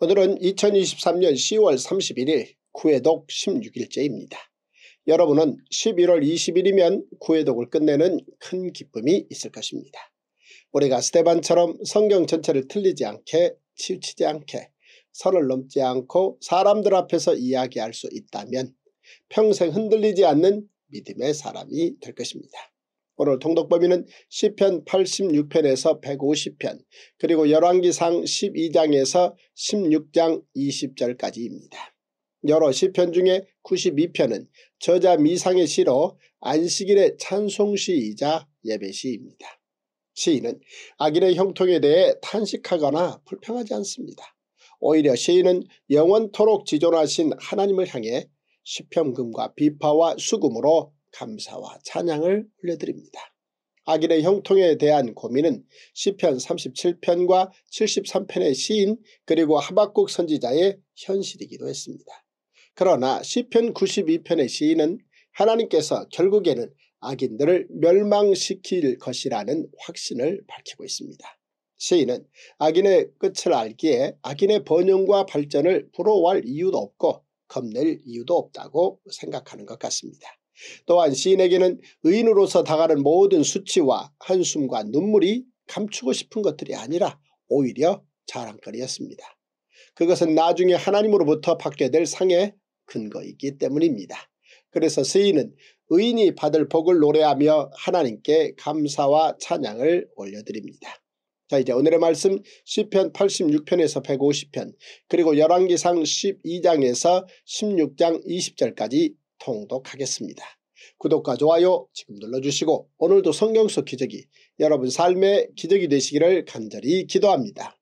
오늘은 2023년 10월 31일 구해독 16일째입니다. 여러분은 11월 20일이면 구해독을 끝내는 큰 기쁨이 있을 것입니다. 우리가 스데반처럼 성경 전체를 틀리지 않게 치우치지 않게 선을 넘지 않고 사람들 앞에서 이야기할 수 있다면 평생 흔들리지 않는 믿음의 사람이 될 것입니다. 오늘 통독범위는 시편 86편에서 150편 그리고 열왕기상 12장에서 16장 20절까지입니다. 여러 시편 중에 92편은 저자 미상의 시로 안식일의 찬송시이자 예배시입니다. 시인은 악인의 형통에 대해 탄식하거나 불평하지 않습니다. 오히려 시인은 영원토록 지존하신 하나님을 향해 시편금과 비파와 수금으로 감사와 찬양을 올려드립니다. 악인의 형통에 대한 고민은 시편 37편과 73편의 시인 그리고 하박국 선지자의 현실이기도 했습니다. 그러나 시편 92편의 시인은 하나님께서 결국에는 악인들을 멸망시킬 것이라는 확신을 밝히고 있습니다. 시인은 악인의 끝을 알기에 악인의 번영과 발전을 부러워할 이유도 없고 겁낼 이유도 없다고 생각하는 것 같습니다. 또한 시인에게는 의인으로서 다가는 모든 수치와 한숨과 눈물이 감추고 싶은 것들이 아니라 오히려 자랑거리였습니다. 그것은 나중에 하나님으로부터 받게 될 상의 근거이기 때문입니다. 그래서 시인은 의인이 받을 복을 노래하며 하나님께 감사와 찬양을 올려드립니다. 자, 이제 오늘의 말씀 시편 86편에서 150편 그리고 열왕기상 12장에서 16장 20절까지 통독하겠습니다. 구독과 좋아요 지금 눌러주시고 오늘도 성경 속 기적이 여러분 삶의 기적이 되시기를 간절히 기도합니다.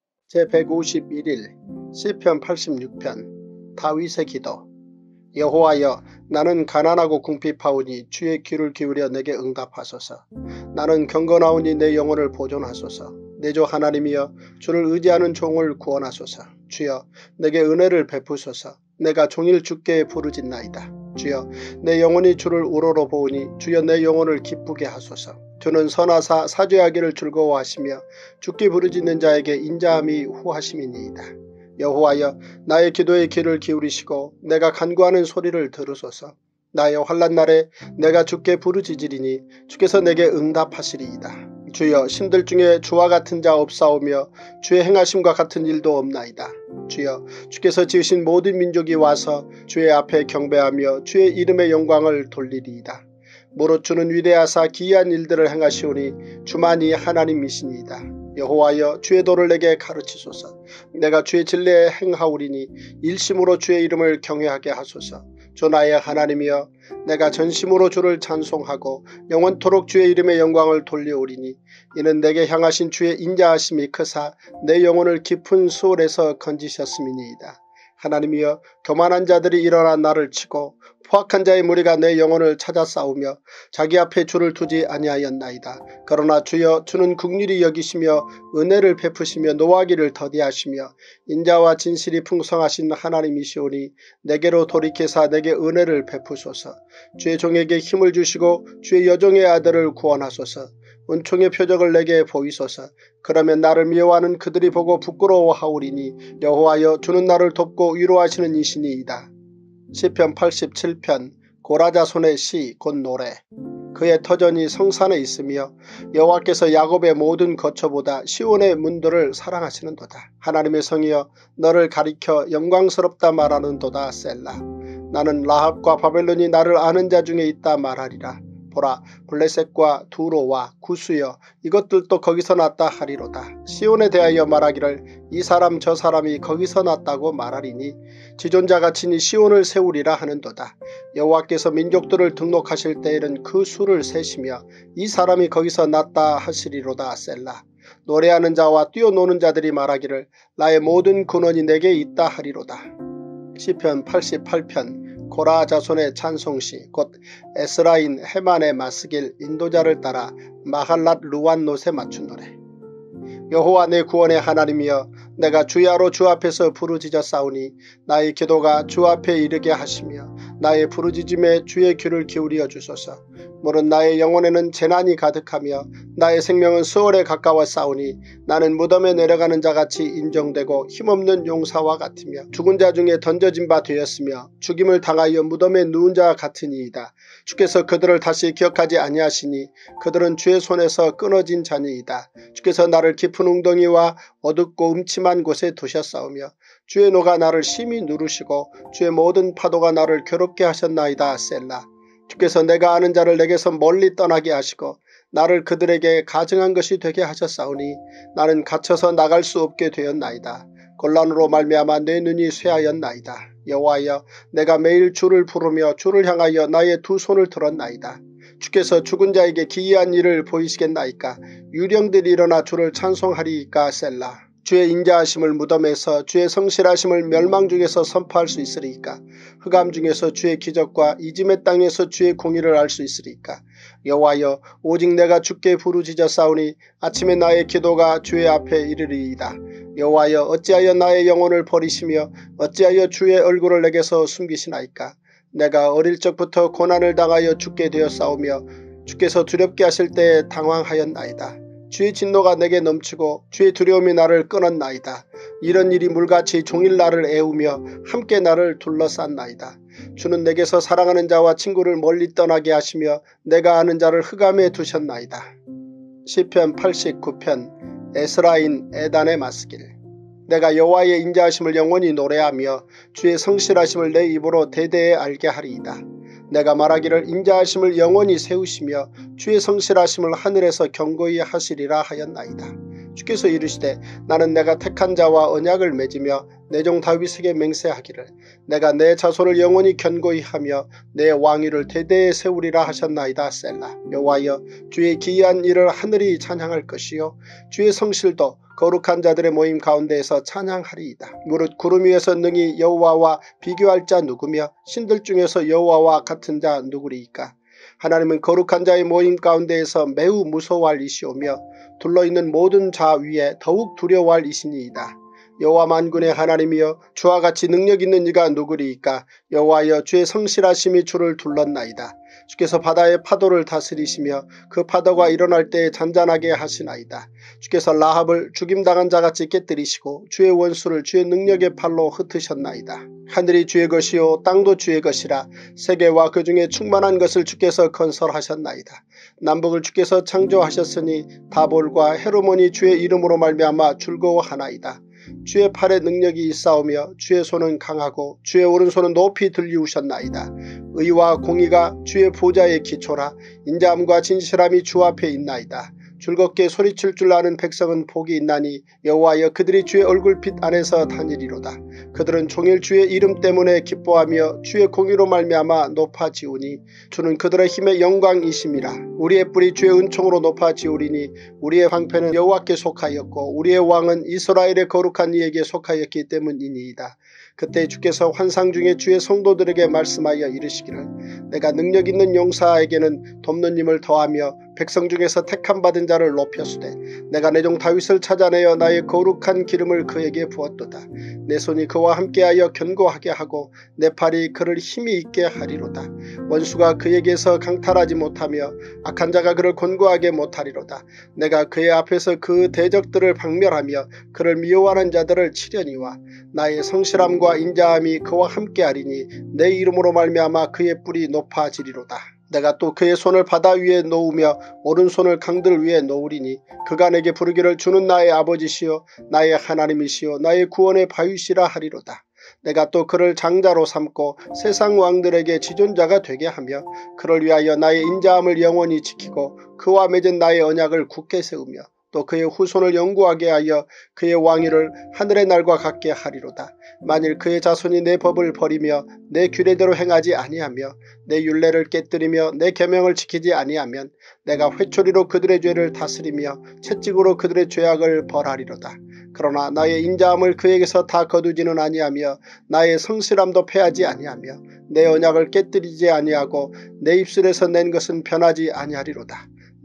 제151일 시편 86편 다윗의 기도. 여호와여, 나는 가난하고 궁핍하오니 주의 귀를 기울여 내게 응답하소서. 나는 경건하오니 내 영혼을 보존하소서. 내 주 하나님이여, 주를 의지하는 종을 구원하소서. 주여, 내게 은혜를 베푸소서. 내가 종일 주께 부르짖나이다. 주여, 내 영혼이 주를 우러러 보오니 주여 내 영혼을 기쁘게 하소서. 주는 선하사 사죄하기를 즐거워하시며 주께 부르짖는 자에게 인자함이 후하심이니이다. 여호와여, 나의 기도에 귀를 기울이시고 내가 간구하는 소리를 들으소서. 나의 환난 날에 내가 주께 부르짖으리니 주께서 내게 응답하시리이다. 주여, 신들 중에 주와 같은 자 없사오며 주의 행하심과 같은 일도 없나이다. 주여, 주께서 지으신 모든 민족이 와서 주의 앞에 경배하며 주의 이름의 영광을 돌리리이다. 무릇 주는 위대하사 기이한 일들을 행하시오니 주만이 하나님이시니이다. 여호와여, 주의 도를 내게 가르치소서. 내가 주의 진리에 행하오리니 일심으로 주의 이름을 경외하게 하소서. 주 나의 하나님이여, 내가 전심으로 주를 찬송하고 영원토록 주의 이름의 영광을 돌려오리니 이는 내게 향하신 주의 인자하심이 크사 내 영혼을 깊은 수월에서 건지셨음이니이다. 하나님이여, 교만한 자들이 일어나 나를 치고 포악한 자의 무리가 내 영혼을 찾아 싸우며 자기 앞에 주를 두지 아니하였나이다. 그러나 주여, 주는 긍휼히 여기시며 은혜를 베푸시며 노하기를 더디하시며 인자와 진실이 풍성하신 하나님이시오니 내게로 돌이켜사 내게 은혜를 베푸소서. 주의 종에게 힘을 주시고 주의 여종의 아들을 구원하소서. 은총의 표적을 내게 보이소서. 그러면 나를 미워하는 그들이 보고 부끄러워하오리니 여호와여, 주는 나를 돕고 위로하시는 이시니이다. 시편 87편 고라자손의 시 곧 노래. 그의 터전이 성산에 있으며 여호와께서 야곱의 모든 거처보다 시온의 문들을 사랑하시는도다. 하나님의 성이여, 너를 가리켜 영광스럽다 말하는도다. 셀라. 나는 라합과 바벨론이 나를 아는 자 중에 있다 말하리라. 보라, 블레셋과 두로와 구스여, 이것들도 거기서 났다 하리로다. 시온에 대하여 말하기를 이 사람 저 사람이 거기서 났다고 말하리니 지존자가 친히 시온을 세우리라 하는도다. 여호와께서 민족들을 등록하실 때에는 그 수를 세시며 이 사람이 거기서 났다 하시리로다. 셀라. 노래하는 자와 뛰어노는 자들이 말하기를 나의 모든 근원이 내게 있다 하리로다. 시편 88편 고라 자손의 찬송시 곧 에스라인 헤만의 마스길 인도자를 따라 마할랏 루완롯에 맞춘 노래. 여호와 내 구원의 하나님이여, 내가 주야로 주 앞에서 부르짖어 싸우니 나의 기도가 주 앞에 이르게 하시며 나의 부르짖음에 주의 귀를 기울여 주소서. 물은 나의 영혼에는 재난이 가득하며 나의 생명은 수월에 가까워 싸우니 나는 무덤에 내려가는 자같이 인정되고 힘없는 용사와 같으며 죽은 자 중에 던져진 바 되었으며 죽임을 당하여 무덤에 누운 자 같으니이다. 주께서 그들을 다시 기억하지 아니하시니 그들은 주의 손에서 끊어진 자니이다. 주께서 나를 깊은 웅덩이와 어둡고 음침한 곳에 두셨사오며 주의 노가 나를 심히 누르시고 주의 모든 파도가 나를 괴롭게 하셨나이다. 셀라. 주께서 내가 아는 자를 내게서 멀리 떠나게 하시고 나를 그들에게 가증한 것이 되게 하셨사오니 나는 갇혀서 나갈 수 없게 되었나이다. 곤란으로 말미암아 내 눈이 쇠하였나이다. 여호와여, 내가 매일 주를 부르며 주를 향하여 나의 두 손을 들었나이다. 주께서 죽은 자에게 기이한 일을 보이시겠나이까? 유령들이 일어나 주를 찬송하리이까? 셀라. 주의 인자하심을 무덤에서 주의 성실하심을 멸망 중에서 선포할 수 있으리이까? 흑암 중에서 주의 기적과 이짐의 땅에서 주의 공의를 알 수 있으리이까? 여호와여, 오직 내가 주께 부르짖었사오니 아침에 나의 기도가 주의 앞에 이르리이다. 여호와여, 어찌하여 나의 영혼을 버리시며 어찌하여 주의 얼굴을 내게서 숨기시나이까? 내가 어릴 적부터 고난을 당하여 죽게 되었사오며 주께서 두렵게 하실 때에 당황하였나이다. 주의 진노가 내게 넘치고 주의 두려움이 나를 끊었나이다. 이런 일이 물같이 종일 나를 애우며 함께 나를 둘러쌌나이다. 주는 내게서 사랑하는 자와 친구를 멀리 떠나게 하시며 내가 아는 자를 흑암에 두셨나이다. 시편 89편 에스라인 에단의 맞스길. 내가 여호와의 인자하심을 영원히 노래하며 주의 성실하심을 내 입으로 대대에 알게 하리이다. 내가 말하기를 인자하심을 영원히 세우시며 주의 성실하심을 하늘에서 경고히 하시리라 하였나이다. 주께서 이르시되 나는 내가 택한 자와 언약을 맺으며 내 종 다윗에게 맹세하기를 내가 내 자손을 영원히 견고히 하며 내 왕위를 대대에 세우리라 하셨나이다. 셀라. 여호와여, 주의 기이한 일을 하늘이 찬양할 것이요 주의 성실도 거룩한 자들의 모임 가운데에서 찬양하리이다. 무릇 구름 위에서 능히 여호와와 비교할 자 누구며 신들 중에서 여호와와 같은 자 누구리이까? 하나님은 거룩한 자의 모임 가운데에서 매우 무서워할 이시오며 둘러있는 모든 자 위에 더욱 두려워할 이시니이다. 여호와 만군의 하나님이여, 주와 같이 능력 있는 이가 누구리이까? 여호와여, 주의 성실하심이 주를 둘렀나이다. 주께서 바다의 파도를 다스리시며 그 파도가 일어날 때에 잔잔하게 하시나이다. 주께서 라합을 죽임당한 자같이 깨뜨리시고 주의 원수를 주의 능력의 팔로 흩으셨나이다. 하늘이 주의 것이요 땅도 주의 것이라. 세계와 그 중에 충만한 것을 주께서 건설하셨나이다. 남북을 주께서 창조하셨으니 다볼과 헤르몬이 주의 이름으로 말미암아 즐거워하나이다. 주의 팔에 능력이 있사오며 주의 손은 강하고 주의 오른손은 높이 들리우셨나이다. 의와 공의가 주의 보좌의 기초라. 인자함과 진실함이 주 앞에 있나이다. 즐겁게 소리칠 줄 아는 백성은 복이 있나니 여호와여, 그들이 주의 얼굴빛 안에서 다니리로다. 그들은 종일 주의 이름 때문에 기뻐하며 주의 공의로 말미암아 높아지우니 주는 그들의 힘의 영광이심이라. 우리의 뿔이 주의 은총으로 높아지우리니 우리의 방패는 여호와께 속하였고 우리의 왕은 이스라엘의 거룩한 이에게 속하였기 때문이니이다. 그때 주께서 환상 중에 주의 성도들에게 말씀하여 이르시기를 내가 능력 있는 용사에게는 돕는 힘을 더하며 백성 중에서 택함 받은 자를 높였으되 내가 내 종 다윗을 찾아내어 나의 거룩한 기름을 그에게 부었도다. 내 손이 그와 함께하여 견고하게 하고 내 팔이 그를 힘이 있게 하리로다. 원수가 그에게서 강탈하지 못하며 악한 자가 그를 곤고하게 못하리로다. 내가 그의 앞에서 그 대적들을 박멸하며 그를 미워하는 자들을 치려니와 나의 성실함과 인자함이 그와 함께하리니 내 이름으로 말미암아 그의 뿔이 높아지리로다. 내가 또 그의 손을 바다 위에 놓으며 오른손을 강들 위에 놓으리니 그가 내게 부르기를 주는 나의 아버지시요 나의 하나님이시요 나의 구원의 바위시라 하리로다. 내가 또 그를 장자로 삼고 세상 왕들에게 지존자가 되게 하며 그를 위하여 나의 인자함을 영원히 지키고 그와 맺은 나의 언약을 굳게 세우며 또 그의 후손을 영구하게 하여 그의 왕위를 하늘의 날과 같게 하리로다. 만일 그의 자손이 내 법을 버리며 내 규례대로 행하지 아니하며 내 율례를 깨뜨리며 내 계명을 지키지 아니하면 내가 회초리로 그들의 죄를 다스리며 채찍으로 그들의 죄악을 벌하리로다. 그러나 나의 인자함을 그에게서 다 거두지는 아니하며 나의 성실함도 패하지 아니하며 내 언약을 깨뜨리지 아니하고 내 입술에서 낸 것은 변하지 아니하리로다.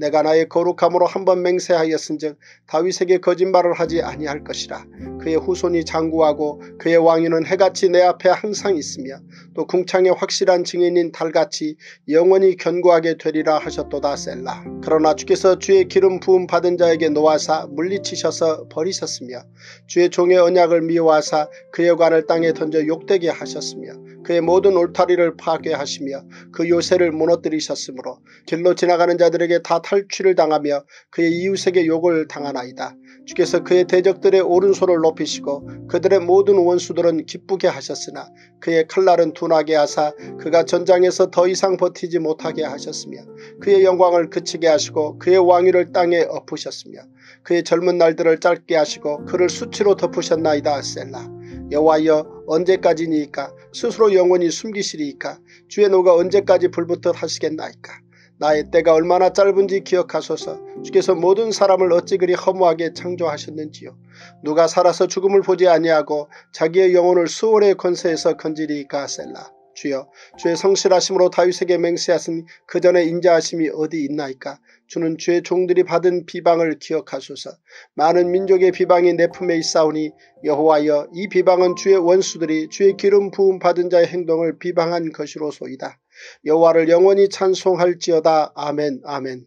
내가 나의 거룩함으로 한번 맹세하였은즉 다윗에게 거짓말을 하지 아니할 것이라. 그의 후손이 장구하고 그의 왕위는 해같이 내 앞에 항상 있으며 또 궁창의 확실한 증인인 달같이 영원히 견고하게 되리라 하셨도다. 셀라. 그러나 주께서 주의 기름 부음 받은 자에게 노하사 물리치셔서 버리셨으며 주의 종의 언약을 미워하사 그의 관을 땅에 던져 욕되게 하셨으며 그의 모든 울타리를 파괴하시며 그 요새를 무너뜨리셨으므로 길로 지나가는 자들에게 다 탈취를 당하며 그의 이웃에게 욕을 당하나이다. 주께서 그의 대적들의 오른손을 높이시고 그들의 모든 원수들은 기쁘게 하셨으나 그의 칼날은 둔하게 하사 그가 전장에서 더 이상 버티지 못하게 하셨으며 그의 영광을 그치게 하시고 그의 왕위를 땅에 엎으셨으며 그의 젊은 날들을 짧게 하시고 그를 수치로 덮으셨나이다. 셀라. 여호와여 언제까지니이까? 스스로 영원히 숨기시리이까? 주의 노가 언제까지 불붙듯 하시겠나이까? 나의 때가 얼마나 짧은지 기억하소서. 주께서 모든 사람을 어찌 그리 허무하게 창조하셨는지요. 누가 살아서 죽음을 보지 아니하고 자기의 영혼을 수월의 권세에서 건지리이까? 셀라. 주여 주의 성실하심으로 다윗에게 맹세하신 그 전에 인자하심이 어디 있나이까? 주는 주의 종들이 받은 비방을 기억하소서. 많은 민족의 비방이 내 품에 있사오니 여호와여 이 비방은 주의 원수들이 주의 기름 부음 받은 자의 행동을 비방한 것이로소이다. 여호와를 영원히 찬송할지어다. 아멘. 아멘.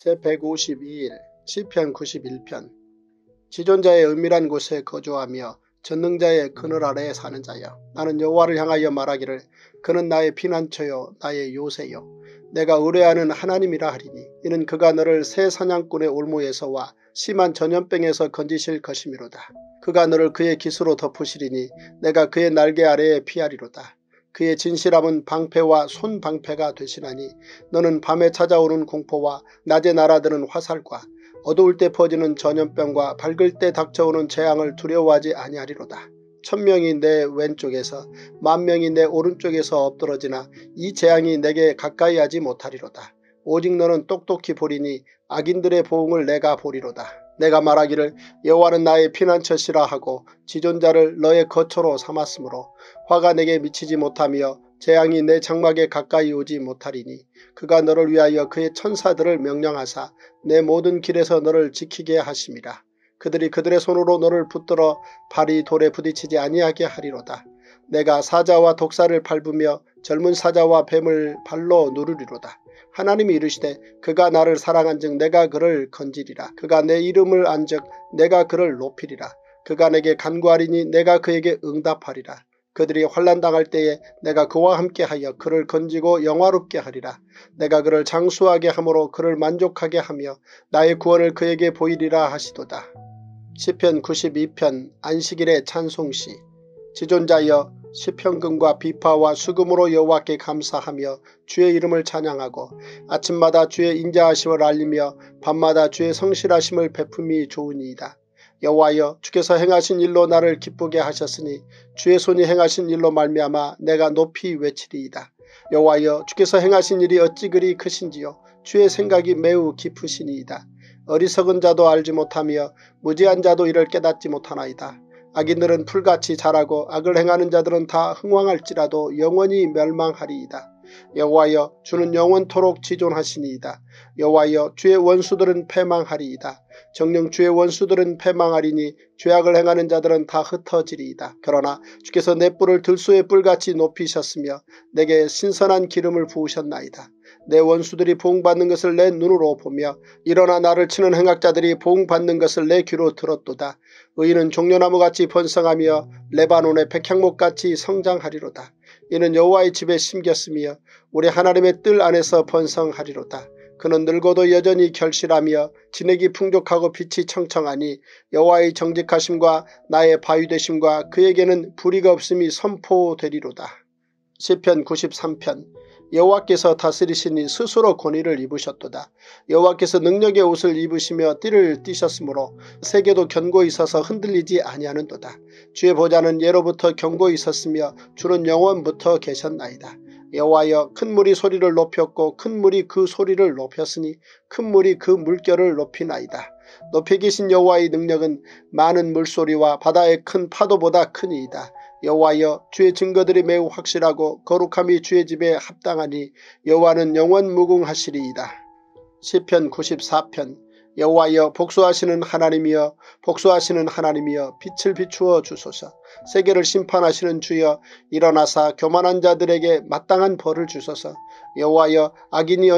제152일 시편 91편. 지존자의 은밀한 곳에 거주하며 전능자의 그늘 아래에 사는 자여, 나는 여호와를 향하여 말하기를 그는 나의 피난처요 나의 요새요 내가 의뢰하는 하나님이라 하리니 이는 그가 너를 새 사냥꾼의 올무에서와 심한 전염병에서 건지실 것이미로다. 그가 너를 그의 깃으로 덮으시리니 내가 그의 날개 아래에 피하리로다. 그의 진실함은 방패와 손방패가 되시나니 너는 밤에 찾아오는 공포와 낮에 날아드는 화살과 어두울 때 퍼지는 전염병과 밝을 때 닥쳐오는 재앙을 두려워하지 아니하리로다. 1000명이 내 왼쪽에서 10,000명이 내 오른쪽에서 엎드러지나 이 재앙이 내게 가까이 하지 못하리로다. 오직 너는 똑똑히 보리니 악인들의 보응을 내가 보리로다. 내가 말하기를 여호와는 나의 피난처시라 하고 지존자를 너의 거처로 삼았으므로 화가 내게 미치지 못하며 재앙이 내 장막에 가까이 오지 못하리니 그가 너를 위하여 그의 천사들을 명령하사 내 모든 길에서 너를 지키게 하심이라. 그들이 그들의 손으로 너를 붙들어 발이 돌에 부딪히지 아니하게 하리로다. 내가 사자와 독사를 밟으며 젊은 사자와 뱀을 발로 누르리로다. 하나님이 이르시되 그가 나를 사랑한즉 내가 그를 건지리라. 그가 내 이름을 안즉 내가 그를 높이리라. 그가 내게 간구하리니 내가 그에게 응답하리라. 그들이 환난당할 때에 내가 그와 함께하여 그를 건지고 영화롭게 하리라. 내가 그를 장수하게 함으로 그를 만족하게 하며 나의 구원을 그에게 보이리라 하시도다. 시편 92편 안식일의 찬송시. 지존자여 시편금과 비파와 수금으로 여호와께 감사하며 주의 이름을 찬양하고 아침마다 주의 인자하심을 알리며 밤마다 주의 성실하심을 베품이 좋으니이다. 여호와여 주께서 행하신 일로 나를 기쁘게 하셨으니 주의 손이 행하신 일로 말미암아 내가 높이 외치리이다. 여호와여 주께서 행하신 일이 어찌 그리 크신지요. 주의 생각이 매우 깊으시니이다. 어리석은 자도 알지 못하며 무지한 자도 이를 깨닫지 못하나이다. 악인들은 풀같이 자라고 악을 행하는 자들은 다 흥왕할지라도 영원히 멸망하리이다. 여호와여 주는 영원토록 지존하시니이다. 여호와여 주의 원수들은 패망하리이다. 정녕 주의 원수들은 패망하리니 죄악을 행하는 자들은 다 흩어지리이다. 그러나 주께서 내 뿔을 들소의 뿔같이 높이셨으며 내게 신선한 기름을 부으셨나이다. 내 원수들이 보응받는 것을 내 눈으로 보며 일어나 나를 치는 행악자들이 보응받는 것을 내 귀로 들었도다. 의인은 종려나무같이 번성하며 레바논의 백향목같이 성장하리로다. 이는 여호와의 집에 심겼으며 우리 하나님의 뜰 안에서 번성하리로다. 그는 늙어도 여전히 결실하며 진액이 풍족하고 빛이 청청하니 여호와의 정직하심과 나의 바위되심과 그에게는 불의가 없음이 선포되리로다. 시편 93편. 여호와께서 다스리시니 스스로 권위를 입으셨도다. 여호와께서 능력의 옷을 입으시며 띠를 띠셨으므로 세계도 견고히 서서 흔들리지 아니하는도다. 주의 보좌는 예로부터 견고히 섰으며 주는 영원부터 계셨나이다. 여호와여 큰 물이 소리를 높였고 큰 물이 그 소리를 높였으니 큰 물이 그 물결을 높이나이다. 높이 계신 여호와의 능력은 많은 물소리와 바다의 큰 파도보다 크니이다. 여호와여 주의 증거들이 매우 확실하고 거룩함이 주의 집에 합당하니 여호와는 영원 무궁하시리이다. 시편 94편 여호와여 복수하시는 하나님이여 복수하시는 하나님이여 빛을 비추어 주소서. 세계를 심판하시는 주여 일어나사 교만한 자들에게 마땅한 벌을 주소서. 여호와여 악인이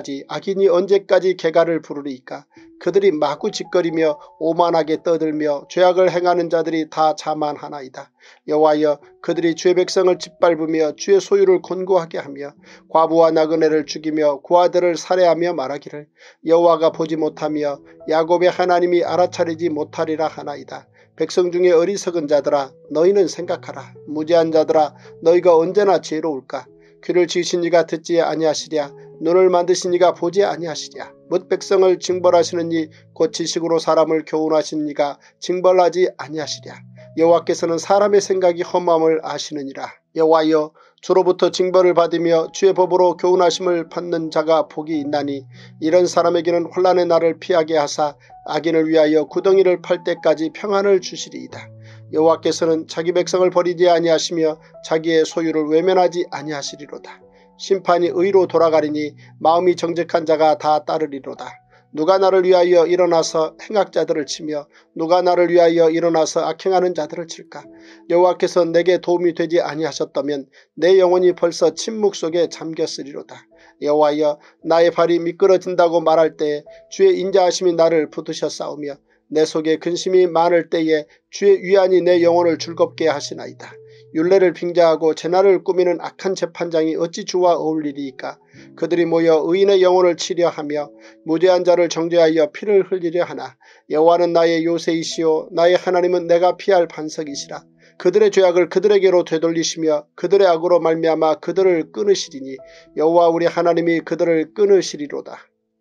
언제까지 개가를 부르리이까. 그들이 마구 짓거리며 오만하게 떠들며 죄악을 행하는 자들이 다 자만하나이다. 여호와여 그들이 주의 백성을 짓밟으며 주의 소유를 곤고하게 하며 과부와 나그네를 죽이며 고아들을 살해하며 말하기를 여호와가 보지 못하며 야곱의 하나님이 알아차리지 못하리라 하나이다. 백성 중에 어리석은 자들아 너희는 생각하라. 무지한 자들아 너희가 언제나 지혜로울까. 귀를 지으신 이가 듣지 아니하시랴. 눈을 만드신 이가 보지 아니하시랴. 뭇 백성을 징벌하시는 이 곧 지식으로 사람을 교훈하시는 이가 징벌하지 아니하시랴. 여호와께서는 사람의 생각이 험함을 아시느니라. 여호와여 주로부터 징벌을 받으며 주의 법으로 교훈하심을 받는 자가 복이 있나니 이런 사람에게는 혼란의 날을 피하게 하사 악인을 위하여 구덩이를 팔 때까지 평안을 주시리이다. 여호와께서는 자기 백성을 버리지 아니하시며 자기의 소유를 외면하지 아니하시리로다. 심판이 의로 돌아가리니 마음이 정직한 자가 다 따르리로다. 누가 나를 위하여 일어나서 행악자들을 치며 누가 나를 위하여 일어나서 악행하는 자들을 칠까. 여호와께서 내게 도움이 되지 아니하셨다면 내 영혼이 벌써 침묵 속에 잠겼으리로다. 여호와여 나의 발이 미끄러진다고 말할 때에 주의 인자하심이 나를 붙드셨사오며 내 속에 근심이 많을 때에 주의 위안이 내 영혼을 즐겁게 하시나이다. 율례를 빙자하고 재난을 꾸미는 악한 재판장이 어찌 주와 어울리리이까. 그들이 모여 의인의 영혼을 치려하며 무죄한 자를 정죄하여 피를 흘리려 하나. 여호와는 나의 요새이시오 나의 하나님은 내가 피할 반석이시라. 그들의 죄악을 그들에게로 되돌리시며 그들의 악으로 말미암아 그들을 끊으시리니 여호와 우리 하나님이 그들을 끊으시리로다.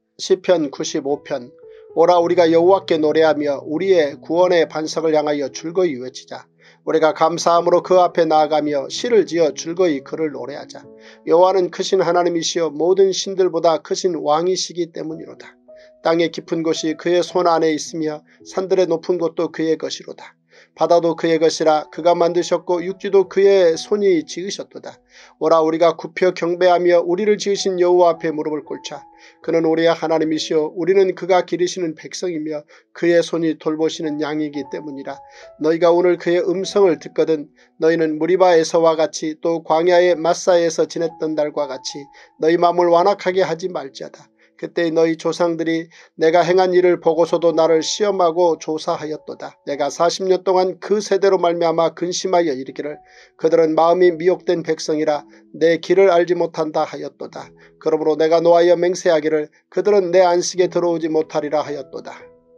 시편 95편 오라 우리가 여호와께 노래하며 우리의 구원의 반석을 향하여 즐거이 외치자. 우리가 감사함으로 그 앞에 나아가며 시를 지어 즐거이 그를 노래하자. 여호와는 크신 하나님이시여 모든 신들보다 크신 왕이시기 때문이로다. 땅의 깊은 곳이 그의 손 안에 있으며 산들의 높은 곳도 그의 것이로다. 바다도 그의 것이라. 그가 만드셨고 육지도 그의 손이 지으셨도다. 오라 우리가 굽혀 경배하며 우리를 지으신 여호와 앞에 무릎을 꿇자. 그는 우리의 하나님이시오 우리는 그가 기르시는 백성이며 그의 손이 돌보시는 양이기 때문이라. 너희가 오늘 그의 음성을 듣거든 너희는 무리바에서와 같이 또 광야의 마사에서 지냈던 날과 같이 너희 마음을 완악하게 하지 말지어다. 그때 너희 조상들이 내가 행한 일을 보고서도 나를 시험하고 조사하였도다. 내가 40년 동안 그 세대로 말미암아 근심하여 이르기를 그들은 마음이 미혹된 백성이라 내 길을 알지 못한다 하였도다. 그러므로 내가 노하여 맹세하기를 그들은 내 안식에 들어오지 못하리라 하였도다.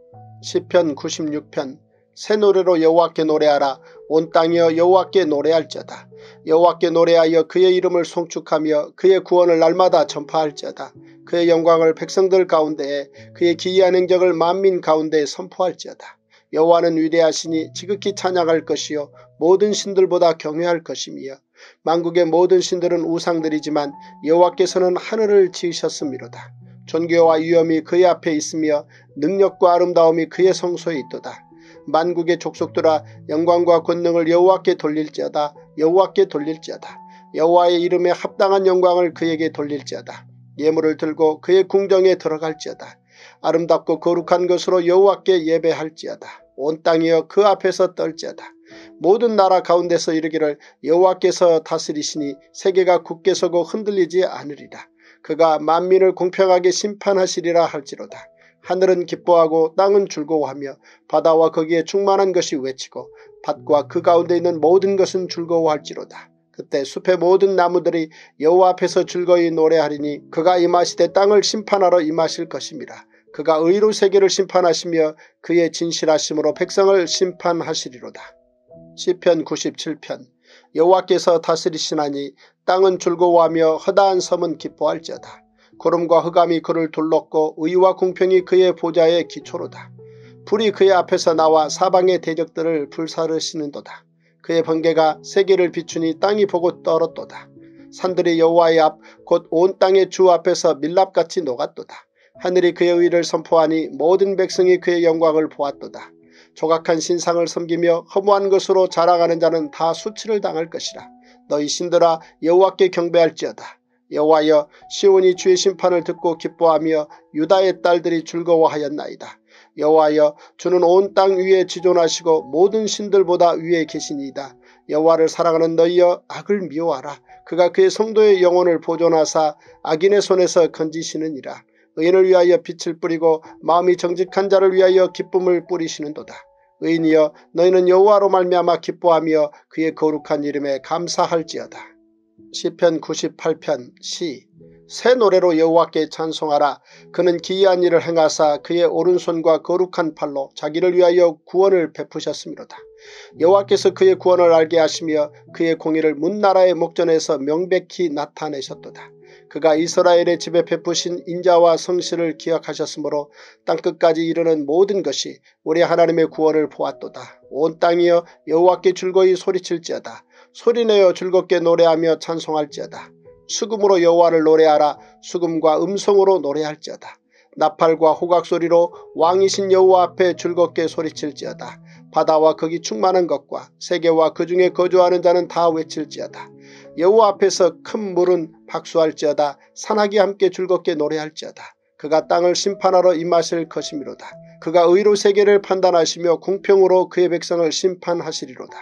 시편 96편 새 노래로 여호와께 노래하라. 온 땅이여 여호와께 노래할지어다. 여호와께 노래하여 그의 이름을 송축하며 그의 구원을 날마다 전파할지어다. 그의 영광을 백성들 가운데에 그의 기이한 행적을 만민 가운데에 선포할지어다. 여호와는 위대하시니 지극히 찬양할 것이요 모든 신들보다 경외할 것이며 만국의 모든 신들은 우상들이지만 여호와께서는 하늘을 지으셨음이로다. 존귀와 위엄이 그의 앞에 있으며 능력과 아름다움이 그의 성소에 있도다. 만국의 족속들아 영광과 권능을 여호와께 돌릴지어다. 여호와께 돌릴지어다. 여호와의 이름에 합당한 영광을 그에게 돌릴지어다. 예물을 들고 그의 궁정에 들어갈지어다. 아름답고 거룩한 것으로 여호와께 예배할지어다. 온 땅이여 그 앞에서 떨지어다. 모든 나라 가운데서 이르기를 여호와께서 다스리시니 세계가 굳게 서고 흔들리지 않으리라. 그가 만민을 공평하게 심판하시리라 할지로다. 하늘은 기뻐하고 땅은 즐거워하며 바다와 거기에 충만한 것이 외치고 밭과 그 가운데 있는 모든 것은 즐거워할지로다. 그때 숲의 모든 나무들이 여호와 앞에서 즐거이 노래하리니 그가 임하시되 땅을 심판하러 임하실 것입니다. 그가 의로 세계를 심판하시며 그의 진실하심으로 백성을 심판하시리로다. 시편 97편 여호와께서 다스리시나니 땅은 즐거워하며 허다한 섬은 기뻐할지어다. 구름과 흑암이 그를 둘렀고 의와 공평이 그의 보좌의 기초로다. 불이 그의 앞에서 나와 사방의 대적들을 불사르시는도다. 그의 번개가 세계를 비추니 땅이 보고 떨었도다. 산들이 여호와의 앞 곧 온 땅의 주 앞에서 밀랍같이 녹았도다. 하늘이 그의 의를 선포하니 모든 백성이 그의 영광을 보았도다. 조각한 신상을 섬기며 허무한 것으로 자랑하는 자는 다 수치를 당할 것이라. 너희 신들아 여호와께 경배할지어다. 여호와여, 시온이 주의 심판을 듣고 기뻐하며 유다의 딸들이 즐거워하였나이다. 여호와여, 주는 온 땅 위에 지존하시고 모든 신들보다 위에 계시니이다. 여호와를 사랑하는 너희여, 악을 미워하라. 그가 그의 성도의 영혼을 보존하사 악인의 손에서 건지시느니라. 의인을 위하여 빛을 뿌리고 마음이 정직한 자를 위하여 기쁨을 뿌리시는도다. 의인이여, 너희는 여호와로 말미암아 기뻐하며 그의 거룩한 이름에 감사할지어다. 시편 98편 시. 새 노래로 여호와께 찬송하라. 그는 기이한 일을 행하사 그의 오른손과 거룩한 팔로 자기를 위하여 구원을 베푸셨음이로다. 여호와께서 그의 구원을 알게 하시며 그의 공의를 문나라의 목전에서 명백히 나타내셨도다. 그가 이스라엘의 집에 베푸신 인자와 성실을 기억하셨으므로 땅끝까지 이르는 모든 것이 우리 하나님의 구원을 보았도다. 온 땅이여, 여호와께 즐거이 소리칠지어다. 소리내어 즐겁게 노래하며 찬송할지어다. 수금으로 여호와를 노래하라. 수금과 음성으로 노래할지어다. 나팔과 호각소리로 왕이신 여호와 앞에 즐겁게 소리칠지어다. 바다와 거기 충만한 것과 세계와 그 중에 거주하는 자는 다 외칠지어다. 여호와 앞에서 큰 물은 박수할지어다. 산악이 함께 즐겁게 노래할지어다. 그가 땅을 심판하러 임하실 것이미로다. 그가 의로 세계를 판단하시며 공평으로 그의 백성을 심판하시리로다.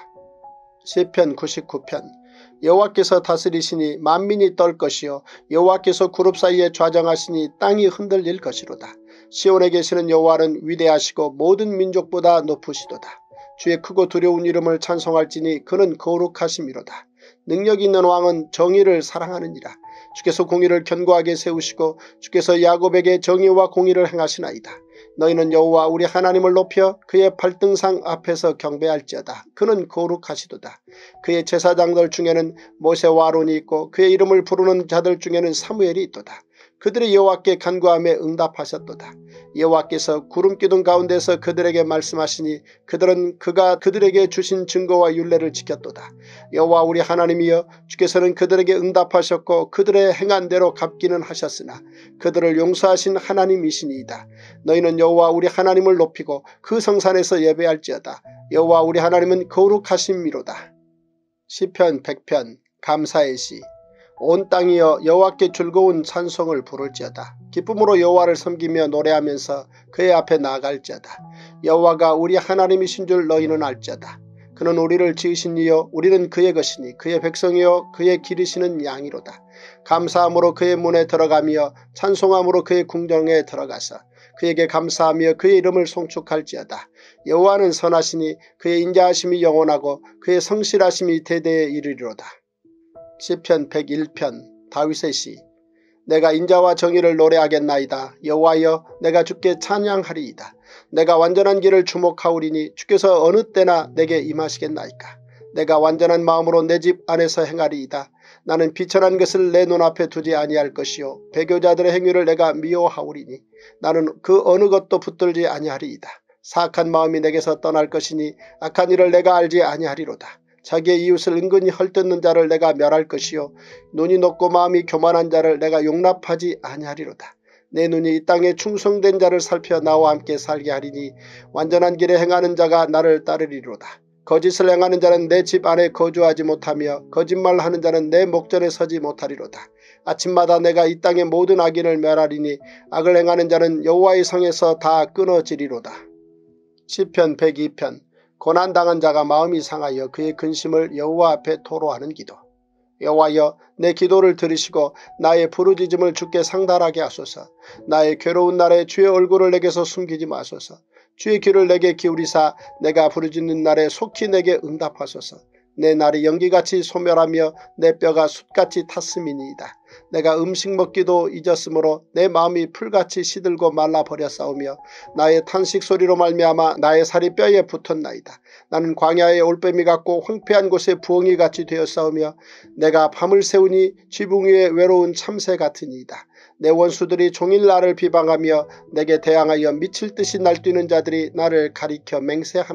시편 99편. 여호와께서 다스리시니 만민이 떨 것이요, 여호와께서 구룹 사이에 좌정하시니 땅이 흔들릴 것이로다. 시온에 계시는 여호와는 위대하시고 모든 민족보다 높으시도다. 주의 크고 두려운 이름을 찬송할지니 그는 거룩하심이로다. 능력 있는 왕은 정의를 사랑하느니라. 주께서 공의를 견고하게 세우시고 주께서 야곱에게 정의와 공의를 행하시나이다. 너희는 여호와 우리 하나님을 높여 그의 발등상 앞에서 경배할지어다. 그는 거룩하시도다. 그의 제사장들 중에는 모세와 아론이 있고 그의 이름을 부르는 자들 중에는 사무엘이 있도다. 그들이 여호와께 간구하며 응답하셨도다. 여호와께서 구름기둥 가운데서 그들에게 말씀하시니 그들은 그가 그들에게 주신 증거와 율례를 지켰도다. 여호와 우리 하나님이여, 주께서는 그들에게 응답하셨고 그들의 행한 대로 갚기는 하셨으나 그들을 용서하신 하나님이시니이다. 너희는 여호와 우리 하나님을 높이고 그 성산에서 예배할지어다. 여호와 우리 하나님은 거룩하심이로다. 시편 100편 감사의 시. 온 땅이여, 여호와께 즐거운 찬송을 부를지어다. 기쁨으로 여호와를 섬기며 노래하면서 그의 앞에 나아갈지어다. 여호와가 우리 하나님이신 줄 너희는 알지어다. 그는 우리를 지으신 이여, 우리는 그의 것이니 그의 백성이여, 그의 기르시는 양이로다. 감사함으로 그의 문에 들어가며 찬송함으로 그의 궁정에 들어가서 그에게 감사하며 그의 이름을 송축할지어다. 여호와는 선하시니 그의 인자하심이 영원하고 그의 성실하심이 대대에 이르리로다. 시편 101편 다윗의 시. 내가 인자와 정의를 노래하겠나이다. 여호와여, 내가 주께 찬양하리이다. 내가 완전한 길을 주목하오리니 주께서 어느 때나 내게 임하시겠나이까. 내가 완전한 마음으로 내 집 안에서 행하리이다. 나는 비천한 것을 내 눈앞에 두지 아니할 것이요, 배교자들의 행위를 내가 미워하오리니 나는 그 어느 것도 붙들지 아니하리이다. 사악한 마음이 내게서 떠날 것이니 악한 일을 내가 알지 아니하리로다. 자기의 이웃을 은근히 헐뜯는 자를 내가 멸할 것이요, 눈이 높고 마음이 교만한 자를 내가 용납하지 아니하리로다. 내 눈이 이 땅에 충성된 자를 살펴 나와 함께 살게 하리니 완전한 길에 행하는 자가 나를 따르리로다. 거짓을 행하는 자는 내 집 안에 거주하지 못하며 거짓말하는 자는 내 목전에 서지 못하리로다. 아침마다 내가 이 땅의 모든 악인을 멸하리니 악을 행하는 자는 여호와의 성에서 다 끊어지리로다. 시편 102편 고난당한 자가 마음이 상하여 그의 근심을 여호와 앞에 토로하는 기도. 여호와여, 내 기도를 들으시고 나의 부르짖음을 주께 상달하게 하소서. 나의 괴로운 날에 주의 얼굴을 내게서 숨기지 마소서. 주의 귀를 내게 기울이사 내가 부르짖는 날에 속히 내게 응답하소서. 내 날이 연기같이 소멸하며 내 뼈가 숯같이 탔음이니이다. 내가 음식 먹기도 잊었으므로 내 마음이 풀같이 시들고 말라버렸사오며 나의 탄식 소리로 말미암아 나의 살이 뼈에 붙었나이다. 나는 광야의 올빼미 같고 황폐한 곳에 부엉이같이 되었사오며 내가 밤을 새우니 지붕 위에 외로운 참새 같으니이다. 내 원수들이 종일 나를 비방하며 내게 대항하여 미칠 듯이 날뛰는 자들이 나를 가리켜 맹세하나이다.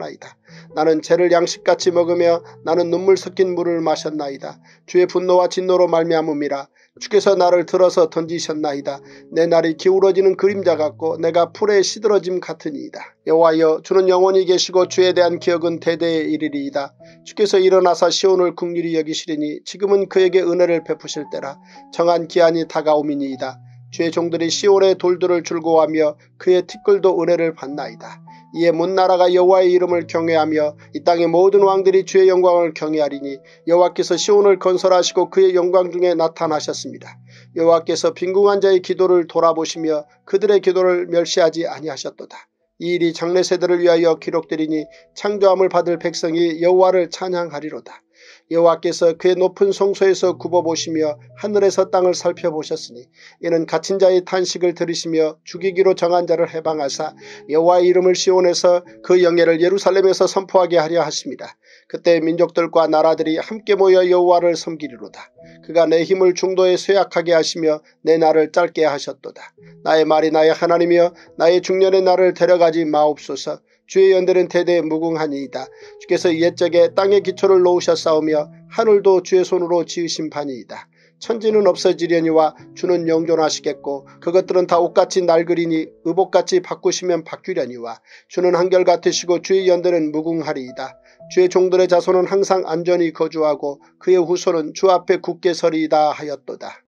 나는 죄를 양식같이 먹으며 나는 눈물 섞인 물을 마셨나이다. 주의 분노와 진노로 말미암음이라. 주께서 나를 들어서 던지셨나이다. 내 날이 기울어지는 그림자 같고 내가 풀에 시들어짐 같으니이다. 여호와여, 주는 영원히 계시고 주에 대한 기억은 대대에 이르리이다. 주께서 일어나사 시온을 긍휼히 여기시리니 지금은 그에게 은혜를 베푸실 때라. 정한 기한이 다가오미니이다. 주의 종들이 시온의 돌들을 즐거워하며 그의 티끌도 은혜를 받나이다. 이에 문 나라가 여호와의 이름을 경외하며 이 땅의 모든 왕들이 주의 영광을 경외하리니 여호와께서 시온을 건설하시고 그의 영광 중에 나타나셨습니다. 여호와께서 빈궁한 자의 기도를 돌아보시며 그들의 기도를 멸시하지 아니하셨도다. 이 일이 장래 세대를 위하여 기록되리니 창조함을 받을 백성이 여호와를 찬양하리로다. 여호와께서 그의 높은 성소에서 굽어보시며 하늘에서 땅을 살펴보셨으니 이는 갇힌 자의 탄식을 들으시며 죽이기로 정한 자를 해방하사 여호와의 이름을 시온에서 그 영예를 예루살렘에서 선포하게 하려 하십니다. 그때 민족들과 나라들이 함께 모여 여호와를 섬기리로다. 그가 내 힘을 중도에 쇠약하게 하시며 내 날을 짧게 하셨도다. 나의 말이 나의 하나님이여 나의 중년의 날을 데려가지 마옵소서. 주의 연대는 대대 무궁하니이다. 주께서 옛적에 땅의 기초를 놓으셨사오며 하늘도 주의 손으로 지으신 바니이다. 천지는 없어지려니와 주는 영존하시겠고 그것들은 다 옷같이 낡으리니 의복같이 바꾸시면 바뀌려니와 주는 한결같으시고 주의 연대는 무궁하리이다. 주의 종들의 자손은 항상 안전히 거주하고 그의 후손은 주 앞에 굳게 서리이다 하였도다.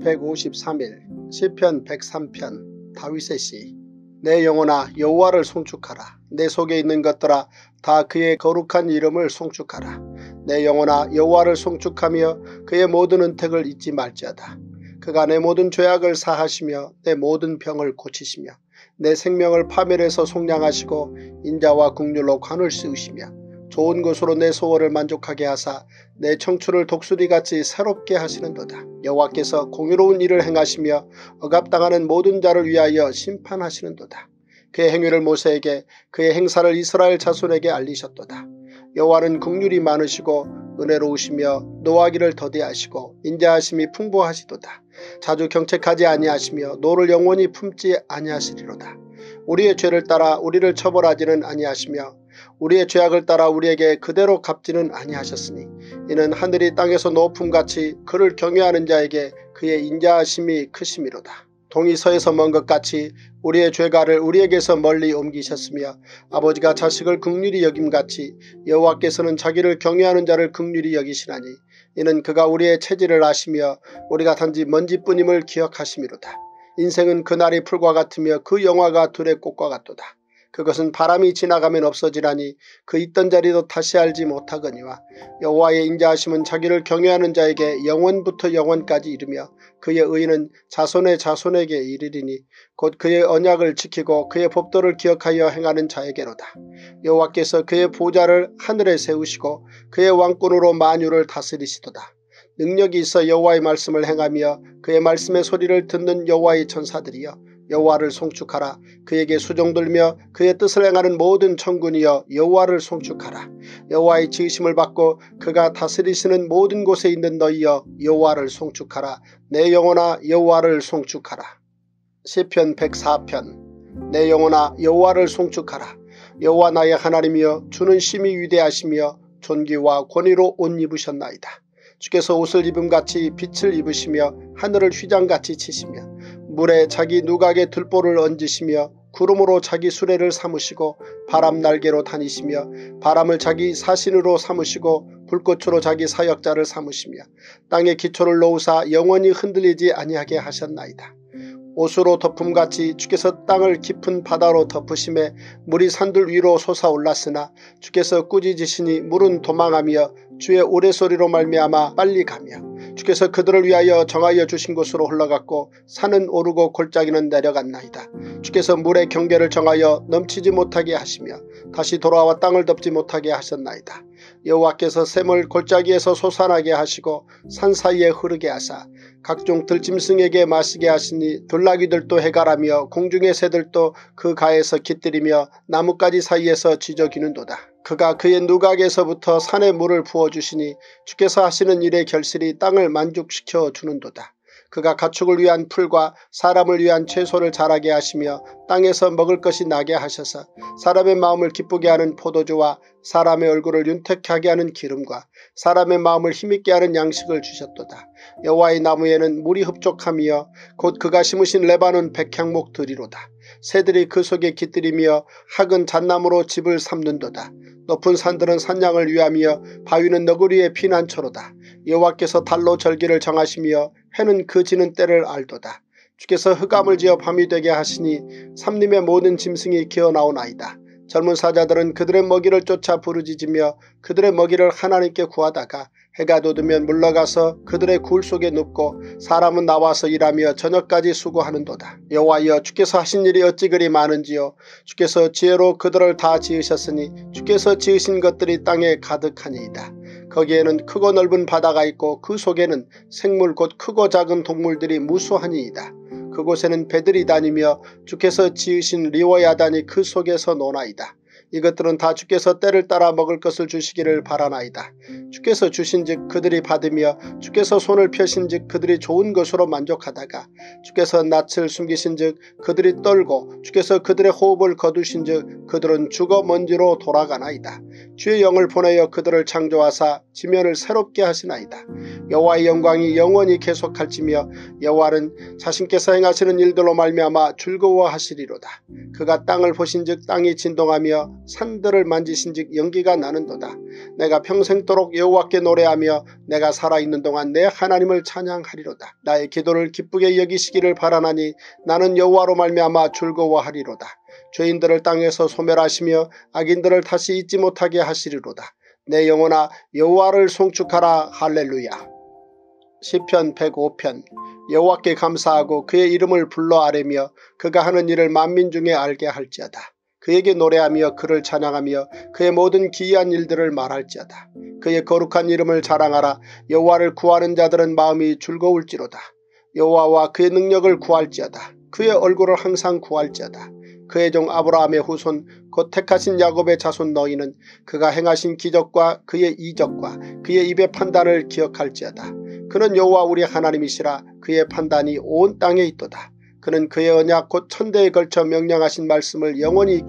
제153일 시편 103편 다윗의 시. 내 영혼아 여호와를 송축하라. 내 속에 있는 것들아 다 그의 거룩한 이름을 송축하라. 내 영혼아 여호와를 송축하며 그의 모든 은택을 잊지 말지어다. 그가 내 모든 죄악을 사하시며 내 모든 병을 고치시며 내 생명을 파멸해서 속량하시고 인자와 긍휼로 관을 씌우시며 좋은 것으로 내 소원을 만족하게 하사 내 청춘을 독수리같이 새롭게 하시는도다. 여호와께서 공의로운 일을 행하시며 억압당하는 모든 자를 위하여 심판하시는도다. 그의 행위를 모세에게 그의 행사를 이스라엘 자손에게 알리셨도다. 여호와는 긍휼이 많으시고 은혜로우시며 노하기를 더디하시고 인자하심이 풍부하시도다. 자주 경책하지 아니하시며 노를 영원히 품지 아니하시리로다. 우리의 죄를 따라 우리를 처벌하지는 아니하시며 우리의 죄악을 따라 우리에게 그대로 갚지는 아니하셨으니 이는 하늘이 땅에서 높음같이 그를 경외하는 자에게 그의 인자하심이 크심이로다. 동이 서에서 먼 것 같이 우리의 죄가를 우리에게서 멀리 옮기셨으며 아버지가 자식을 긍휼히 여김같이 여호와께서는 자기를 경외하는 자를 긍휼히 여기시나니 이는 그가 우리의 체질을 아시며 우리가 단지 먼지뿐임을 기억하심이로다. 인생은 그날이 풀과 같으며 그 영화가 들의 꽃과 같도다. 그것은 바람이 지나가면 없어지라니 그 있던 자리도 다시 알지 못하거니와 여호와의 인자하심은 자기를 경외하는 자에게 영원부터 영원까지 이르며 그의 의는 자손의 자손에게 이르리니 곧 그의 언약을 지키고 그의 법도를 기억하여 행하는 자에게로다. 여호와께서 그의 보좌를 하늘에 세우시고 그의 왕권으로 만유를 다스리시도다. 능력이 있어 여호와의 말씀을 행하며 그의 말씀의 소리를 듣는 여호와의 천사들이여 여호와를 송축하라. 그에게 수종들며 그의 뜻을 행하는 모든 천군이여 여호와를 송축하라. 여호와의 지으심을 받고 그가 다스리시는 모든 곳에 있는 너희여 여호와를 송축하라. 내 영혼아 여호와를 송축하라. 시편 104편 내 영혼아 여호와를 송축하라. 여호와 나의 하나님이여 주는 심히 위대하시며 존귀와 권위로 옷 입으셨나이다. 주께서 옷을 입음같이 빛을 입으시며 하늘을 휘장같이 치시며 물에 자기 누각에 들보를 얹으시며 구름으로 자기 수레를 삼으시고 바람 날개로 다니시며 바람을 자기 사신으로 삼으시고 불꽃으로 자기 사역자를 삼으시며 땅에 기초를 놓으사 영원히 흔들리지 아니하게 하셨나이다. 옷으로 덮음같이 주께서 땅을 깊은 바다로 덮으심에 물이 산들 위로 솟아올랐으나 주께서 꾸짖으시니 물은 도망하며 주의 오래소리로 말미암아 빨리 가며 주께서 그들을 위하여 정하여 주신 곳으로 흘러갔고 산은 오르고 골짜기는 내려갔나이다. 주께서 물의 경계를 정하여 넘치지 못하게 하시며 다시 돌아와 땅을 덮지 못하게 하셨나이다. 여호와께서 샘을 골짜기에서 솟아나게 하시고 산 사이에 흐르게 하사 각종 들짐승에게 마시게 하시니 들나귀들도 해가라며 공중의 새들도 그 가에서 깃들이며 나뭇가지 사이에서 지저귀는도다. 그가 그의 누각에서부터 산에 물을 부어주시니 주께서 하시는 일의 결실이 땅을 만족시켜 주는도다. 그가 가축을 위한 풀과 사람을 위한 채소를 자라게 하시며 땅에서 먹을 것이 나게 하셔서 사람의 마음을 기쁘게 하는 포도주와 사람의 얼굴을 윤택하게 하는 기름과 사람의 마음을 힘있게 하는 양식을 주셨도다. 여호와의 나무에는 물이 흡족하며 곧 그가 심으신 레바논 백향목들이로다. 새들이 그 속에 깃들이며 학은 잣나무로 집을 삼는도다. 높은 산들은 산양을 위하며 바위는 너구리의 피난처로다. 여호와께서 달로 절기를 정하시며 해는 그 지는 때를 알도다. 주께서 흑암을 지어 밤이 되게 하시니 삼림의 모든 짐승이 기어나오나이다. 젊은 사자들은 그들의 먹이를 쫓아 부르짖으며 그들의 먹이를 하나님께 구하다가 해가 돋으면 물러가서 그들의 굴 속에 눕고 사람은 나와서 일하며 저녁까지 수고하는도다. 여호와여, 주께서 하신 일이 어찌 그리 많은지요. 주께서 지혜로 그들을 다 지으셨으니 주께서 지으신 것들이 땅에 가득하니이다. 거기에는 크고 넓은 바다가 있고 그 속에는 생물 곧 크고 작은 동물들이 무수하니이다. 그곳에는 배들이 다니며 주께서 지으신 리워야단이 그 속에서 노나이다. 이것들은 다 주께서 때를 따라 먹을 것을 주시기를 바라나이다. 주께서 주신즉 그들이 받으며 주께서 손을 펴신즉 그들이 좋은 것으로 만족하다가 주께서 낯을 숨기신즉 그들이 떨고 주께서 그들의 호흡을 거두신즉 그들은 죽어 먼지로 돌아가나이다. 주의 영을 보내어 그들을 창조하사 지면을 새롭게 하시나이다. 여호와의 영광이 영원히 계속할지며 여호와는 자신께서 행하시는 일들로 말미암아 즐거워하시리로다. 그가 땅을 보신즉 땅이 진동하며 산들을 만지신즉 연기가 나는도다. 내가 평생도록 여호와께 노래하며 내가 살아있는 동안 내 하나님을 찬양하리로다. 나의 기도를 기쁘게 여기시기를 바라나니 나는 여호와로 말미암아 즐거워하리로다. 죄인들을 땅에서 소멸하시며 악인들을 다시 잊지 못하게 하시리로다. 내 영혼아 여호와를 송축하라. 할렐루야. 시편 105편. 여호와께 감사하고 그의 이름을 불러 아뢰며 그가 하는 일을 만민 중에 알게 할지어다. 그에게 노래하며 그를 찬양하며 그의 모든 기이한 일들을 말할지어다. 그의 거룩한 이름을 자랑하라. 여호와를 구하는 자들은 마음이 즐거울지로다. 여호와와 그의 능력을 구할지어다. 그의 얼굴을 항상 구할지어다. 그의 종 아브라함의 후손 곧 택하신 야곱의 자손 너희는 그가 행하신 기적과 그의 이적과 그의 입의 판단을 기억할지어다. 그는 여호와 우리 하나님이시라. 그의 판단이 온 땅에 있도다. 그는 그의 언약 곧 천대에 걸쳐 명령하신 말씀을 영원히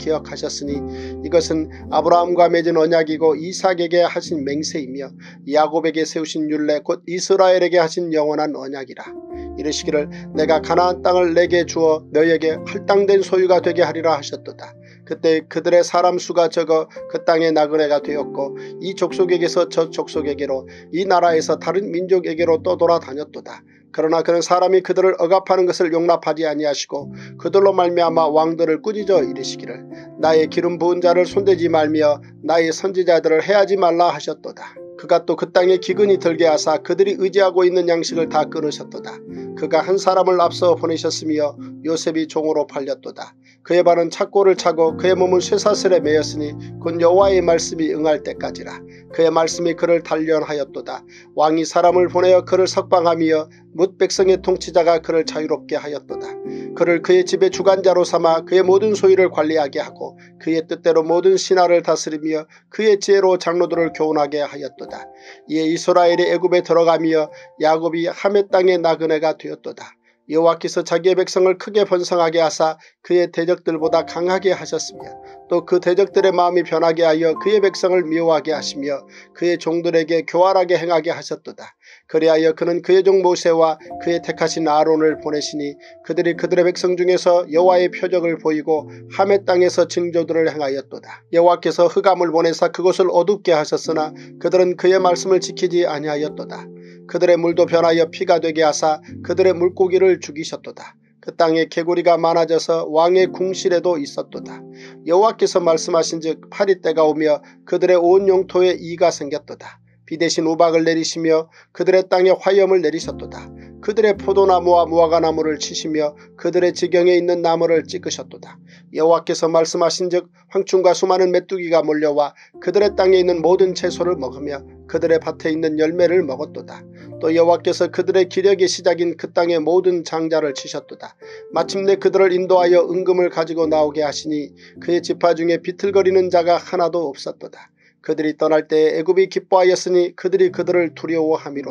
기억하셨으니 이것은 아브라함과 맺은 언약이고 이삭에게 하신 맹세이며 야곱에게 세우신 율례 곧 이스라엘에게 하신 영원한 언약이라. 이르시기를 내가 가나안 땅을 내게 주어 너희에게 할당된 소유가 되게 하리라 하셨도다. 그때 그들의 사람 수가 적어 그 땅의 나그네가 되었고 이 족속에게서 저 족속에게로 이 나라에서 다른 민족에게로 떠돌아다녔도다. 그러나 그는 사람이 그들을 억압하는 것을 용납하지 아니하시고 그들로 말미암아 왕들을 꾸짖어 이르시기를 나의 기름 부은 자를 손대지 말며 나의 선지자들을 해하지 말라 하셨도다. 그가 또 그 땅에 기근이 들게 하사 그들이 의지하고 있는 양식을 다 끊으셨도다. 그가 한 사람을 앞서 보내셨으며 요셉이 종으로 팔렸도다. 그의 발은 착고를 차고 그의 몸은 쇠사슬에 매였으니 곧 여호와의 말씀이 응할 때까지라. 그의 말씀이 그를 단련하였도다. 왕이 사람을 보내어 그를 석방하며 뭇 백성의 통치자가 그를 자유롭게 하였도다. 그를 그의 집의 주관자로 삼아 그의 모든 소유를 관리하게 하고 그의 뜻대로 모든 신하를 다스리며 그의 지혜로 장로들을 교훈하게 하였도다. 이에 이스라엘이 애굽에 들어가며 야곱이 하멜 땅의 나그네가 되었도다. 여호와께서 자기의 백성을 크게 번성하게 하사 그의 대적들보다 강하게 하셨으며 또 그 대적들의 마음이 변하게 하여 그의 백성을 미워하게 하시며 그의 종들에게 교활하게 행하게 하셨도다. 그리하여 그는 그의 종 모세와 그의 택하신 아론을 보내시니 그들이 그들의 백성 중에서 여호와의 표적을 보이고 하멜 땅에서 징조들을 행하였도다. 여호와께서 흑암을 보내사 그곳을 어둡게 하셨으나 그들은 그의 말씀을 지키지 아니하였도다. 그들의 물도 변하여 피가 되게 하사 그들의 물고기를 죽이셨도다. 그 땅에 개구리가 많아져서 왕의 궁실에도 있었도다. 여호와께서 말씀하신즉 파리때가 오며 그들의 온 영토에 이가 생겼도다. 비 대신 우박을 내리시며 그들의 땅에 화염을 내리셨도다. 그들의 포도나무와 무화과나무를 치시며 그들의 지경에 있는 나무를 찍으셨도다. 여호와께서 말씀하신즉 황충과 수많은 메뚜기가 몰려와 그들의 땅에 있는 모든 채소를 먹으며 그들의 밭에 있는 열매를 먹었도다. 또 여호와께서 그들의 기력의 시작인 그 땅의 모든 장자를 치셨도다. 마침내 그들을 인도하여 은금을 가지고 나오게 하시니 그의 지파 중에 비틀거리는 자가 하나도 없었도다. 그들이 떠날 때에 애굽이 기뻐하였으니 그들이 그들을 두려워함이로다.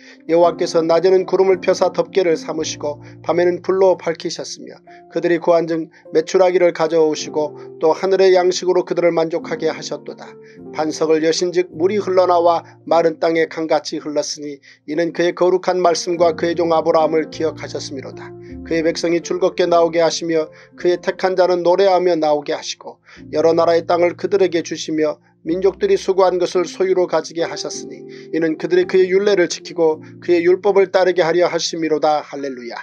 여호와께서 낮에는 구름을 펴사 덮개를 삼으시고 밤에는 불로 밝히셨으며 그들이 구한즉 메추라기를 가져오시고 또 하늘의 양식으로 그들을 만족하게 하셨도다. 반석을 여신즉 물이 흘러나와 마른 땅에 강같이 흘렀으니 이는 그의 거룩한 말씀과 그의 종 아브라함을 기억하셨음이로다. 그의 백성이 즐겁게 나오게 하시며 그의 택한 자는 노래하며 나오게 하시고 여러 나라의 땅을 그들에게 주시며 민족들이 수고한 것을 소유로 가지게 하셨으니 이는 그들이 그의 율례를 지키고 그의 율법을 따르게 하려 하심이로다. 할렐루야.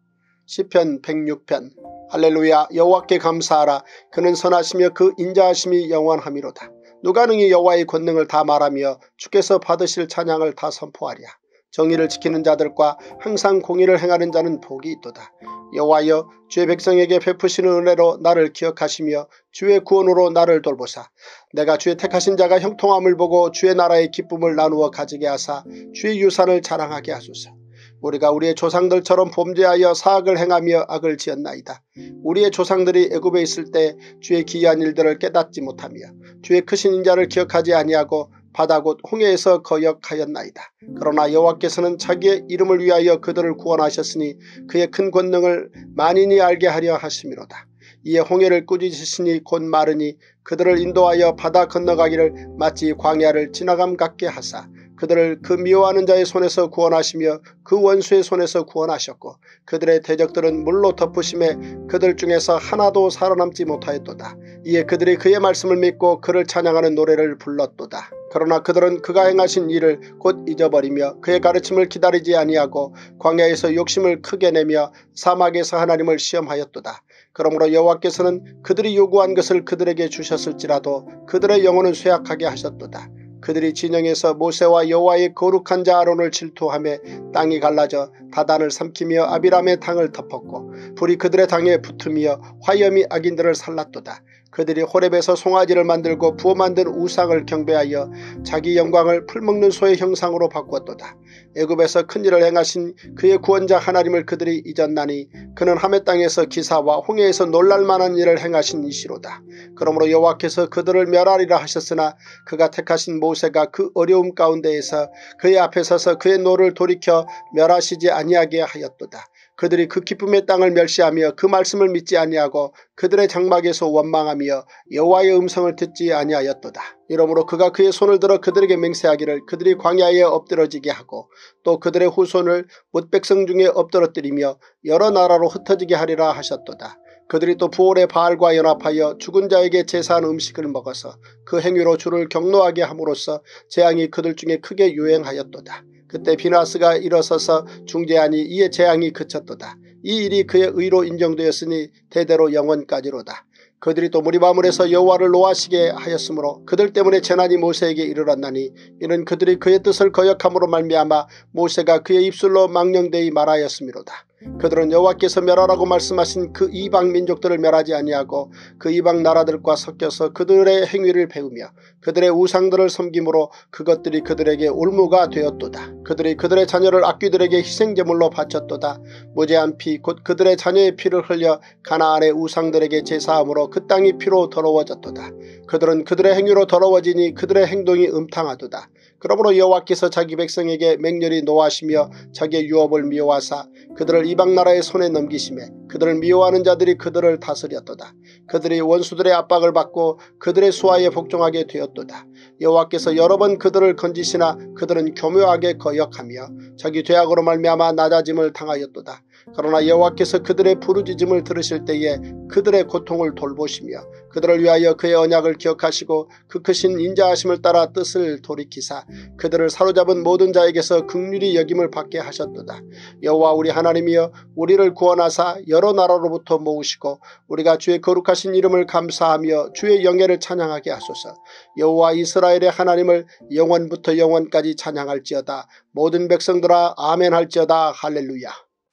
시편 106편. 할렐루야. 여호와께 감사하라. 그는 선하시며 그 인자하심이 영원함이로다. 누가 능히 여호와의 권능을 다 말하며 주께서 받으실 찬양을 다 선포하랴. 정의를 지키는 자들과 항상 공의를 행하는 자는 복이 있도다. 여호와여, 주의 백성에게 베푸시는 은혜로 나를 기억하시며 주의 구원으로 나를 돌보사 내가 주의 택하신 자가 형통함을 보고 주의 나라의 기쁨을 나누어 가지게 하사 주의 유산을 자랑하게 하소서. 우리가 우리의 조상들처럼 범죄하여 사악을 행하며 악을 지었나이다. 우리의 조상들이 애굽에 있을 때 주의 기이한 일들을 깨닫지 못하며 주의 크신 인자를 기억하지 아니하고 바다 곧 홍해에서 거역하였나이다. 그러나 여호와께서는 자기의 이름을 위하여 그들을 구원하셨으니 그의 큰 권능을 만인이 알게 하려 하심이로다. 이에 홍해를 꾸짖으시니 곧 마르니 그들을 인도하여 바다 건너가기를 마치 광야를 지나감 같게 하사 그들을 그 미워하는 자의 손에서 구원하시며 그 원수의 손에서 구원하셨고 그들의 대적들은 물로 덮으심에 그들 중에서 하나도 살아남지 못하였도다. 이에 그들이 그의 말씀을 믿고 그를 찬양하는 노래를 불렀도다. 그러나 그들은 그가 행하신 일을 곧 잊어버리며 그의 가르침을 기다리지 아니하고 광야에서 욕심을 크게 내며 사막에서 하나님을 시험하였도다. 그러므로 여호와께서는 그들이 요구한 것을 그들에게 주셨을지라도 그들의 영혼은 쇠약하게 하셨도다. 그들이 진영에서 모세와 여호와의 거룩한 자 아론을 질투하며 땅이 갈라져 다단을 삼키며 아비람의 당을 덮었고 불이 그들의 당에 붙으며 화염이 악인들을 살랐도다. 그들이 호렙에서 송아지를 만들고 부어 만든 우상을 경배하여 자기 영광을 풀먹는 소의 형상으로 바꾸었도다. 애굽에서 큰일을 행하신 그의 구원자 하나님을 그들이 잊었나니 그는 하멜 땅에서 기사와 홍해에서 놀랄만한 일을 행하신 이시로다. 그러므로 여호와께서 그들을 멸하리라 하셨으나 그가 택하신 모세가 그 어려움 가운데에서 그의 앞에 서서 그의 노를 돌이켜 멸하시지 아니하게 하였도다. 그들이 그 기쁨의 땅을 멸시하며 그 말씀을 믿지 아니하고 그들의 장막에서 원망하며 여호와의 음성을 듣지 아니하였도다. 이러므로 그가 그의 손을 들어 그들에게 맹세하기를 그들이 광야에 엎드러지게 하고 또 그들의 후손을 뭇백성 중에 엎드러뜨리며 여러 나라로 흩어지게 하리라 하셨도다. 그들이 또 부올의 바알과 연합하여 죽은 자에게 제사한 음식을 먹어서 그 행위로 주를 경노하게 함으로써 재앙이 그들 중에 크게 유행하였도다. 그때 비나스가 일어서서 중재하니 이에 재앙이 그쳤도다. 이 일이 그의 의로 인정되었으니 대대로 영원까지로다. 그들이 또 무리바물에서 여호와를 노하시게 하였으므로 그들 때문에 재난이 모세에게 이르렀나니 이는 그들이 그의 뜻을 거역함으로 말미암아 모세가 그의 입술로 망령되이 말하였음이로다. 그들은 여호와께서 멸하라고 말씀하신 그 이방 민족들을 멸하지 아니하고 그 이방 나라들과 섞여서 그들의 행위를 배우며 그들의 우상들을 섬김으로 그것들이 그들에게 올무가 되었도다. 그들이 그들의 자녀를 악귀들에게 희생제물로 바쳤도다. 무죄한 피 곧 그들의 자녀의 피를 흘려 가나안의 우상들에게 제사함으로 그 땅이 피로 더러워졌도다. 그들은 그들의 행위로 더러워지니 그들의 행동이 음탕하도다. 그러므로 여호와께서 자기 백성에게 맹렬히 노하시며 자기의 유업을 미워하사 그들을 이방나라의 손에 넘기시매 그들을 미워하는 자들이 그들을 다스렸도다. 그들이 원수들의 압박을 받고 그들의 수하에 복종하게 되었도다. 여호와께서 여러 번 그들을 건지시나 그들은 교묘하게 거역하며 자기 죄악으로 말미암아 낮아짐을 당하였도다. 그러나 여호와께서 그들의 부르짖음을 들으실 때에 그들의 고통을 돌보시며 그들을 위하여 그의 언약을 기억하시고 그 크신 인자하심을 따라 뜻을 돌이키사 그들을 사로잡은 모든 자에게서 긍휼히 여김을 받게 하셨도다. 여호와 우리 하나님이여 우리를 구원하사 여러 나라로부터 모으시고 우리가 주의 거룩하신 이름을 감사하며 주의 영예를 찬양하게 하소서. 여호와 이스라엘의 하나님을 영원부터 영원까지 찬양할지어다. 모든 백성들아 아멘 할지어다. 할렐루야.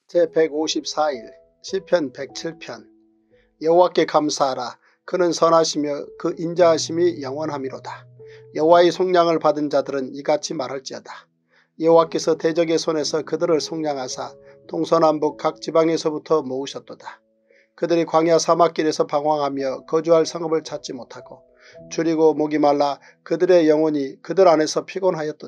제154일 시편 107편. 여호와께 감사하라. 그는 선하시며 그 인자하심이 영원함이로다. 여호와의 속량을 받은 자들은 이같이 말할지어다. 여호와께서 대적의 손에서 그들을 속량하사 동서남북 각 지방에서부터 모으셨도다. 그들이 광야 사막길에서 방황하며 거주할 성읍을 찾지 못하고 줄이고 목이 말라 그들의 영혼이 그들 안에서 피곤하였도다.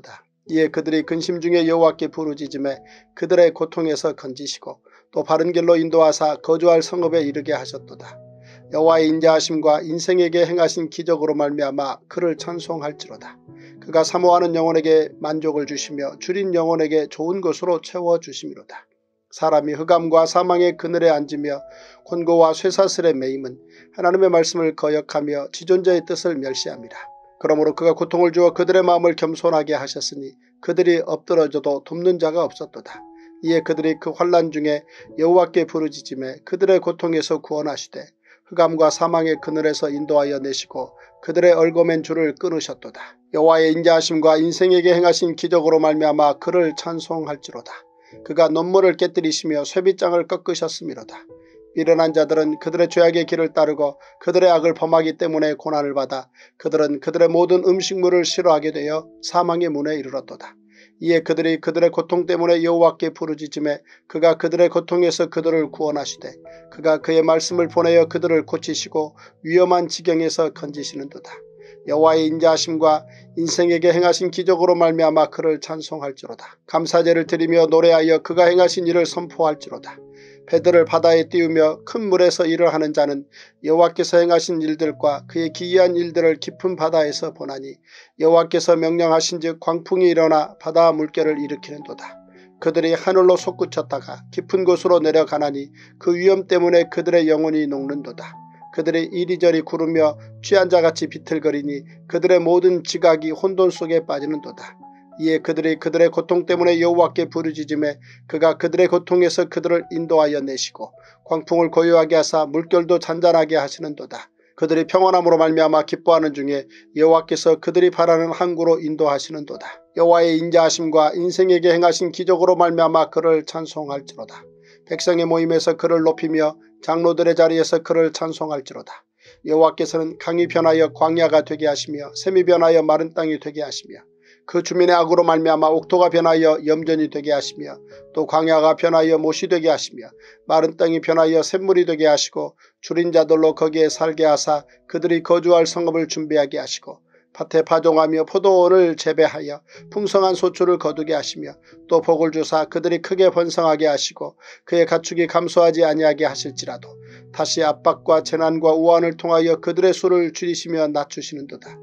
이에 그들이 근심 중에 여호와께 부르짖음에 그들의 고통에서 건지시고 또 바른 길로 인도하사 거주할 성읍에 이르게 하셨도다. 여호와의 인자하심과 인생에게 행하신 기적으로 말미암아 그를 찬송할지로다. 그가 사모하는 영혼에게 만족을 주시며 줄인 영혼에게 좋은 것으로 채워주심이로다. 사람이 흑암과 사망의 그늘에 앉으며 곤고와 쇠사슬에 매임은 하나님의 말씀을 거역하며 지존자의 뜻을 멸시합니다. 그러므로 그가 고통을 주어 그들의 마음을 겸손하게 하셨으니 그들이 엎드러져도 돕는 자가 없었도다. 이에 그들이 그 환난 중에 여호와께 부르짖음에 그들의 고통에서 구원하시되 흑암과 사망의 그늘에서 인도하여 내시고 그들의 얽어맨 줄을 끊으셨도다. 여호와의 인자하심과 인생에게 행하신 기적으로 말미암아 그를 찬송할지로다. 그가 논문을 깨뜨리시며 쇠빗장을 꺾으셨음이로다. 미련한 자들은 그들의 죄악의 길을 따르고 그들의 악을 범하기 때문에 고난을 받아 그들은 그들의 모든 음식물을 싫어하게 되어 사망의 문에 이르렀도다. 이에 그들이 그들의 고통 때문에 여호와께 부르짖음에 그가 그들의 고통에서 그들을 구원하시되 그가 그의 말씀을 보내어 그들을 고치시고 위험한 지경에서 건지시는도다. 여호와의 인자하심과 인생에게 행하신 기적으로 말미암아 그를 찬송할지로다. 감사제를 드리며 노래하여 그가 행하신 일을 선포할지로다. 배들을 바다에 띄우며 큰 물에서 일을 하는 자는 여호와께서 행하신 일들과 그의 기이한 일들을 깊은 바다에서 보나니 여호와께서 명령하신즉 광풍이 일어나 바다 물결을 일으키는도다. 그들이 하늘로 솟구쳤다가 깊은 곳으로 내려가나니 그 위험 때문에 그들의 영혼이 녹는도다. 그들이 이리저리 구르며 취한 자같이 비틀거리니 그들의 모든 지각이 혼돈 속에 빠지는도다. 이에 그들이 그들의 고통 때문에 여호와께 부르짖음에 그가 그들의 고통에서 그들을 인도하여 내시고 광풍을 고요하게 하사 물결도 잔잔하게 하시는도다. 그들이 평안함으로 말미암아 기뻐하는 중에 여호와께서 그들이 바라는 항구로 인도하시는도다. 여호와의 인자하심과 인생에게 행하신 기적으로 말미암아 그를 찬송할지로다. 백성의 모임에서 그를 높이며 장로들의 자리에서 그를 찬송할지로다. 여호와께서는 강이 변하여 광야가 되게 하시며 샘이 변하여 마른 땅이 되게 하시며 그 주민의 악으로 말미암아 옥토가 변하여 염전이 되게 하시며 또 광야가 변하여 못이 되게 하시며 마른 땅이 변하여 샘물이 되게 하시고 줄인 자들로 거기에 살게 하사 그들이 거주할 성읍을 준비하게 하시고 밭에 파종하며 포도원을 재배하여 풍성한 소출을 거두게 하시며 또 복을 주사 그들이 크게 번성하게 하시고 그의 가축이 감소하지 아니하게 하실지라도 다시 압박과 재난과 우환을 통하여 그들의 수를 줄이시며 낮추시는도다.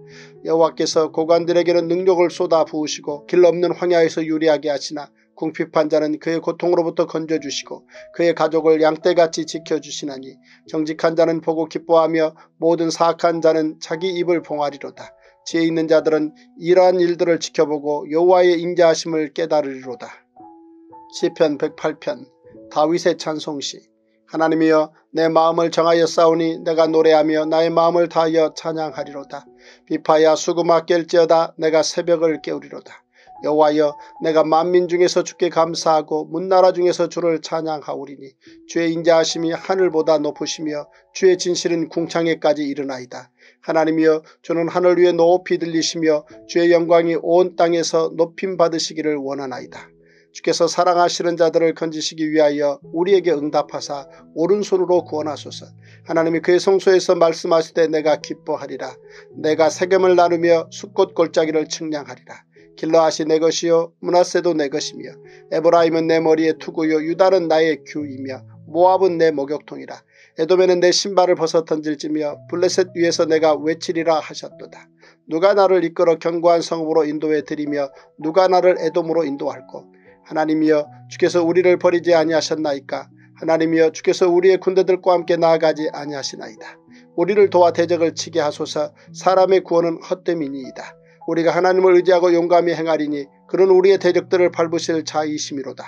여호와께서 고관들에게는 능력을 쏟아 부으시고 길 없는 황야에서 유리하게 하시나 궁핍한 자는 그의 고통으로부터 건져주시고 그의 가족을 양떼같이 지켜주시나니 정직한 자는 보고 기뻐하며 모든 사악한 자는 자기 입을 봉하리로다. 지혜 있는 자들은 이러한 일들을 지켜보고 여호와의 인자하심을 깨달으리로다. 시편 108편 다윗의 찬송시. 하나님이여 내 마음을 정하여 싸우니 내가 노래하며 나의 마음을 다하여 찬양하리로다. 비파야 수금아 깰지어다 내가 새벽을 깨우리로다. 여호와여 내가 만민 중에서 주께 감사하고 문나라 중에서 주를 찬양하오리니 주의 인자하심이 하늘보다 높으시며 주의 진실은 궁창에까지 이르나이다. 하나님이여 주는 하늘 위에 높이 들리시며 주의 영광이 온 땅에서 높임 받으시기를 원하나이다. 주께서 사랑하시는 자들을 건지시기 위하여 우리에게 응답하사 오른손으로 구원하소서. 하나님이 그의 성소에서 말씀하시되 내가 기뻐하리라. 내가 세겜을 나누며 숫꽃 골짜기를 측량하리라. 길르앗이 내 것이요 므낫세도 내 것이며 에브라임은 내 머리의 투구요 유다는 나의 규이며 모압은 내 목욕통이라. 에돔에는 내 신발을 벗어 던질지며 블레셋 위에서 내가 외치리라 하셨도다. 누가 나를 이끌어 견고한 성읍으로 인도해 드리며 누가 나를 에돔으로 인도할꼬. 하나님이여 주께서 우리를 버리지 아니하셨나이까. 하나님이여 주께서 우리의 군대들과 함께 나아가지 아니하시나이다. 우리를 도와 대적을 치게 하소서. 사람의 구원은 헛됨이니이다. 우리가 하나님을 의지하고 용감히 행하리니 그는 우리의 대적들을 밟으실 자이심이로다.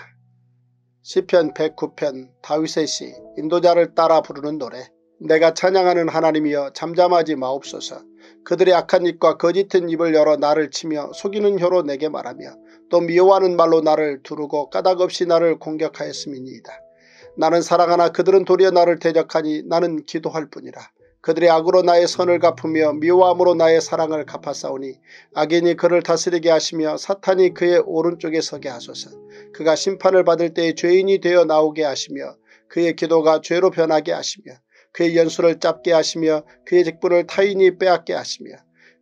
시편 109편 다윗의 시. 인도자를 따라 부르는 노래. 내가 찬양하는 하나님이여 잠잠하지 마옵소서. 그들의 악한 입과 거짓된 입을 열어 나를 치며 속이는 혀로 내게 말하며 또 미워하는 말로 나를 두르고 까닭없이 나를 공격하였음이니이다. 나는 사랑하나 그들은 도리어 나를 대적하니 나는 기도할 뿐이라. 그들의 악으로 나의 선을 갚으며 미워함으로 나의 사랑을 갚아싸우니 악인이 그를 다스리게 하시며 사탄이 그의 오른쪽에 서게 하소서. 그가 심판을 받을 때에 죄인이 되어 나오게 하시며 그의 기도가 죄로 변하게 하시며 그의 연수를 짧게 하시며 그의 직분을 타인이 빼앗게 하시며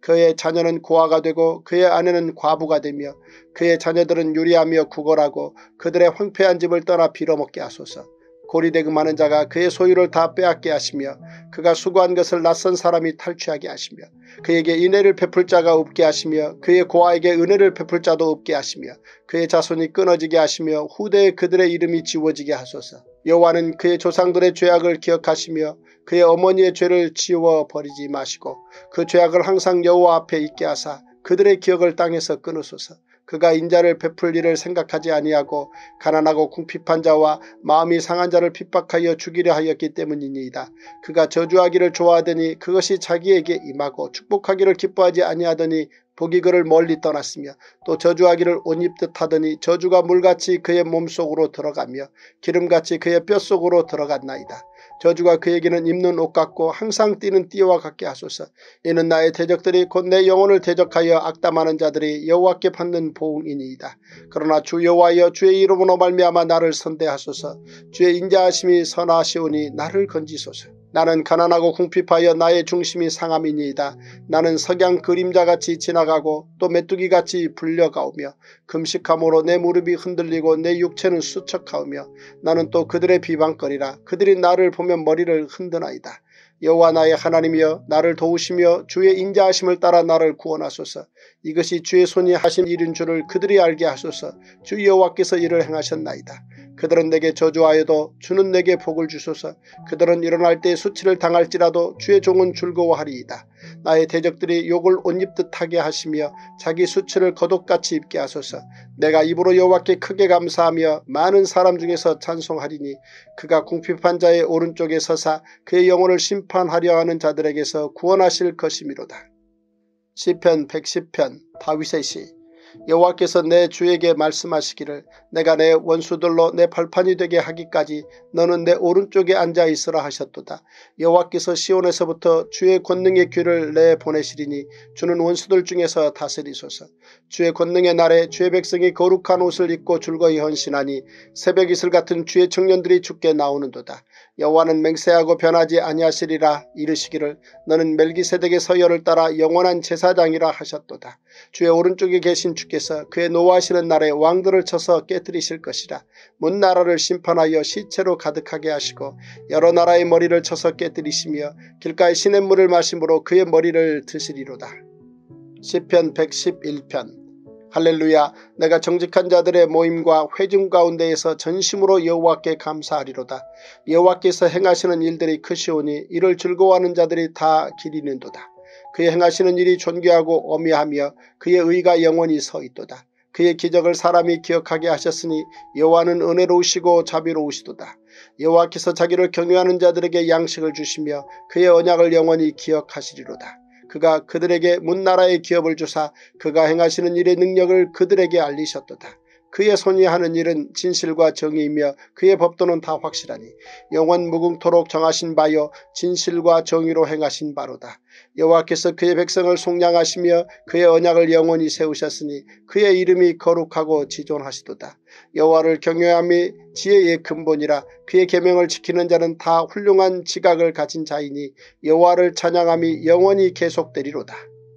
그의 자녀는 고아가 되고 그의 아내는 과부가 되며 그의 자녀들은 유리하며 구걸하고 그들의 황폐한 집을 떠나 빌어먹게 하소서. 고리대금하는 자가 그의 소유를 다 빼앗게 하시며 그가 수고한 것을 낯선 사람이 탈취하게 하시며 그에게 인애를 베풀 자가 없게 하시며 그의 고아에게 은혜를 베풀 자도 없게 하시며 그의 자손이 끊어지게 하시며 후대에 그들의 이름이 지워지게 하소서. 여호와는 그의 조상들의 죄악을 기억하시며 그의 어머니의 죄를 지워버리지 마시고 그 죄악을 항상 여호와 앞에 있게 하사 그들의 기억을 땅에서 끊으소서. 그가 인자를 베풀 일을 생각하지 아니하고 가난하고 궁핍한 자와 마음이 상한 자를 핍박하여 죽이려 하였기 때문이니이다. 그가 저주하기를 좋아하더니 그것이 자기에게 임하고 축복하기를 기뻐하지 아니하더니 복이 그를 멀리 떠났으며 또 저주하기를 옷 입듯 하더니 저주가 물같이 그의 몸속으로 들어가며 기름같이 그의 뼛속으로 들어갔나이다. 저주가 그에게는 입는 옷 같고 항상 뛰는 띠와 같게 하소서. 이는 나의 대적들이 곧 내 영혼을 대적하여 악담하는 자들이 여호와께 받는 보응이니이다. 그러나 주 여호와여 주의 이름으로 말미암아 나를 선대하소서. 주의 인자하심이 선하시오니 나를 건지소서. 나는 가난하고 궁핍하여 나의 중심이 상함이니이다. 나는 석양 그림자같이 지나가고 또 메뚜기같이 불려가오며 금식함으로 내 무릎이 흔들리고 내 육체는 수척하오며 나는 또 그들의 비방거리라. 그들이 나를 보면 머리를 흔드나이다. 여호와 나의 하나님이여 나를 도우시며 주의 인자하심을 따라 나를 구원하소서. 이것이 주의 손이 하신 일인 줄을 그들이 알게 하소서. 주 여호와께서 이를 행하셨나이다. 그들은 내게 저주하여도 주는 내게 복을 주소서. 그들은 일어날 때 수치를 당할지라도 주의 종은 즐거워하리이다. 나의 대적들이 욕을 옷 입듯 하게 하시며 자기 수치를 겉옷같이 입게 하소서. 내가 입으로 여호와께 크게 감사하며 많은 사람 중에서 찬송하리니 그가 궁핍한 자의 오른쪽에 서사 그의 영혼을 심판하려 하는 자들에게서 구원하실 것이미로다. 시편 110편 다윗의 시. 여호와께서 내 주에게 말씀하시기를 내가 내 원수들로 내 발판이 되게 하기까지 너는 내 오른쪽에 앉아 있으라 하셨도다. 여호와께서 시온에서부터 주의 권능의 귀를 내보내시리니 주는 원수들 중에서 다스리소서. 주의 권능의 날에 주의 백성이 거룩한 옷을 입고 즐거이 헌신하니 새벽 이슬 같은 주의 청년들이 주께 나오는도다. 여호와는 맹세하고 변하지 아니하시리라 이르시기를 너는 멜기세덱의 서열을 따라 영원한 제사장이라 하셨도다. 주의 오른쪽에 계신 주께서 그의 노하시는 날에 왕들을 쳐서 깨뜨리실 것이라. 문 나라를 심판하여 시체로 가득하게 하시고 여러 나라의 머리를 쳐서 깨뜨리시며 길가의 시냇물을 마심으로 그의 머리를 드시리로다. 시편 111편 할렐루야. 내가 정직한 자들의 모임과 회중 가운데에서 전심으로 여호와께 감사하리로다. 여호와께서 행하시는 일들이 크시오니 이를 즐거워하는 자들이 다 기리는도다. 그의 행하시는 일이 존귀하고 어미하며 그의 의가 영원히 서 있도다. 그의 기적을 사람이 기억하게 하셨으니 여호와는 은혜로우시고 자비로우시도다. 여호와께서 자기를 경외하는 자들에게 양식을 주시며 그의 언약을 영원히 기억하시리로다. 그가 그들에게 문나라의 기업을 주사 그가 행하시는 일의 능력을 그들에게 알리셨도다. 그의 손이 하는 일은 진실과 정의이며 그의 법도는 다 확실하니 영원 무궁토록 정하신 바요 진실과 정의로 행하신 바로다. 여호와께서 그의 백성을 속량하시며 그의 언약을 영원히 세우셨으니 그의 이름이 거룩하고 지존하시도다. 여호와를 경외함이 지혜의 근본이라. 그의 계명을 지키는 자는 다 훌륭한 지각을 가진 자이니 여호와를 찬양함이 영원히 계속되리로다.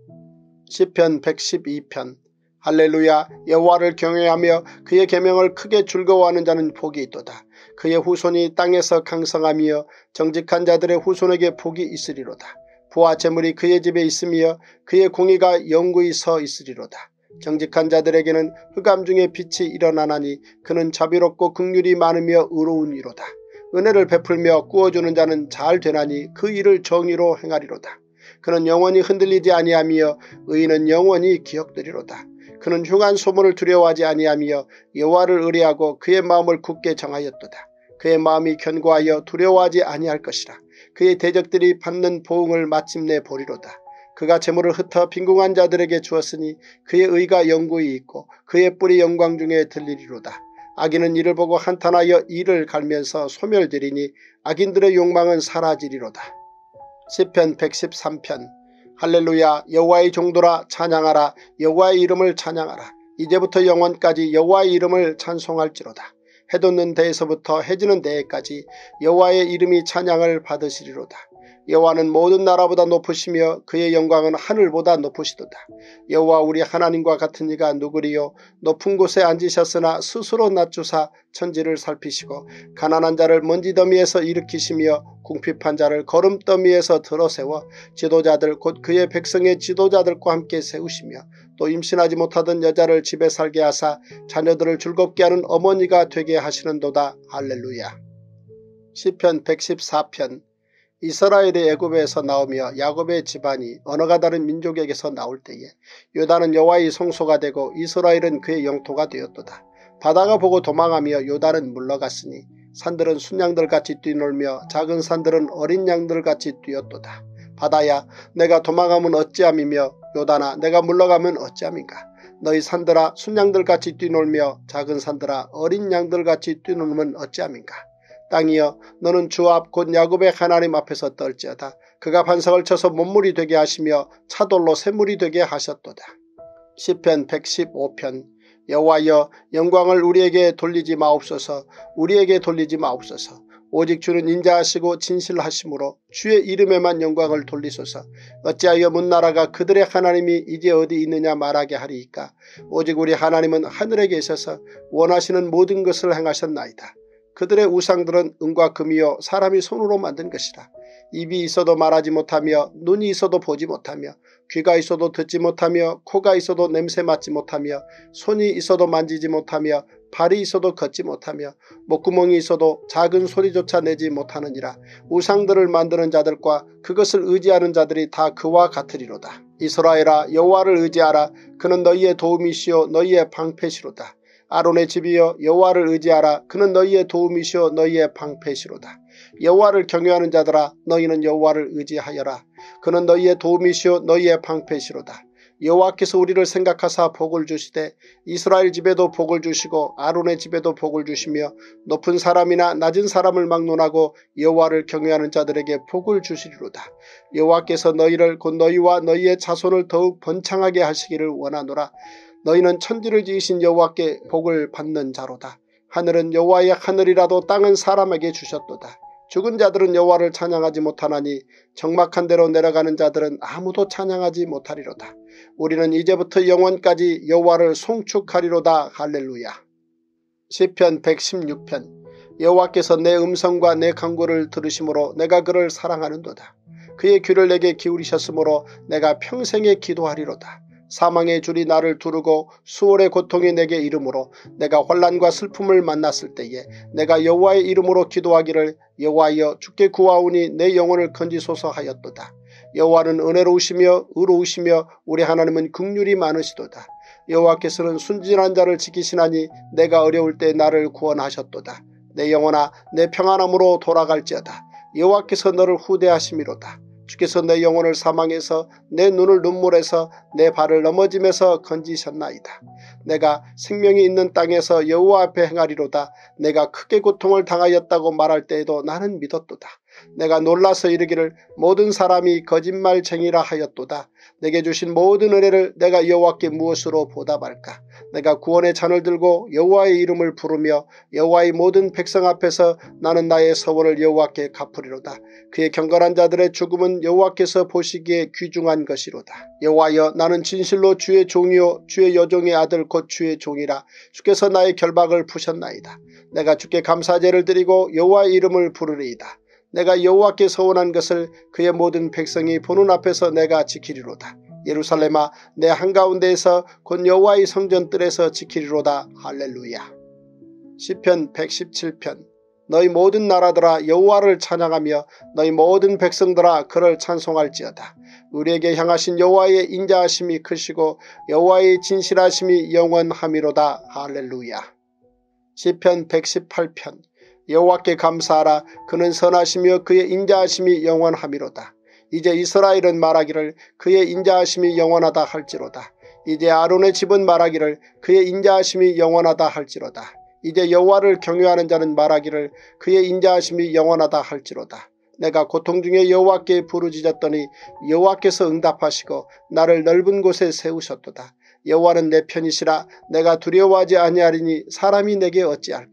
시편 112편 할렐루야. 여호와를 경외하며 그의 계명을 크게 즐거워하는 자는 복이 있도다. 그의 후손이 땅에서 강성하며 정직한 자들의 후손에게 복이 있으리로다. 부와 재물이 그의 집에 있으며 그의 공의가 영구히 서 있으리로다. 정직한 자들에게는 흑암 중에 빛이 일어나나니 그는 자비롭고 긍휼이 많으며 의로운 이로다. 은혜를 베풀며 꾸어주는 자는 잘 되나니 그 일을 정의로 행하리로다. 그는 영원히 흔들리지 아니하며 의인은 영원히 기억되리로다. 그는 흉한 소문을 두려워하지 아니하며 여호와를 의뢰하고 그의 마음을 굳게 정하였도다. 그의 마음이 견고하여 두려워하지 아니할 것이라. 그의 대적들이 받는 보응을 마침내 보리로다. 그가 재물을 흩어 빈궁한 자들에게 주었으니 그의 의가 영구히 있고 그의 뿔이 영광 중에 들리리로다. 악인은 이를 보고 한탄하여 이를 갈면서 소멸되리니 악인들의 욕망은 사라지리로다. 시편 113편 할렐루야. 여호와의 종들아 찬양하라. 여호와의 이름을 찬양하라. 이제부터 영원까지 여호와의 이름을 찬송할지로다. 해 돋는 데에서부터 해 지는 데에까지 여호와의 이름이 찬양을 받으시리로다. 여호와는 모든 나라보다 높으시며 그의 영광은 하늘보다 높으시도다. 여호와 우리 하나님과 같은 이가 누구리요. 높은 곳에 앉으셨으나 스스로 낮추사 천지를 살피시고 가난한 자를 먼지더미에서 일으키시며 궁핍한 자를 거름더미에서 들어세워 지도자들 곧 그의 백성의 지도자들과 함께 세우시며 또 임신하지 못하던 여자를 집에 살게 하사 자녀들을 즐겁게 하는 어머니가 되게 하시는도다. 할렐루야. 시편 114편. 이스라엘의 애굽에서 나오며 야곱의 집안이 언어가 다른 민족에게서 나올 때에 요단은 여호와의 성소가 되고 이스라엘은 그의 영토가 되었도다. 바다가 보고 도망하며 요단은 물러갔으니 산들은 순양들같이 뛰놀며 작은 산들은 어린 양들같이 뛰었도다. 바다야 내가 도망하면 어찌함이며 요단아 내가 물러가면 어찌함인가. 너희 산들아 순양들같이 뛰놀며 작은 산들아 어린 양들같이 뛰놀면 어찌함인가. 땅이여 너는 주 앞 곧 야곱의 하나님 앞에서 떨지어다. 그가 반석을 쳐서 못물이 되게 하시며 차돌로 샘물이 되게 하셨도다. 시편 115편. 여호와여 영광을 우리에게 돌리지 마옵소서. 우리에게 돌리지 마옵소서. 오직 주는 인자하시고 진실하심으로 주의 이름에만 영광을 돌리소서. 어찌하여 문나라가 그들의 하나님이 이제 어디 있느냐 말하게 하리이까. 오직 우리 하나님은 하늘에 계셔서 원하시는 모든 것을 행하셨나이다. 그들의 우상들은 은과 금이요 사람이 손으로 만든 것이라. 입이 있어도 말하지 못하며 눈이 있어도 보지 못하며 귀가 있어도 듣지 못하며 코가 있어도 냄새 맡지 못하며 손이 있어도 만지지 못하며 발이 있어도 걷지 못하며 목구멍이 있어도 작은 소리조차 내지 못하느니라. 우상들을 만드는 자들과 그것을 의지하는 자들이 다 그와 같으리로다. 이스라엘아 여호와를 의지하라. 그는 너희의 도움이시요 너희의 방패시로다. 아론의 집이여 여호와를 의지하라. 그는 너희의 도움이시요 너희의 방패시로다. 여호와를 경외하는 자들아 너희는 여호와를 의지하여라. 그는 너희의 도움이시요 너희의 방패시로다. 여호와께서 우리를 생각하사 복을 주시되 이스라엘 집에도 복을 주시고 아론의 집에도 복을 주시며 높은 사람이나 낮은 사람을 막론하고 여호와를 경외하는 자들에게 복을 주시리로다. 여호와께서 너희를 곧 너희와 너희의 자손을 더욱 번창하게 하시기를 원하노라. 너희는 천지를 지으신 여호와께 복을 받는 자로다. 하늘은 여호와의 하늘이라도 땅은 사람에게 주셨도다. 죽은 자들은 여호와를 찬양하지 못하나니 적막한 데로 내려가는 자들은 아무도 찬양하지 못하리로다. 우리는 이제부터 영원까지 여호와를 송축하리로다. 할렐루야. 시편 116편. 여호와께서 내 음성과 내 간구를 들으심으로 내가 그를 사랑하는도다. 그의 귀를 내게 기울이셨으므로 내가 평생에 기도하리로다. 사망의 줄이 나를 두르고 수월의 고통이 내게 이르므로 내가 환난과 슬픔을 만났을 때에 내가 여호와의 이름으로 기도하기를 여호와여 주께 구하오니 내 영혼을 건지소서 하였도다. 여호와는 은혜로우시며 의로우시며 우리 하나님은 긍휼이 많으시도다. 여호와께서는 순진한 자를 지키시나니 내가 어려울 때 나를 구원하셨도다. 내 영혼아 내 평안함으로 돌아갈지어다. 여호와께서 너를 후대하심이로다. 주께서 내 영혼을 사망에서 내 눈을 눈물에서 내 발을 넘어짐에서 건지셨나이다. 내가 생명이 있는 땅에서 여호와 앞에 행하리로다. 내가 크게 고통을 당하였다고 말할 때에도 나는 믿었도다. 내가 놀라서 이르기를 모든 사람이 거짓말쟁이라 하였도다. 내게 주신 모든 은혜를 내가 여호와께 무엇으로 보답할까. 내가 구원의 잔을 들고 여호와의 이름을 부르며 여호와의 모든 백성 앞에서 나는 나의 서원을 여호와께 갚으리로다. 그의 경건한 자들의 죽음은 여호와께서 보시기에 귀중한 것이로다. 여호와여 나는 진실로 주의 종이요 주의 여종의 아들 곧 주의 종이라. 주께서 나의 결박을 푸셨나이다. 내가 주께 감사제를 드리고 여호와의 이름을 부르리이다. 내가 여호와께 서원한 것을 그의 모든 백성이 보는 앞에서 내가 지키리로다. 예루살렘아 내 한가운데에서 곧 여호와의 성전뜰에서 지키리로다. 할렐루야. 시편 117편. 너희 모든 나라들아 여호와를 찬양하며 너희 모든 백성들아 그를 찬송할지어다. 우리에게 향하신 여호와의 인자하심이 크시고 여호와의 진실하심이 영원함이로다. 할렐루야. 시편 118편. 여호와께 감사하라. 그는 선하시며 그의 인자하심이 영원함이로다. 이제 이스라엘은 말하기를 그의 인자하심이 영원하다 할지로다. 이제 아론의 집은 말하기를 그의 인자하심이 영원하다 할지로다. 이제 여호와를 경외하는 자는 말하기를 그의 인자하심이 영원하다 할지로다. 내가 고통 중에 여호와께 부르짖었더니 여호와께서 응답하시고 나를 넓은 곳에 세우셨도다. 여호와는 내 편이시라. 내가 두려워하지 아니하리니 사람이 내게 어찌할까.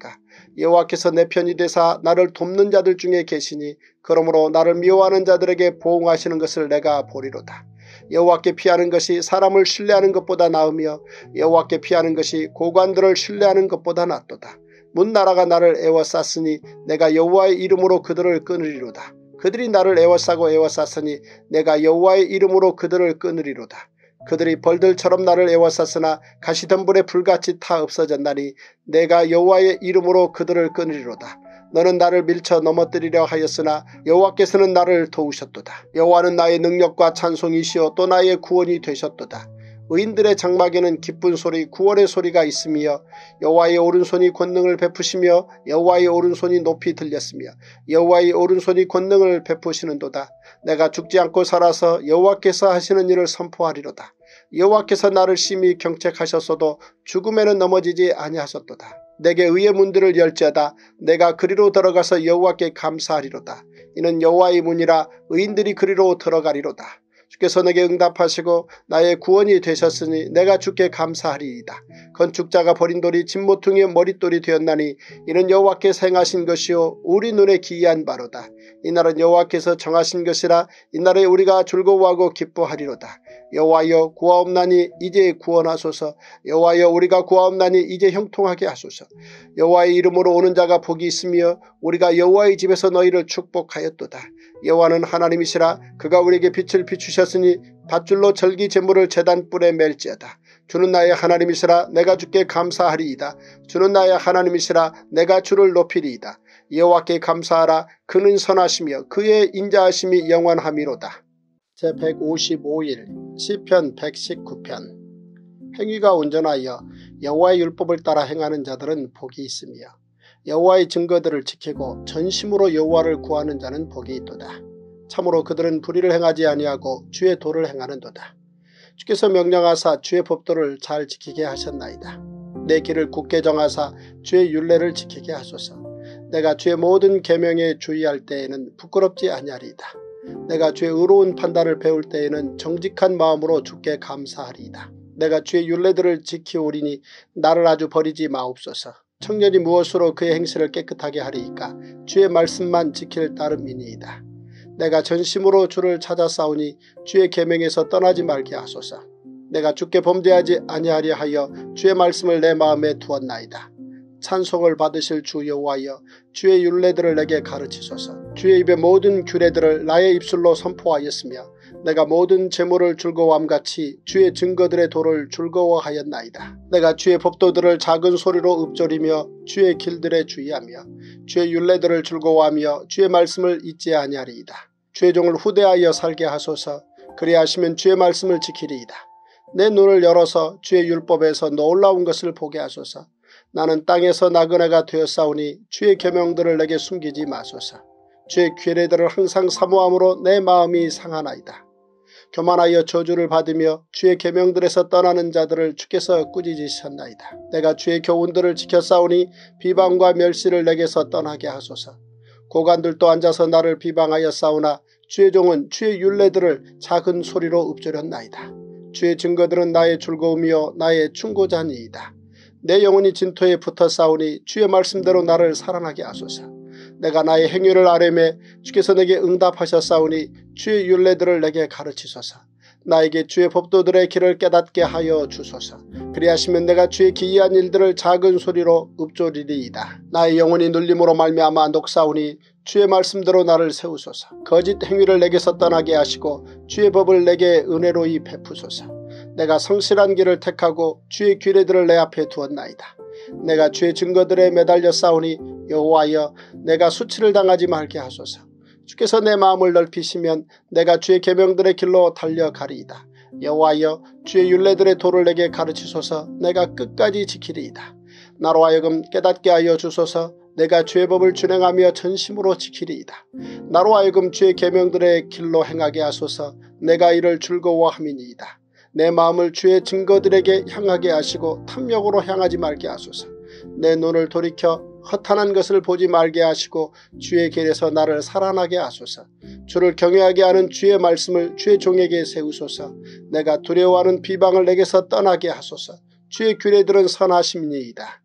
여호와께서 내 편이 되사 나를 돕는 자들 중에 계시니 그러므로 나를 미워하는 자들에게 보응하시는 것을 내가 보리로다. 여호와께 피하는 것이 사람을 신뢰하는 것보다 나으며 여호와께 피하는 것이 고관들을 신뢰하는 것보다 낫도다. 문나라가 나를 애워쌌으니 내가 여호와의 이름으로 그들을 끊으리로다. 그들이 나를 애워싸고 애워쌌으니 내가 여호와의 이름으로 그들을 끊으리로다. 그들이 벌들처럼 나를 애워쌌으나 가시덤불에 불같이 타 없어졌나니 내가 여호와의 이름으로 그들을 끊으리로다. 너는 나를 밀쳐 넘어뜨리려 하였으나 여호와께서는 나를 도우셨도다. 여호와는 나의 능력과 찬송이시여 또 나의 구원이 되셨도다. 의인들의 장막에는 기쁜 소리 구원의 소리가 있으며 여호와의 오른손이 권능을 베푸시며 여호와의 오른손이 높이 들렸으며 여호와의 오른손이 권능을 베푸시는도다. 내가 죽지 않고 살아서 여호와께서 하시는 일을 선포하리로다. 여호와께서 나를 심히 경책하셨어도 죽음에는 넘어지지 아니하셨도다. 내게 의의 문들을 열지어다. 내가 그리로 들어가서 여호와께 감사하리로다. 이는 여호와의 문이라 의인들이 그리로 들어가리로다. 주께서 내게 응답하시고 나의 구원이 되셨으니 내가 주께 감사하리이다. 건축자가 버린 돌이 진모퉁이의 머릿돌이 되었나니 이는 여호와께서 행하신 것이요 우리 눈에 기이한 바로다. 이날은 여호와께서 정하신 것이라 이날에 우리가 즐거워하고 기뻐하리로다. 여호와여 구하옵나니 이제 구원하소서. 여호와여 우리가 구하옵나니 이제 형통하게 하소서. 여호와의 이름으로 오는 자가 복이 있으며 우리가 여호와의 집에서 너희를 축복하였도다. 여호와는 하나님이시라. 그가 우리에게 빛을 비추셨으니 밧줄로 절기 제물을 제단불에 맬지어다. 주는 나의 하나님이시라. 내가 주께 감사하리이다. 주는 나의 하나님이시라. 내가 주를 높이리이다. 여호와께 감사하라. 그는 선하시며 그의 인자하심이 영원함이로다. 제155일 시편 119편. 행위가 온전하여 여호와의 율법을 따라 행하는 자들은 복이 있으며 여호와의 증거들을 지키고 전심으로 여호와를 구하는 자는 복이 있도다. 참으로 그들은 불의를 행하지 아니하고 주의 도를 행하는도다. 주께서 명령하사 주의 법도를 잘 지키게 하셨나이다. 내 길을 굳게 정하사 주의 율례를 지키게 하소서. 내가 주의 모든 계명에 주의할 때에는 부끄럽지 아니하리이다. 내가 주의 의로운 판단을 배울 때에는 정직한 마음으로 주께 감사하리이다. 내가 주의 율례들을 지키오리니 나를 아주 버리지 마옵소서. 청년이 무엇으로 그의 행실을 깨끗하게 하리이까? 주의 말씀만 지킬 따름이니이다. 내가 전심으로 주를 찾아 싸우니 주의 계명에서 떠나지 말게 하소서. 내가 주께 범죄하지 아니하려 하여 주의 말씀을 내 마음에 두었나이다. 찬송을 받으실 주 여호와여 주의 율례들을 내게 가르치소서. 주의 입의 모든 규례들을 나의 입술로 선포하였으며 내가 모든 제물을 즐거워함같이 주의 증거들의 도를 즐거워하였나이다. 내가 주의 법도들을 작은 소리로 읊조리며 주의 길들에 주의하며 주의 율례들을 즐거워하며 주의 말씀을 잊지 아니하리이다. 주의 종을 후대하여 살게 하소서. 그리하시면 주의 말씀을 지키리이다. 내 눈을 열어서 주의 율법에서 놀라운 것을 보게 하소서. 나는 땅에서 나그네가 되었사오니 주의 계명들을 내게 숨기지 마소서. 주의 규례들을 항상 사모함으로 내 마음이 상하나이다. 교만하여 저주를 받으며 주의 계명들에서 떠나는 자들을 주께서 꾸짖으셨나이다. 내가 주의 교훈들을 지켰사오니 비방과 멸시를 내게서 떠나게 하소서. 고관들도 앉아서 나를 비방하여 싸우나 주의 종은 주의 율례들을 작은 소리로 읊조렸나이다. 주의 증거들은 나의 즐거움이요 나의 충고자니이다. 내 영혼이 진토에 붙어 싸우니 주의 말씀대로 나를 살아나게 하소서. 내가 나의 행위를 아뢰매 주께서 내게 응답하셨사오니 주의 율례들을 내게 가르치소서. 나에게 주의 법도들의 길을 깨닫게 하여 주소서. 그리하시면 내가 주의 기이한 일들을 작은 소리로 읊조리리이다. 나의 영혼이 눌림으로 말미암아 녹사오니 주의 말씀대로 나를 세우소서. 거짓 행위를 내게서 떠나게 하시고 주의 법을 내게 은혜로이 베푸소서. 내가 성실한 길을 택하고 주의 규례들을 내 앞에 두었나이다. 내가 주의 증거들에 매달려 싸우니 여호와여 내가 수치를 당하지 말게 하소서. 주께서 내 마음을 넓히시면 내가 주의 계명들의 길로 달려가리이다. 여호와여 주의 율례들의 도를 내게 가르치소서. 내가 끝까지 지키리이다. 나로 하여금 깨닫게 하여 주소서. 내가 주의 법을 준행하며 전심으로 지키리이다. 나로 하여금 주의 계명들의 길로 행하게 하소서. 내가 이를 즐거워함이니이다. 내 마음을 주의 증거들에게 향하게 하시고 탐욕으로 향하지 말게 하소서. 내 눈을 돌이켜 허탄한 것을 보지 말게 하시고 주의 길에서 나를 살아나게 하소서. 주를 경외하게 하는 주의 말씀을 주의 종에게 세우소서. 내가 두려워하는 비방을 내게서 떠나게 하소서. 주의 규례들은 선하심이니이다.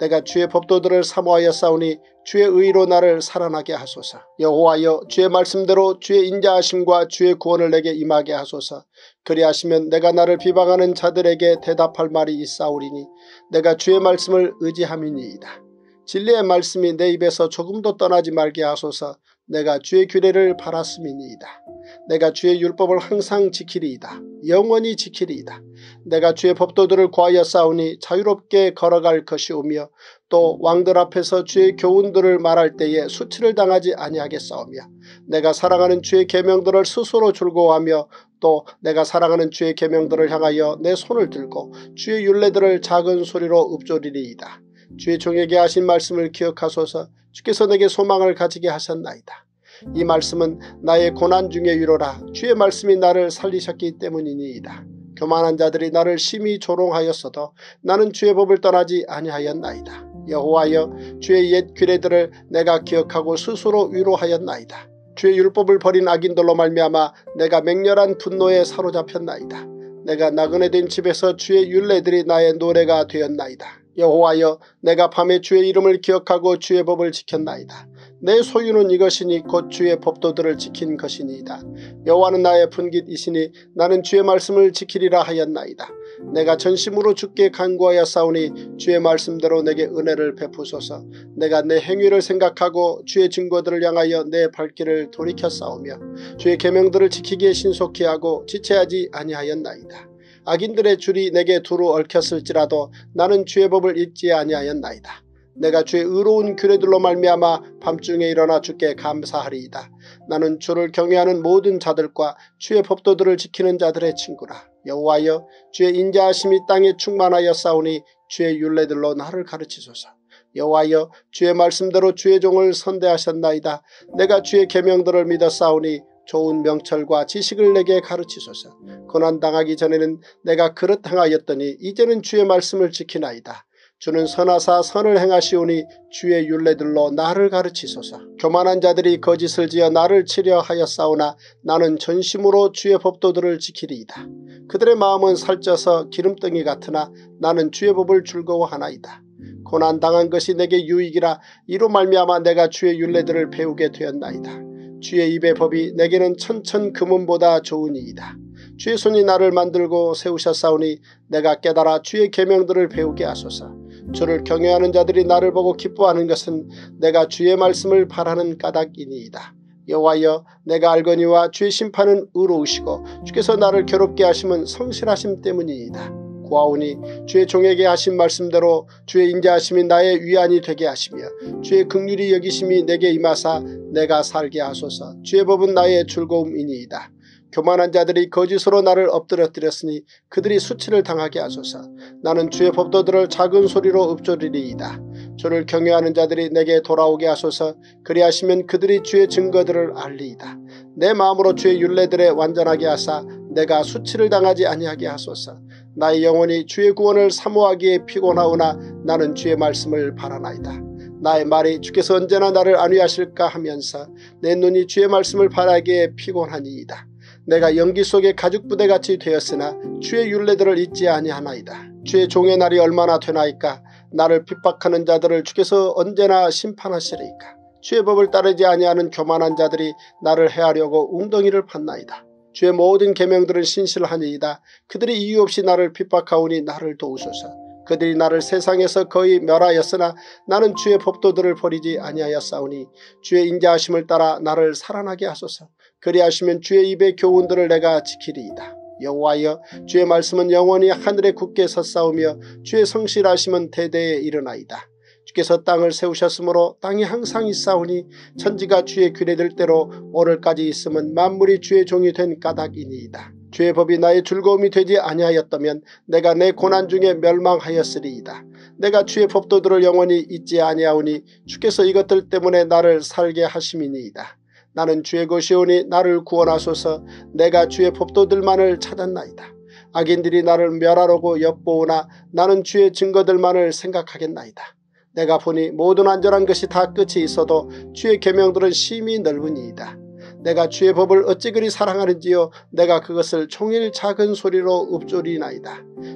내가 주의 법도들을 사모하였사오니 주의 의로 나를 살아나게 하소서. 여호와여, 주의 말씀대로 주의 인자하심과 주의 구원을 내게 임하게 하소서. 그리하시면 내가 나를 비방하는 자들에게 대답할 말이 있사오리니 내가 주의 말씀을 의지함이니이다. 진리의 말씀이 내 입에서 조금도 떠나지 말게 하소서. 내가 주의 규례를 바랐음이니이다. 내가 주의 율법을 항상 지키리이다. 영원히 지키리이다. 내가 주의 법도들을 구하여 싸우니 자유롭게 걸어갈 것이오며 또 왕들 앞에서 주의 교훈들을 말할 때에 수치를 당하지 아니하겠사오며 내가 사랑하는 주의 계명들을 스스로 즐거워하며 또 내가 사랑하는 주의 계명들을 향하여 내 손을 들고 주의 율례들을 작은 소리로 읊조리리이다. 주의 종에게 하신 말씀을 기억하소서. 주께서 내게 소망을 가지게 하셨나이다. 이 말씀은 나의 고난 중의 위로라. 주의 말씀이 나를 살리셨기 때문이니이다. 교만한 자들이 나를 심히 조롱하였어도 나는 주의 법을 떠나지 아니하였나이다. 여호와여, 주의 옛 규례들을 내가 기억하고 스스로 위로하였나이다. 주의 율법을 버린 악인들로 말미암아 내가 맹렬한 분노에 사로잡혔나이다. 내가 나그네 된 집에서 주의 율례들이 나의 노래가 되었나이다. 여호와여, 내가 밤에 주의 이름을 기억하고 주의 법을 지켰나이다. 내 소유는 이것이니 곧 주의 법도들을 지킨 것이니이다. 여호와는 나의 분깃이시니 나는 주의 말씀을 지키리라 하였나이다. 내가 전심으로 주께 간구하였사오니 주의 말씀대로 내게 은혜를 베푸소서. 내가 내 행위를 생각하고 주의 증거들을 향하여 내 발길을 돌이켰사오며 주의 계명들을 지키기에 신속히 하고 지체하지 아니하였나이다. 악인들의 줄이 내게 두루 얽혔을지라도 나는 주의 법을 잊지 아니하였나이다. 내가 주의 의로운 규례들로 말미암아 밤중에 일어나 주께 감사하리이다. 나는 주를 경외하는 모든 자들과 주의 법도들을 지키는 자들의 친구라. 여호와여, 주의 인자하심이 땅에 충만하였사오니 주의 율례들로 나를 가르치소서. 여호와여, 주의 말씀대로 주의 종을 선대하셨나이다. 내가 주의 계명들을 믿었사오니 좋은 명철과 지식을 내게 가르치소서. 고난당하기 전에는 내가 그릇 행하였더니 이제는 주의 말씀을 지키나이다. 주는 선하사 선을 행하시오니 주의 율례들로 나를 가르치소서. 교만한 자들이 거짓을 지어 나를 치려 하였사오나 나는 전심으로 주의 법도들을 지키리이다. 그들의 마음은 살쪄서 기름덩이 같으나 나는 주의 법을 즐거워하나이다. 고난당한 것이 내게 유익이라 이로 말미암아 내가 주의 율례들을 배우게 되었나이다. 주의 입의 법이 내게는 천천 금은보다 좋으니이다. 주의 손이 나를 만들고 세우셨사오니 내가 깨달아 주의 계명들을 배우게 하소서. 주를 경외하는 자들이 나를 보고 기뻐하는 것은 내가 주의 말씀을 바라는 까닭이니이다. 여호와여, 내가 알거니와 주의 심판은 의로우시고 주께서 나를 괴롭게 하심은 성실하심 때문이니이다. 구하오니 주의 종에게 하신 말씀대로 주의 인자하심이 나의 위안이 되게 하시며 주의 긍휼히 여기심이 내게 임하사 내가 살게 하소서. 주의 법은 나의 즐거움이니이다. 교만한 자들이 거짓으로 나를 엎드려뜨렸으니 그들이 수치를 당하게 하소서. 나는 주의 법도들을 작은 소리로 읊조리리이다. 주를 경외하는 자들이 내게 돌아오게 하소서. 그리하시면 그들이 주의 증거들을 알리이다. 내 마음으로 주의 율례들에 완전하게 하사 내가 수치를 당하지 아니하게 하소서. 나의 영혼이 주의 구원을 사모하기에 피곤하오나 나는 주의 말씀을 바라나이다. 나의 말이 주께서 언제나 나를 안위하실까 하면서 내 눈이 주의 말씀을 바라기에 피곤하니이다. 내가 연기 속에 가죽부대같이 되었으나 주의 율례들을 잊지 아니하나이다. 주의 종의 날이 얼마나 되나이까. 나를 핍박하는 자들을 주께서 언제나 심판하시리이까. 주의 법을 따르지 아니하는 교만한 자들이 나를 해하려고 웅덩이를 팠나이다. 주의 모든 계명들은 신실하니이다. 그들이 이유 없이 나를 핍박하오니 나를 도우소서. 그들이 나를 세상에서 거의 멸하였으나 나는 주의 법도들을 버리지 아니하였사오니 주의 인자하심을 따라 나를 살아나게 하소서. 그리하시면 주의 입의 교훈들을 내가 지키리이다. 여호와여, 주의 말씀은 영원히 하늘에 굳게 섰사오며 주의 성실하심은 대대에 이르나이다. 주께서 땅을 세우셨으므로 땅이 항상 있사오니 천지가 주의 규례들대로 오늘까지 있음은 만물이 주의 종이 된 까닭이니이다. 주의 법이 나의 즐거움이 되지 아니하였다면 내가 내 고난 중에 멸망하였으리이다. 내가 주의 법도들을 영원히 잊지 아니하오니 주께서 이것들 때문에 나를 살게 하심이니이다. 나는 주의 것이오니 나를 구원하소서. 내가 주의 법도들만을 찾았나이다. 악인들이 나를 멸하려고 엿보오나 나는 주의 증거들만을 생각하겠나이다. 내가 보니 모든 안전한 것이 다 끝이 있어도 주의 계명들은 심히 넓으니이다. 내가 주의 법을 어찌 그리 사랑하는지요. 내가 그것을 종일 작은 소리로 읊조리나이다.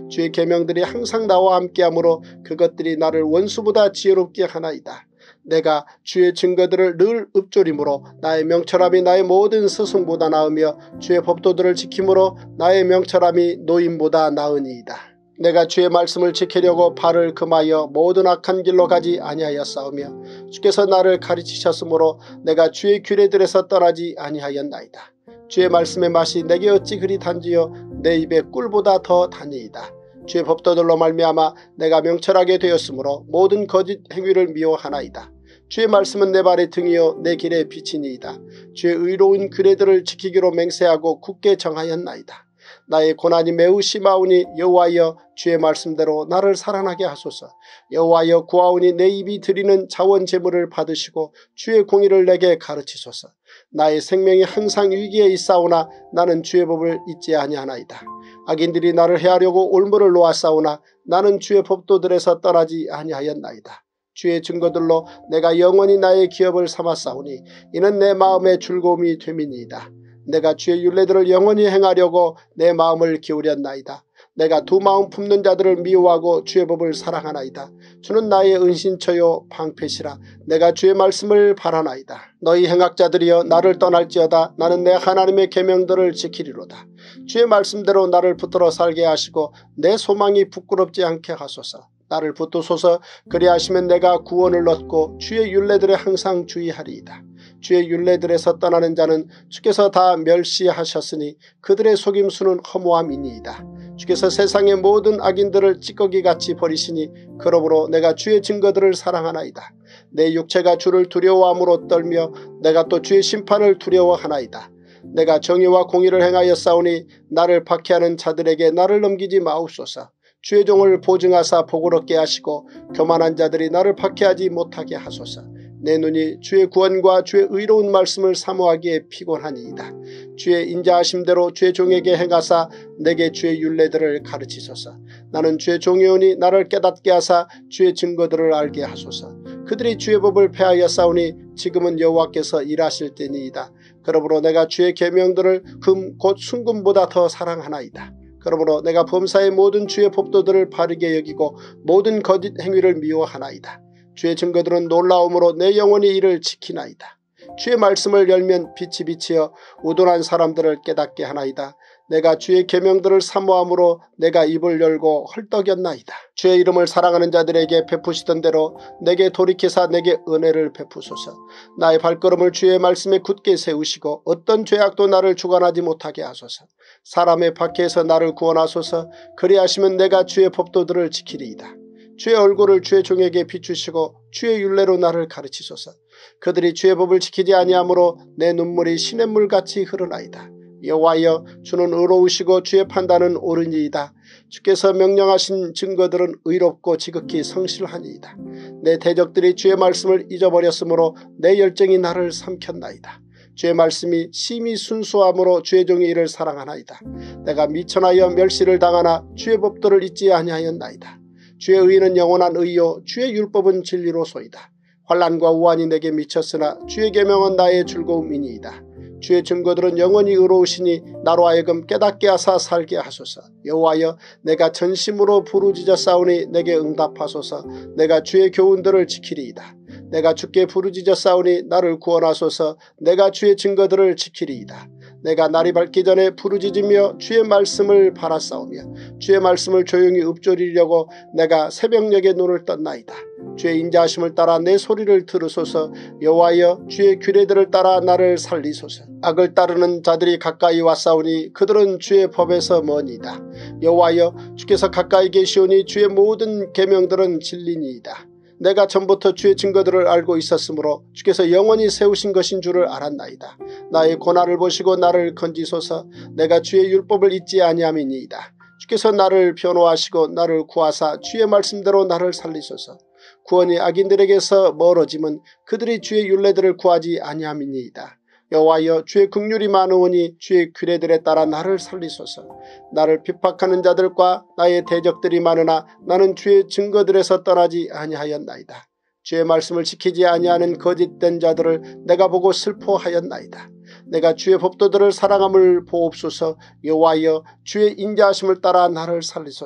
주의 계명들이 항상 나와 함께하므로 그것들이 나를 원수보다 지혜롭게 하나이다. 내가 주의 증거들을 늘 읊조림으로 나의 명철함이 나의 모든 스승보다 나으며 주의 법도들을 지킴으로 나의 명철함이 노임보다 나으니이다. 내가 주의 말씀을 지키려고 발을 금하여 모든 악한 길로 가지 아니하였사오며 주께서 나를 가르치셨으므로 내가 주의 규례들에서 떠나지 아니하였나이다. 주의 말씀의 맛이 내게 어찌 그리 단지요 내 입에 꿀보다 더 다니이다. 주의 법도들로 말미암아 내가 명철하게 되었으므로 모든 거짓 행위를 미워하나이다. 주의 말씀은 내 발의 등이요 내 길의 빛이니이다. 주의 의로운 규례들을 지키기로 맹세하고 굳게 정하였나이다. 나의 고난이 매우 심하오니 여호와여 주의 말씀대로 나를 살아나게 하소서. 여호와여 구하오니 내 입이 드리는 자원 제물을 받으시고 주의 공의를 내게 가르치소서. 나의 생명이 항상 위기에 있사오나 나는 주의 법을 잊지 아니하나이다. 악인들이 나를 해하려고 올무를 놓았사오나 나는 주의 법도들에서 떠나지 아니하였나이다. 주의 증거들로 내가 영원히 나의 기업을 삼았사오니 이는 내 마음의 즐거움이 됨이니이다. 내가 주의 율례들을 영원히 행하려고 내 마음을 기울였나이다. 내가 두 마음 품는 자들을 미워하고 주의 법을 사랑하나이다. 주는 나의 은신처요 방패시라. 내가 주의 말씀을 바라나이다. 너희 행악자들이여 나를 떠날지어다. 나는 내 하나님의 계명들을 지키리로다. 주의 말씀대로 나를 붙들어 살게 하시고 내 소망이 부끄럽지 않게 하소서. 나를 붙드소서. 그리하시면 내가 구원을 얻고 주의 율례들에 항상 주의하리이다. 주의 율례들에서 떠나는 자는 주께서 다 멸시하셨으니 그들의 속임수는 허무함이니이다. 주께서 세상의 모든 악인들을 찌꺼기같이 버리시니 그러므로 내가 주의 증거들을 사랑하나이다. 내 육체가 주를 두려워함으로 떨며 내가 또 주의 심판을 두려워하나이다. 내가 정의와 공의를 행하였사오니 나를 박해하는 자들에게 나를 넘기지 마옵소서. 주의 종을 보증하사 복을 얻게 하시고 교만한 자들이 나를 박해하지 못하게 하소서. 내 눈이 주의 구원과 주의 의로운 말씀을 사모하기에 피곤하니이다. 주의 인자하심대로 주의 종에게 행하사 내게 주의 율례들을 가르치소서. 나는 주의 종이오니 나를 깨닫게 하사 주의 증거들을 알게 하소서. 그들이 주의 법을 폐하였사오니 지금은 여호와께서 일하실 때니이다. 그러므로 내가 주의 계명들을 금 곧 순금보다 더 사랑하나이다. 그러므로 내가 범사의 모든 주의 법도들을 바르게 여기고 모든 거짓 행위를 미워하나이다. 주의 증거들은 놀라움으로 내 영혼이 이를 지키나이다. 주의 말씀을 열면 빛이 비치어 우둔한 사람들을 깨닫게 하나이다. 내가 주의 계명들을 사모함으로 내가 입을 열고 헐떡였나이다. 주의 이름을 사랑하는 자들에게 베푸시던 대로 내게 돌이키사 내게 은혜를 베푸소서. 나의 발걸음을 주의 말씀에 굳게 세우시고 어떤 죄악도 나를 주관하지 못하게 하소서. 사람의 박해에서 나를 구원하소서. 그리하시면 내가 주의 법도들을 지키리이다. 주의 얼굴을 주의 종에게 비추시고 주의 율례로 나를 가르치소서. 그들이 주의 법을 지키지 아니하므로 내 눈물이 시냇물같이 흐르나이다. 여호와여 주는 의로우시고 주의 판단은 옳으니이다. 주께서 명령하신 증거들은 의롭고 지극히 성실하니이다. 내 대적들이 주의 말씀을 잊어버렸으므로 내 열정이 나를 삼켰나이다. 주의 말씀이 심히 순수함으로 주의 종이 이를 사랑하나이다. 내가 미천하여 멸시를 당하나 주의 법도를 잊지 아니하였나이다. 주의 의는 영원한 의요 주의 율법은 진리로소이다. 환난과 우환이 내게 미쳤으나 주의 계명은 나의 즐거움이니이다. 주의 증거들은 영원히 의로우시니 나로 하여금 깨닫게 하사 살게 하소서. 여호와여 내가 전심으로 부르짖었사오니 내게 응답하소서. 내가 주의 교훈들을 지키리이다. 내가 주께 부르짖었사오니 나를 구원하소서. 내가 주의 증거들을 지키리이다. 내가 날이 밝기 전에 부르짖으며 주의 말씀을 바라싸우며 주의 말씀을 조용히 읊조리려고 내가 새벽녘에 눈을 떴나이다. 주의 인자하심을 따라 내 소리를 들으소서. 여호와여 주의 규례들을 따라 나를 살리소서. 악을 따르는 자들이 가까이 왔사오니 그들은 주의 법에서 머니다. 여호와여 주께서 가까이 계시오니 주의 모든 계명들은 진리니이다. 내가 전부터 주의 증거들을 알고 있었으므로 주께서 영원히 세우신 것인 줄을 알았나이다. 나의 고난을 보시고 나를 건지소서. 내가 주의 율법을 잊지 아니함이니이다. 주께서 나를 변호하시고 나를 구하사 주의 말씀대로 나를 살리소서. 구원이 악인들에게서 멀어짐은 그들이 주의 율례들을 구하지 아니함이니이다. 여호와여 주의 긍휼이 많으오니 주의 규례들에 따라 나를 살리소서. 나를 핍박하는 자들과 나의 대적들이 많으나 나는 주의 증거들에서 떠나지 아니하였나이다. 주의 말씀을 지키지 아니하는 거짓된 자들을 내가 보고 슬퍼하였나이다. 내가 주의 법도들을 사랑함을 보옵소서. 여호와여 주의 인자하심을 따라 나를 살리소서.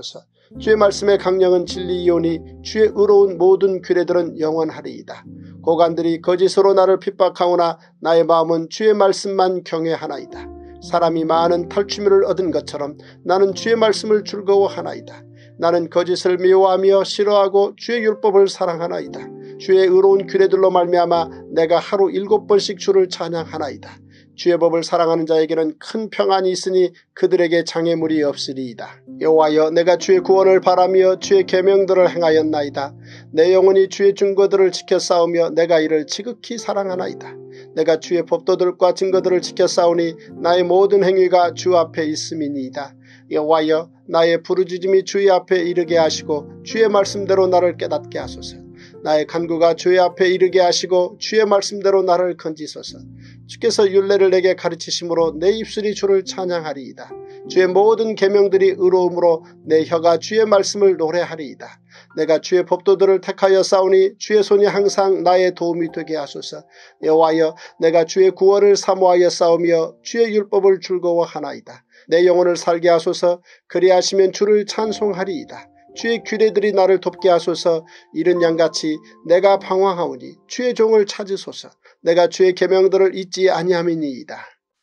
주의 말씀의 강령은 진리이오니 주의 의로운 모든 규례들은 영원하리이다. 고관들이 거짓으로 나를 핍박하오나 나의 마음은 주의 말씀만 경외하나이다. 사람이 많은 탈취물을 얻은 것처럼 나는 주의 말씀을 즐거워하나이다. 나는 거짓을 미워하며 싫어하고 주의 율법을 사랑하나이다. 주의 의로운 규례들로 말미암아 내가 하루 7번씩 주를 찬양하나이다. 주의 법을 사랑하는 자에게는 큰 평안이 있으니 그들에게 장애물이 없으리이다. 여호와여, 내가 주의 구원을 바라며 주의 계명들을 행하였나이다. 내 영혼이 주의 증거들을 지켜 싸우며 내가 이를 지극히 사랑하나이다. 내가 주의 법도들과 증거들을 지켜 싸우니 나의 모든 행위가 주 앞에 있음이니이다. 여호와여, 나의 부르짖음이 주의 앞에 이르게 하시고 주의 말씀대로 나를 깨닫게 하소서. 나의 간구가 주의 앞에 이르게 하시고 주의 말씀대로 나를 건지소서. 주께서 율례를 내게 가르치심으로 내 입술이 주를 찬양하리이다. 주의 모든 계명들이 의로움으로 내 혀가 주의 말씀을 노래하리이다. 내가 주의 법도들을 택하여 싸우니 주의 손이 항상 나의 도움이 되게 하소서. 여호와여, 내가 주의 구원을 사모하여 싸우며 주의 율법을 즐거워하나이다. 내 영혼을 살게 하소서. 그리하시면 주를 찬송하리이다. 주의 규례들이 나를 돕게 하소서. 이른 양같이 내가 방황하오니 주의 종을 찾으소서. 내가 주의 계명들을 잊지 아니함이니이다.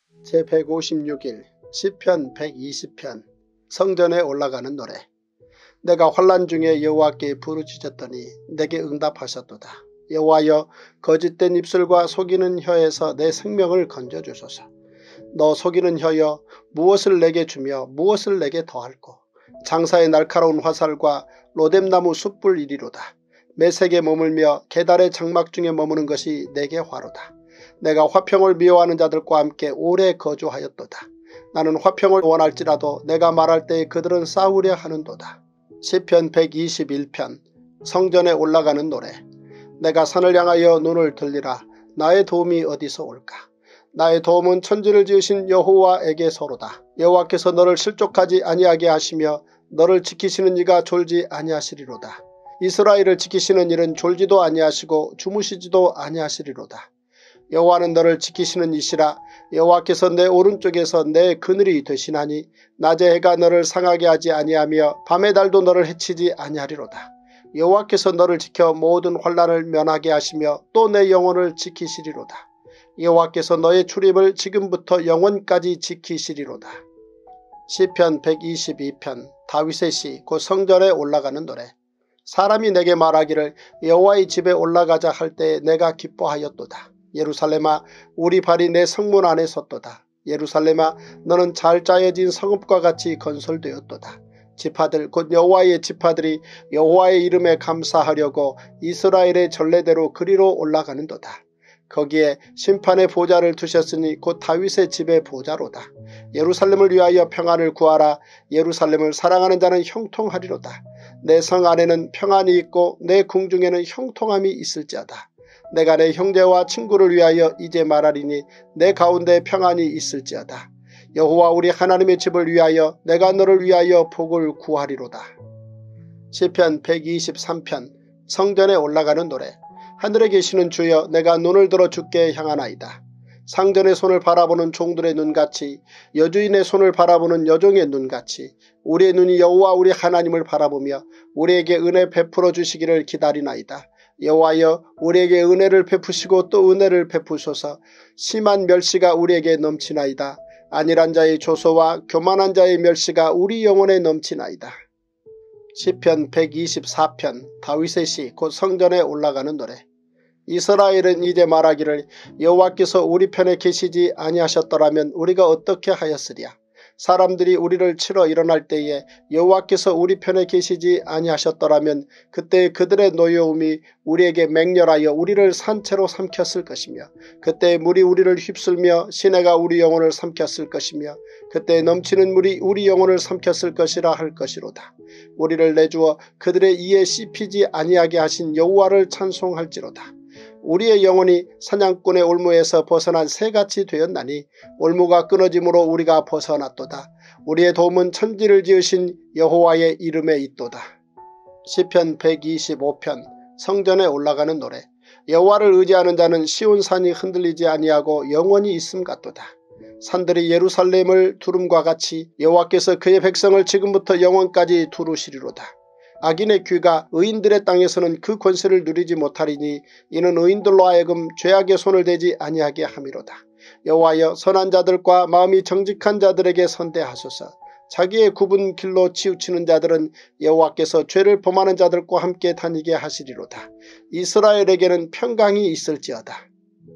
제156일 시편 120편 성전에 올라가는 노래. 내가 환난 중에 여호와께 부르짖었더니 내게 응답하셨도다. 여호와여, 거짓된 입술과 속이는 혀에서 내 생명을 건져주소서. 너 속이는 혀여, 무엇을 내게 주며 무엇을 내게 더할꼬. 장사의 날카로운 화살과 로뎀나무 숯불 이리로다. 매색에 머물며 계달의 장막 중에 머무는 것이 내게 화로다. 내가 화평을 미워하는 자들과 함께 오래 거주하였도다. 나는 화평을 원할지라도 내가 말할 때에 그들은 싸우려 하는도다. 시편 121편 성전에 올라가는 노래. 내가 산을 향하여 눈을 들리라. 나의 도움이 어디서 올까. 나의 도움은 천지를 지으신 여호와에게서로다. 여호와께서 너를 실족하지 아니하게 하시며 너를 지키시는 이가 졸지 아니하시리로다. 이스라엘을 지키시는 이는 졸지도 아니하시고 주무시지도 아니하시리로다. 여호와는 너를 지키시는 이시라. 여호와께서 내 오른쪽에서 내 그늘이 되시나니 낮의 해가 너를 상하게 하지 아니하며 밤의 달도 너를 해치지 아니하리로다. 여호와께서 너를 지켜 모든 환난을 면하게 하시며 또 내 영혼을 지키시리로다. 여호와께서 너의 출입을 지금부터 영원까지 지키시리로다. 시편 122편 다윗의 시 곧 성전에 올라가는 노래. 사람이 내게 말하기를 여호와의 집에 올라가자 할 때에 내가 기뻐하였도다. 예루살렘아, 우리 발이 내 성문 안에 섰도다. 예루살렘아, 너는 잘 짜여진 성읍과 같이 건설되었도다. 지파들 곧 여호와의 지파들이 여호와의 이름에 감사하려고 이스라엘의 전례대로 그리로 올라가는도다. 거기에 심판의 보좌를 두셨으니 곧 다윗의 집의 보좌로다. 예루살렘을 위하여 평안을 구하라. 예루살렘을 사랑하는 자는 형통하리로다. 내 성 안에는 평안이 있고 내 궁중에는 형통함이 있을지어다. 내가 내 형제와 친구를 위하여 이제 말하리니 내 가운데 평안이 있을지어다. 여호와 우리 하나님의 집을 위하여 내가 너를 위하여 복을 구하리로다. 시편 123편 성전에 올라가는 노래. 하늘에 계시는 주여, 내가 눈을 들어 주께 향하나이다. 상전의 손을 바라보는 종들의 눈같이, 여주인의 손을 바라보는 여종의 눈같이 우리의 눈이 여호와 우리 하나님을 바라보며 우리에게 은혜 베풀어 주시기를 기다리나이다. 여호와여, 우리에게 은혜를 베푸시고 또 은혜를 베푸소서. 심한 멸시가 우리에게 넘치나이다. 안일한 자의 조소와 교만한 자의 멸시가 우리 영혼에 넘치나이다. 시편 124편 다윗의 시 곧 성전에 올라가는 노래. 이스라엘은 이제 말하기를 여호와께서 우리 편에 계시지 아니하셨더라면 우리가 어떻게 하였으랴. 사람들이 우리를 치러 일어날 때에 여호와께서 우리 편에 계시지 아니하셨더라면 그때 그들의 노여움이 우리에게 맹렬하여 우리를 산채로 삼켰을 것이며 그때 물이 우리를 휩쓸며 시내가 우리 영혼을 삼켰을 것이며 그때 넘치는 물이 우리 영혼을 삼켰을 것이라 할 것이로다. 우리를 내주어 그들의 이에 씹히지 아니하게 하신 여호와를 찬송할지로다. 우리의 영혼이 사냥꾼의 올무에서 벗어난 새같이 되었나니 올무가 끊어짐으로 우리가 벗어났도다. 우리의 도움은 천지를 지으신 여호와의 이름에 있도다. 시편 125편 성전에 올라가는 노래. 여호와를 의지하는 자는 시온산이 흔들리지 아니하고 영원히 있음 같도다. 산들이 예루살렘을 두름과 같이 여호와께서 그의 백성을 지금부터 영원까지 두루시리로다. 악인의 귀가 의인들의 땅에서는 그 권세를 누리지 못하리니 이는 의인들로 하여금 죄악의 손을 대지 아니하게 함이로다. 여호와여 선한 자들과 마음이 정직한 자들에게 선대하소서. 자기의 굽은 길로 치우치는 자들은 여호와께서 죄를 범하는 자들과 함께 다니게 하시리로다. 이스라엘에게는 평강이 있을지어다.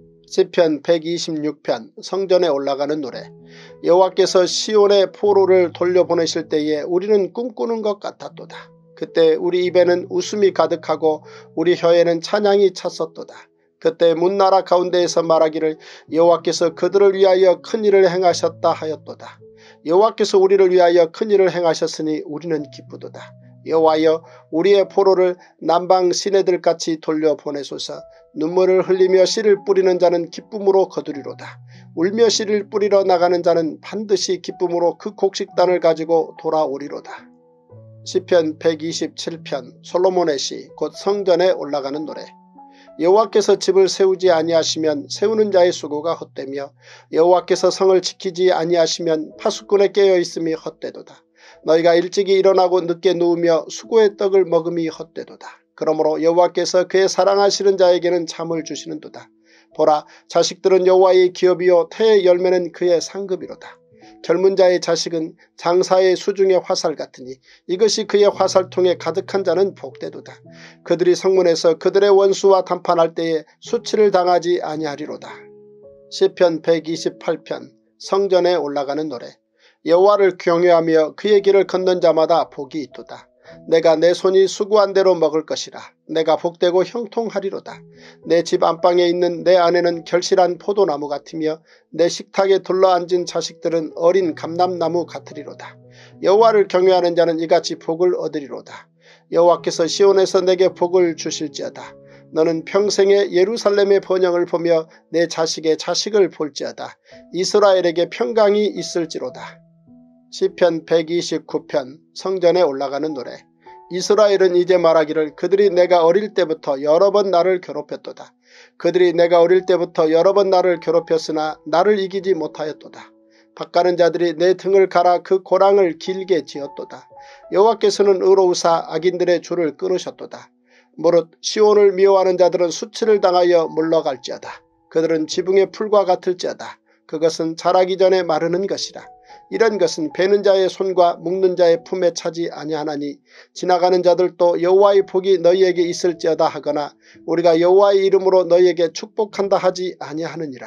시편 126편 성전에 올라가는 노래. 여호와께서 시온의 포로를 돌려보내실 때에 우리는 꿈꾸는 것 같았도다. 그때 우리 입에는 웃음이 가득하고 우리 혀에는 찬양이 찼었도다. 그때 문나라 가운데에서 말하기를 여호와께서 그들을 위하여 큰일을 행하셨다 하였도다. 여호와께서 우리를 위하여 큰일을 행하셨으니 우리는 기쁘도다. 여호와여 우리의 포로를 남방 시내들같이 돌려보내소서. 눈물을 흘리며 씨를 뿌리는 자는 기쁨으로 거두리로다. 울며 씨를 뿌리러 나가는 자는 반드시 기쁨으로 그 곡식단을 가지고 돌아오리로다. 시편 127편 솔로몬의 시 곧 성전에 올라가는 노래. 여호와께서 집을 세우지 아니하시면 세우는 자의 수고가 헛되며 여호와께서 성을 지키지 아니하시면 파수꾼에 깨어있음이 헛되도다. 너희가 일찍이 일어나고 늦게 누우며 수고의 떡을 먹음이 헛되도다. 그러므로 여호와께서 그의 사랑하시는 자에게는 잠을 주시는도다. 보라 자식들은 여호와의 기업이요 태의 열매는 그의 상급이로다. 젊은 자의 자식은 장사의 수중의 화살 같으니 이것이 그의 화살통에 가득한 자는 복되도다. 그들이 성문에서 그들의 원수와談판할 때에 수치를 당하지 아니하리로다. 시편 128편 성전에 올라가는 노래. 여호와를 경외하며 그의 길을 걷는 자마다 복이 있도다. 내가 내 손이 수고한 대로 먹을 것이라. 내가 복되고 형통하리로다. 내 집 안방에 있는 내 아내는 결실한 포도나무 같으며 내 식탁에 둘러앉은 자식들은 어린 감람나무 같으리로다. 여호와를 경외하는 자는 이같이 복을 얻으리로다. 여호와께서 시온에서 내게 복을 주실지어다. 너는 평생에 예루살렘의 번영을 보며 내 자식의 자식을 볼지어다. 이스라엘에게 평강이 있을지로다. 시편 129편 성전에 올라가는 노래. 이스라엘은 이제 말하기를 그들이 내가 어릴 때부터 여러 번 나를 괴롭혔도다. 그들이 내가 어릴 때부터 여러 번 나를 괴롭혔으나 나를 이기지 못하였도다. 밭가는 자들이 내 등을 갈아 그 고랑을 길게 지었도다. 여호와께서는 의로우사 악인들의 줄을 끊으셨도다. 무릇 시온을 미워하는 자들은 수치를 당하여 물러갈지어다. 그들은 지붕의 풀과 같을지어다. 그것은 자라기 전에 마르는 것이라. 이런 것은 베는 자의 손과 묶는 자의 품에 차지 아니하나니 지나가는 자들도 여호와의 복이 너희에게 있을지어다 하거나 우리가 여호와의 이름으로 너희에게 축복한다 하지 아니하느니라.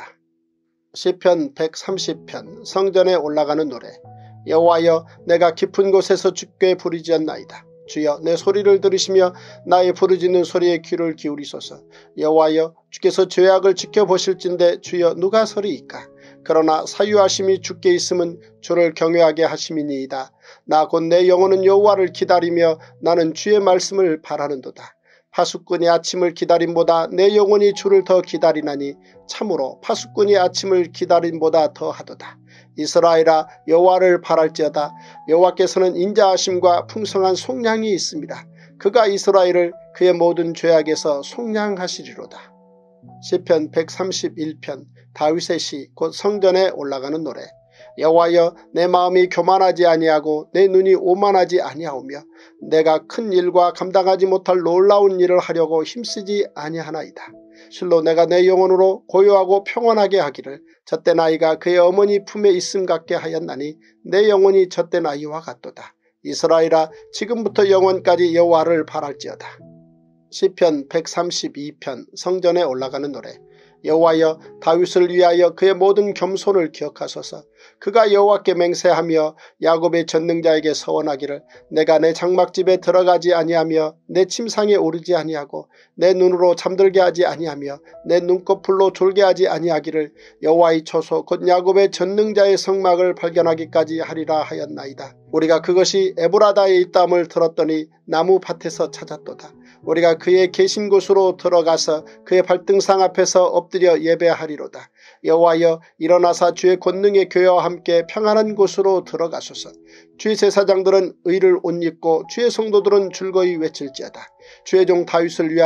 시편 130편 성전에 올라가는 노래. 여호와여 내가 깊은 곳에서 주께 부르짖었나이다. 주여 내 소리를 들으시며 나의 부르짖는 소리에 귀를 기울이소서. 여호와여 주께서 죄악을 지켜보실진데 주여 누가 서리이까. 그러나 사유하심이 주께 있음은 주를 경외하게 하심이니이다. 나 곧 내 영혼은 여호와를 기다리며 나는 주의 말씀을 바라는도다. 파수꾼이 아침을 기다림보다 내 영혼이 주를 더 기다리나니 참으로 파수꾼이 아침을 기다림보다 더하도다. 이스라엘아 여호와를 바랄지어다. 여호와께서는 인자하심과 풍성한 속량이 있습니다. 그가 이스라엘을 그의 모든 죄악에서 속량하시리로다. 시편 131편 다윗의 시 곧 성전에 올라가는 노래. 여호와여 내 마음이 교만하지 아니하고 내 눈이 오만하지 아니하오며 내가 큰 일과 감당하지 못할 놀라운 일을 하려고 힘쓰지 아니하나이다. 실로 내가 내 영혼으로 고요하고 평안하게 하기를 젖된 아이가 그의 어머니 품에 있음 같게 하였나니 내 영혼이 젖된 아이와 같도다. 이스라엘아 지금부터 영원까지 여호와를 바랄지어다. 시편 132편 성전에 올라가는 노래. 여호와여 다윗을 위하여 그의 모든 겸손을 기억하소서. 그가 여호와께 맹세하며 야곱의 전능자에게 서원하기를 내가 내 장막집에 들어가지 아니하며 내 침상에 오르지 아니하고 내 눈으로 잠들게 하지 아니하며 내 눈꺼풀로 졸게 하지 아니하기를 여호와의 초소 곧 야곱의 전능자의 성막을 발견하기까지 하리라 하였나이다. 우리가 그것이 에브라다에 있다함을 들었더니 나무밭에서 찾았도다. 우리가 그의 계신 곳으로 들어가서 그의 발등상 앞에서 엎드려 예배하리로다. 여호와여 일어나사 주의 권능의 교회와 함께 평안한 곳으로 들어가소서. 주의 제사장들은 의를 옷 입고 주의 성도들은 즐거이 외칠지어다. 주의 종 다윗을 위하여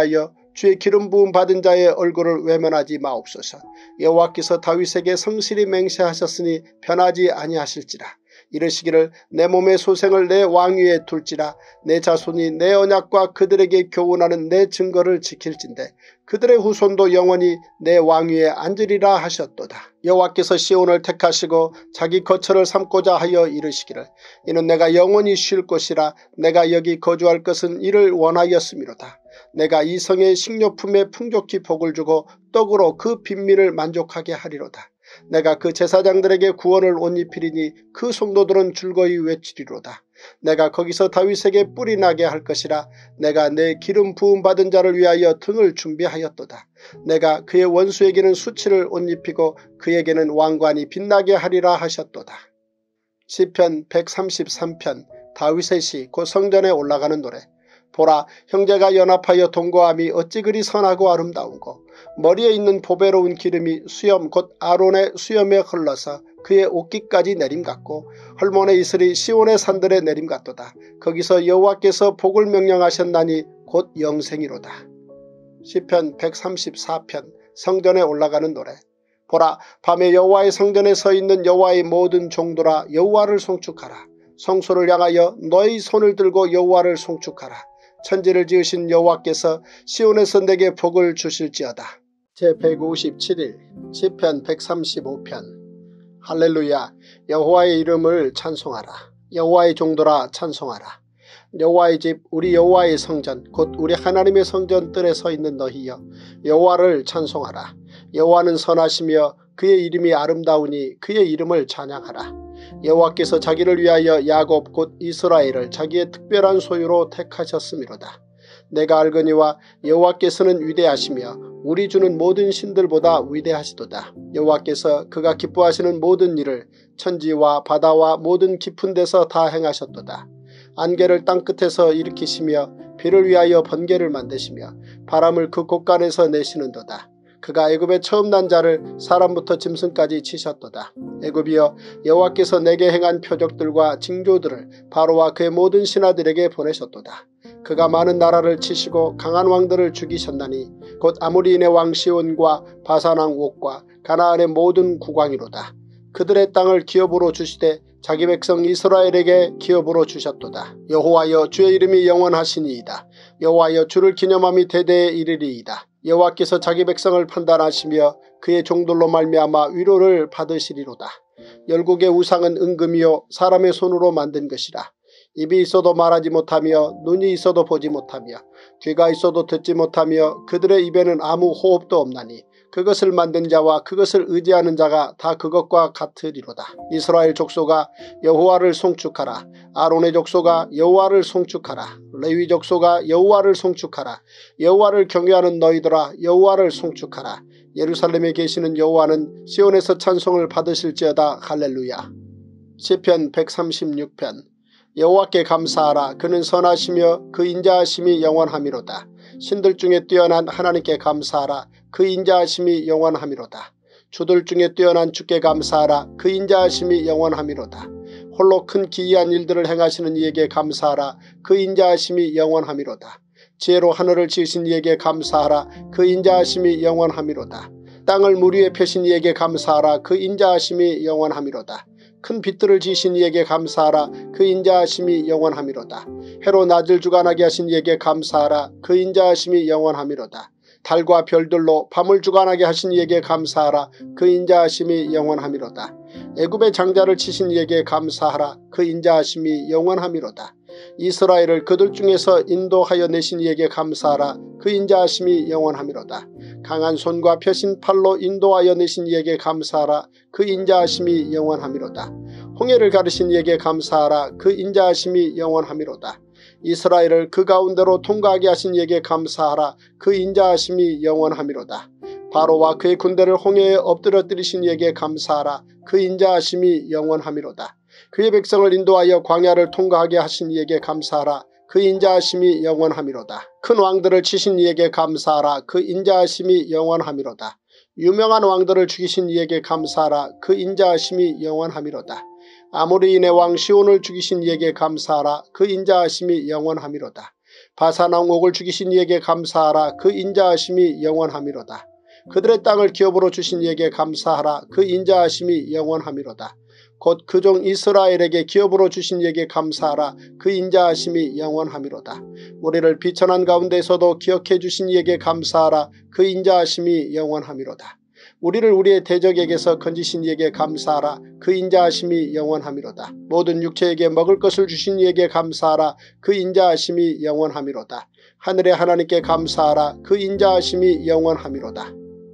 주의 기름 부음 받은 자의 얼굴을 외면하지 마옵소서. 여호와께서 다윗에게 성실히 맹세하셨으니 변하지 아니하실지라. 이르시기를 내 몸의 소생을 내 왕위에 둘지라. 내 자손이 내 언약과 그들에게 교훈하는 내 증거를 지킬진대 그들의 후손도 영원히 내 왕위에 앉으리라 하셨도다. 여호와께서 시온을 택하시고 자기 거처를 삼고자 하여 이르시기를 이는 내가 영원히 쉴 곳이라. 내가 여기 거주할 것은 이를 원하였음이로다. 내가 이 성의 식료품에 풍족히 복을 주고 떡으로 그 빈민을 만족하게 하리로다. 내가 그 제사장들에게 구원을 옷 입히리니 그 성도들은 즐거이 외치리로다. 내가 거기서 다윗에게 뿔이 나게 할 것이라. 내가 내 기름 부음 받은 자를 위하여 등을 준비하였도다. 내가 그의 원수에게는 수치를 옷 입히고 그에게는 왕관이 빛나게 하리라 하셨도다. 시편 133편 다윗의 시 곧 성전에 올라가는 노래. 보라, 형제가 연합하여 동거함이 어찌 그리 선하고 아름다운고 머리에 있는 보배로운 기름이 수염 곧 아론의 수염에 흘러서 그의 옷깃까지 내림같고 헐몬의 이슬이 시온의 산들에 내림같도다. 거기서 여호와께서 복을 명령하셨나니 곧 영생이로다. 시편 134편 성전에 올라가는 노래. 보라, 밤에 여호와의 성전에 서 있는 여호와의 모든 종들아 여호와를 송축하라. 성소를 향하여 너희 손을 들고 여호와를 송축하라. 천지를 지으신 여호와께서 시온에서 내게 복을 주실지어다. 제157일 시편 135편 할렐루야. 여호와의 이름을 찬송하라. 여호와의 종들아 찬송하라. 여호와의 집 우리 여호와의 성전 곧 우리 하나님의 성전 뜰에 서 있는 너희여 여호와를 찬송하라. 여호와는 선하시며 그의 이름이 아름다우니 그의 이름을 찬양하라. 여호와께서 자기를 위하여 야곱 곧 이스라엘을 자기의 특별한 소유로 택하셨음이로다. 내가 알거니와 여호와께서는 위대하시며 우리 주는 모든 신들보다 위대하시도다. 여호와께서 그가 기뻐하시는 모든 일을 천지와 바다와 모든 깊은 데서 다 행하셨도다. 안개를 땅끝에서 일으키시며 비를 위하여 번개를 만드시며 바람을 그 곳간에서 내시는도다. 그가 애굽의 처음 난 자를 사람부터 짐승까지 치셨도다. 애굽이여 여호와께서 내게 행한 표적들과 징조들을 바로와 그의 모든 신하들에게 보내셨도다. 그가 많은 나라를 치시고 강한 왕들을 죽이셨나니 곧 아모리인의 왕 시온과 바산 왕 옥과 가나안의 모든 국왕이로다. 그들의 땅을 기업으로 주시되 자기 백성 이스라엘에게 기업으로 주셨도다. 여호와여 주의 이름이 영원하시니이다. 여호와여 주를 기념함이 대대에 이르리이다. 여호와께서 자기 백성을 판단하시며 그의 종들로 말미암아 위로를 받으시리로다. 열국의 우상은 은금이요 사람의 손으로 만든 것이라. 입이 있어도 말하지 못하며 눈이 있어도 보지 못하며 귀가 있어도 듣지 못하며 그들의 입에는 아무 호흡도 없나니 그것을 만든 자와 그것을 의지하는 자가 다 그것과 같으리로다. 이스라엘 족속아 여호와를 송축하라. 아론의 족속아 여호와를 송축하라. 레위 족속아 여호와를 송축하라. 여호와를 경외하는 너희들아 여호와를 송축하라. 예루살렘에 계시는 여호와는 시온에서 찬송을 받으실지어다. 할렐루야. 시편 136편 여호와께 감사하라. 그는 선하시며 그 인자하심이 영원함이로다. 신들 중에 뛰어난 하나님께 감사하라. 그 인자하심이 영원함이로다. 주들 중에 뛰어난 주께 감사하라. 그 인자하심이 영원함이로다. 홀로 큰 기이한 일들을 행하시는 이에게 감사하라. 그 인자하심이 영원함이로다. 지혜로 하늘을 지으신 이에게 감사하라. 그 인자하심이 영원함이로다. 땅을 물 위에 펴신 이에게 감사하라. 그 인자하심이 영원함이로다. 큰 빛들을 지으신 이에게 감사하라. 그 인자하심이 영원함이로다. 해로 낮을 주관하게 하신 이에게 감사하라. 그 인자하심이 영원함이로다. 달과 별들로 밤을 주관하게 하신 이에게 감사하라. 그 인자하심이 영원함이로다. 애굽의 장자를 치신 이에게 감사하라. 그 인자하심이 영원함이로다. 이스라엘을 그들 중에서 인도하여 내신 이에게 감사하라. 그 인자하심이 영원함이로다. 강한 손과 펴신 팔로 인도하여 내신 이에게 감사하라. 그 인자하심이 영원함이로다. 홍해를 가르신 이에게 감사하라. 그 인자하심이 영원함이로다. 이스라엘을 그 가운데로 통과하게 하신 이에게 감사하라. 그 인자하심이 영원함이로다. 바로와 그의 군대를 홍해에 엎드려뜨리신 이에게 감사하라. 그 인자하심이 영원함이로다. 그의 백성을 인도하여 광야를 통과하게 하신 이에게 감사하라. 그 인자하심이 영원함이로다. 큰 왕들을 치신 이에게 감사하라. 그 인자하심이 영원함이로다. 유명한 왕들을 죽이신 이에게 감사하라. 그 인자하심이 영원함이로다. 아모리인의 왕 시온을 죽이신 이에게 감사하라. 그 인자하심이 영원함이로다. 바산왕옥을 죽이신 이에게 감사하라. 그 인자하심이 영원함이로다. 그들의 땅을 기업으로 주신 이에게 감사하라. 그 인자하심이 영원함이로다. 곧 그 종 이스라엘에게 기업으로 주신 이에게 감사하라. 그 인자하심이 영원함이로다. 우리를 비천한 가운데서도 기억해 주신 이에게 감사하라. 그 인자하심이 영원함이로다. 우리를 우리의 대적에게서 건지신 이에게 감사하라. 그 인자하심이 영원함이로다. 모든 육체에게 먹을 것을 주신 이에게 감사하라. 그 인자하심이 영원함이로다. 하늘의 하나님께 감사하라. 그 인자하심이 영원함이로다.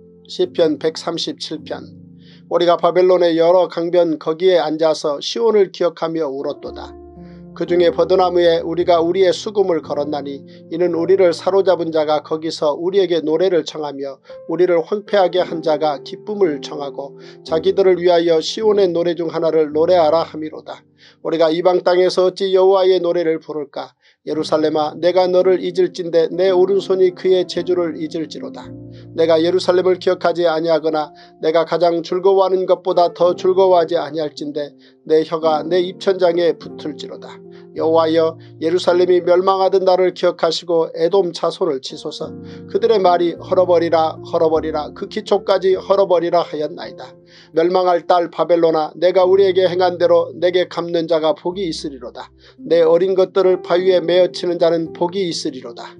시편 137편. 우리가 바벨론의 여러 강변 거기에 앉아서 시온을 기억하며 울었도다. 그 중에 버드나무에 우리가 우리의 수금을 걸었나니 이는 우리를 사로잡은 자가 거기서 우리에게 노래를 청하며 우리를 황폐하게 한 자가 기쁨을 청하고 자기들을 위하여 시온의 노래 중 하나를 노래하라 함이로다. 우리가 이방 땅에서 어찌 여호와의 노래를 부를까. 예루살렘아, 내가 너를 잊을진대 내 오른손이 그의 재주를 잊을지로다. 내가 예루살렘을 기억하지 아니하거나 내가 가장 즐거워하는 것보다 더 즐거워하지 아니할진대 내 혀가 내 입천장에 붙을지로다. 여호와여, 예루살렘이 멸망하던 날을 기억하시고 에돔 자손을 치소서. 그들의 말이 헐어버리라 헐어버리라 그 기초까지 헐어버리라 하였나이다. 멸망할 딸 바벨론아, 내가 우리에게 행한 대로 내게 갚는 자가 복이 있으리로다. 내 어린 것들을 바위에 메어치는 자는 복이 있으리로다.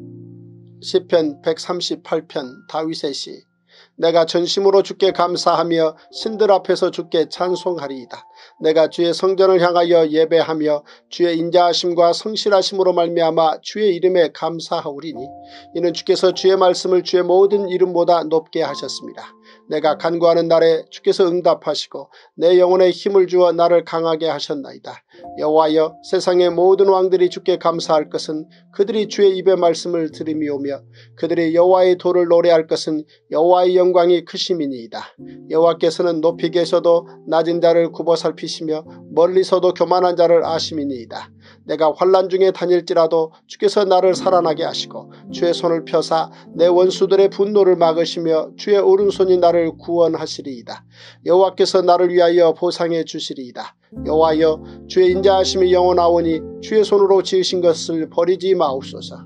시편 138편 다윗의 시. 내가 전심으로 주께 감사하며 신들 앞에서 주께 찬송하리이다. 내가 주의 성전을 향하여 예배하며 주의 인자하심과 성실하심으로 말미암아 주의 이름에 감사하오리니 이는 주께서 주의 말씀을 주의 모든 이름보다 높게 하셨습니다. 내가 간구하는 날에 주께서 응답하시고 내 영혼에 힘을 주어 나를 강하게 하셨나이다. 여호와여, 세상의 모든 왕들이 주께 감사할 것은 그들이 주의 입의 말씀을 들음이오며 그들이 여호와의 도를 노래할 것은 여호와의 영광이 크심이니이다. 여호와께서는 높이 계셔도 낮은 자를 굽어 살피시며 멀리서도 교만한 자를 아심이니이다. 내가 환난 중에 다닐지라도 주께서 나를 살아나게 하시고 주의 손을 펴사 내 원수들의 분노를 막으시며 주의 오른손이 나를 구원하시리이다. 여호와께서 나를 위하여 보상해 주시리이다. 여호와여, 주의 인자하심이 영원하오니 주의 손으로 지으신 것을 버리지 마옵소서.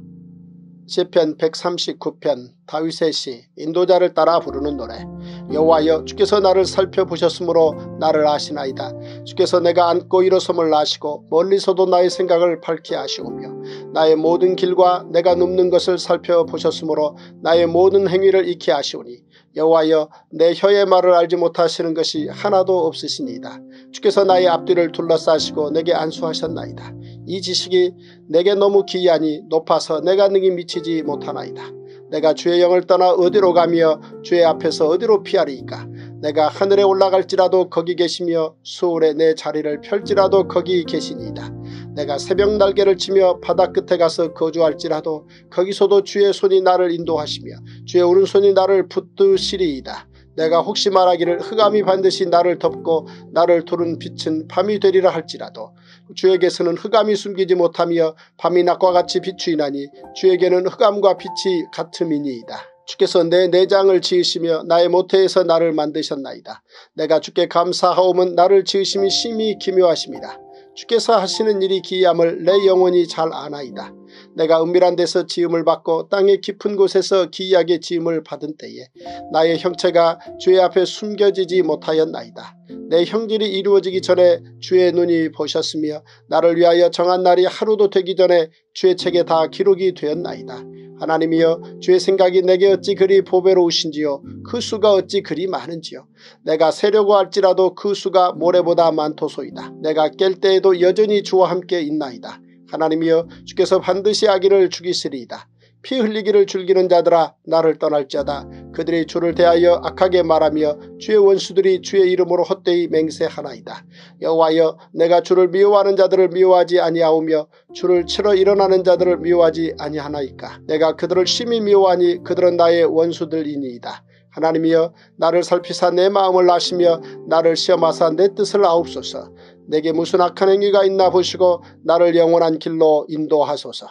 시편 139편 다윗의 시. 인도자를 따라 부르는 노래. 여호와여, 주께서 나를 살펴보셨으므로 나를 아시나이다. 주께서 내가 앉고 일어섬을 아시고 멀리서도 나의 생각을 밝히 아시오며 나의 모든 길과 내가 눕는 것을 살펴보셨으므로 나의 모든 행위를 익히 아시오니 여호와여, 내 혀의 말을 알지 못하시는 것이 하나도 없으시니이다. 주께서 나의 앞뒤를 둘러싸시고 내게 안수하셨나이다. 이 지식이 내게 너무 기이하니 높아서 내가 능히 미치지 못하나이다. 내가 주의 영을 떠나 어디로 가며 주의 앞에서 어디로 피하리이까. 내가 하늘에 올라갈지라도 거기 계시며 수월에 내 자리를 펼지라도 거기 계시니이다. 내가 새벽 날개를 치며 바다 끝에 가서 거주할지라도 거기서도 주의 손이 나를 인도하시며 주의 오른손이 나를 붙드시리이다. 내가 혹시 말하기를 흑암이 반드시 나를 덮고 나를 두른 빛은 밤이 되리라 할지라도 주에게서는 흑암이 숨기지 못하며 밤이 낮과 같이 비추이나니 주에게는 흑암과 빛이 같음이니이다. 주께서 내 내장을 지으시며 나의 모태에서 나를 만드셨나이다. 내가 주께 감사하오면 나를 지으심이 심히 기묘하십니다. 주께서 하시는 일이 기이함을 내 영혼이 잘 아나이다. 내가 은밀한 데서 지음을 받고 땅의 깊은 곳에서 기이하게 지음을 받은 때에 나의 형체가 주의 앞에 숨겨지지 못하였나이다. 내 형질이 이루어지기 전에 주의 눈이 보셨으며 나를 위하여 정한 날이 하루도 되기 전에 주의 책에 다 기록이 되었나이다. 하나님이여, 주의 생각이 내게 어찌 그리 보배로우신지요. 그 수가 어찌 그리 많은지요. 내가 세려고 할지라도 그 수가 모래보다 많도소이다. 내가 깰 때에도 여전히 주와 함께 있나이다. 하나님이여, 주께서 반드시 악인을 죽이시리이다. 피 흘리기를 즐기는 자들아, 나를 떠날지어다. 그들이 주를 대하여 악하게 말하며 주의 원수들이 주의 이름으로 헛되이 맹세하나이다. 여호와여, 내가 주를 미워하는 자들을 미워하지 아니하오며 주를 치러 일어나는 자들을 미워하지 아니하나이까. 내가 그들을 심히 미워하니 그들은 나의 원수들이니이다. 하나님이여, 나를 살피사 내 마음을 아시며 나를 시험하사 내 뜻을 아옵소서. 내게 무슨 악한 행위가 있나 보시고 나를 영원한 길로 인도하소서.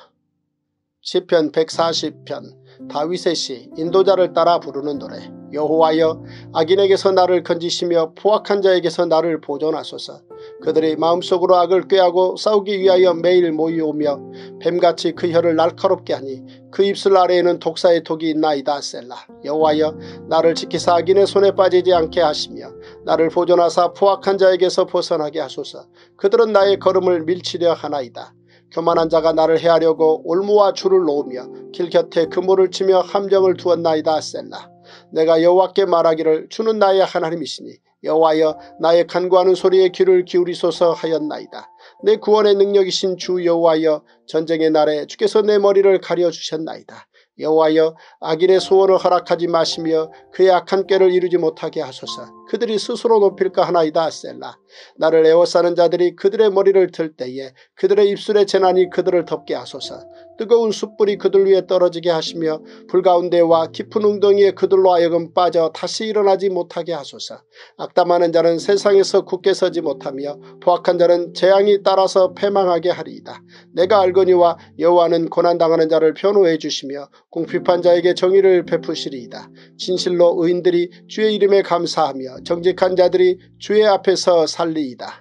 시편 140편 다윗의 시. 인도자를 따라 부르는 노래. 여호와여, 악인에게서 나를 건지시며 포악한 자에게서 나를 보존하소서. 그들이 마음속으로 악을 꾀하고 싸우기 위하여 매일 모이오며 뱀같이 그 혀를 날카롭게 하니 그 입술 아래에는 독사의 독이 있나이다. 셀라. 여호와여 나를 지키사 악인의 손에 빠지지 않게 하시며 나를 보존하사 포악한 자에게서 벗어나게 하소서. 그들은 나의 걸음을 밀치려 하나이다. 교만한 자가 나를 해하려고 올무와 줄을 놓으며 길 곁에 그물을 치며 함정을 두었나이다. 셀라. 내가 여호와께 말하기를 주는 나의 하나님이시니 여호와여 나의 간구하는 소리에 귀를 기울이소서 하였나이다. 내 구원의 능력이신 주 여호와여 전쟁의 날에 주께서 내 머리를 가려주셨나이다. 여호와여 악인의 소원을 허락하지 마시며 그의 악한 꾀를 이루지 못하게 하소서. 그들이 스스로 높일까 하나이다. 셀라. 나를 에워싸는 자들이 그들의 머리를 들 때에 그들의 입술의 재난이 그들을 덮게 하소서. 뜨거운 숯불이 그들 위에 떨어지게 하시며 불 가운데와 깊은 웅덩이에 그들로 하여금 빠져 다시 일어나지 못하게 하소서. 악담하는 자는 세상에서 굳게 서지 못하며 포악한 자는 재앙이 따라서 패망하게 하리이다. 내가 알거니와 여호와는 고난당하는 자를 변호해 주시며 궁핍한 자에게 정의를 베푸시리이다. 진실로 의인들이 주의 이름에 감사하며 정직한 자들이 주의 앞에서 살리이다.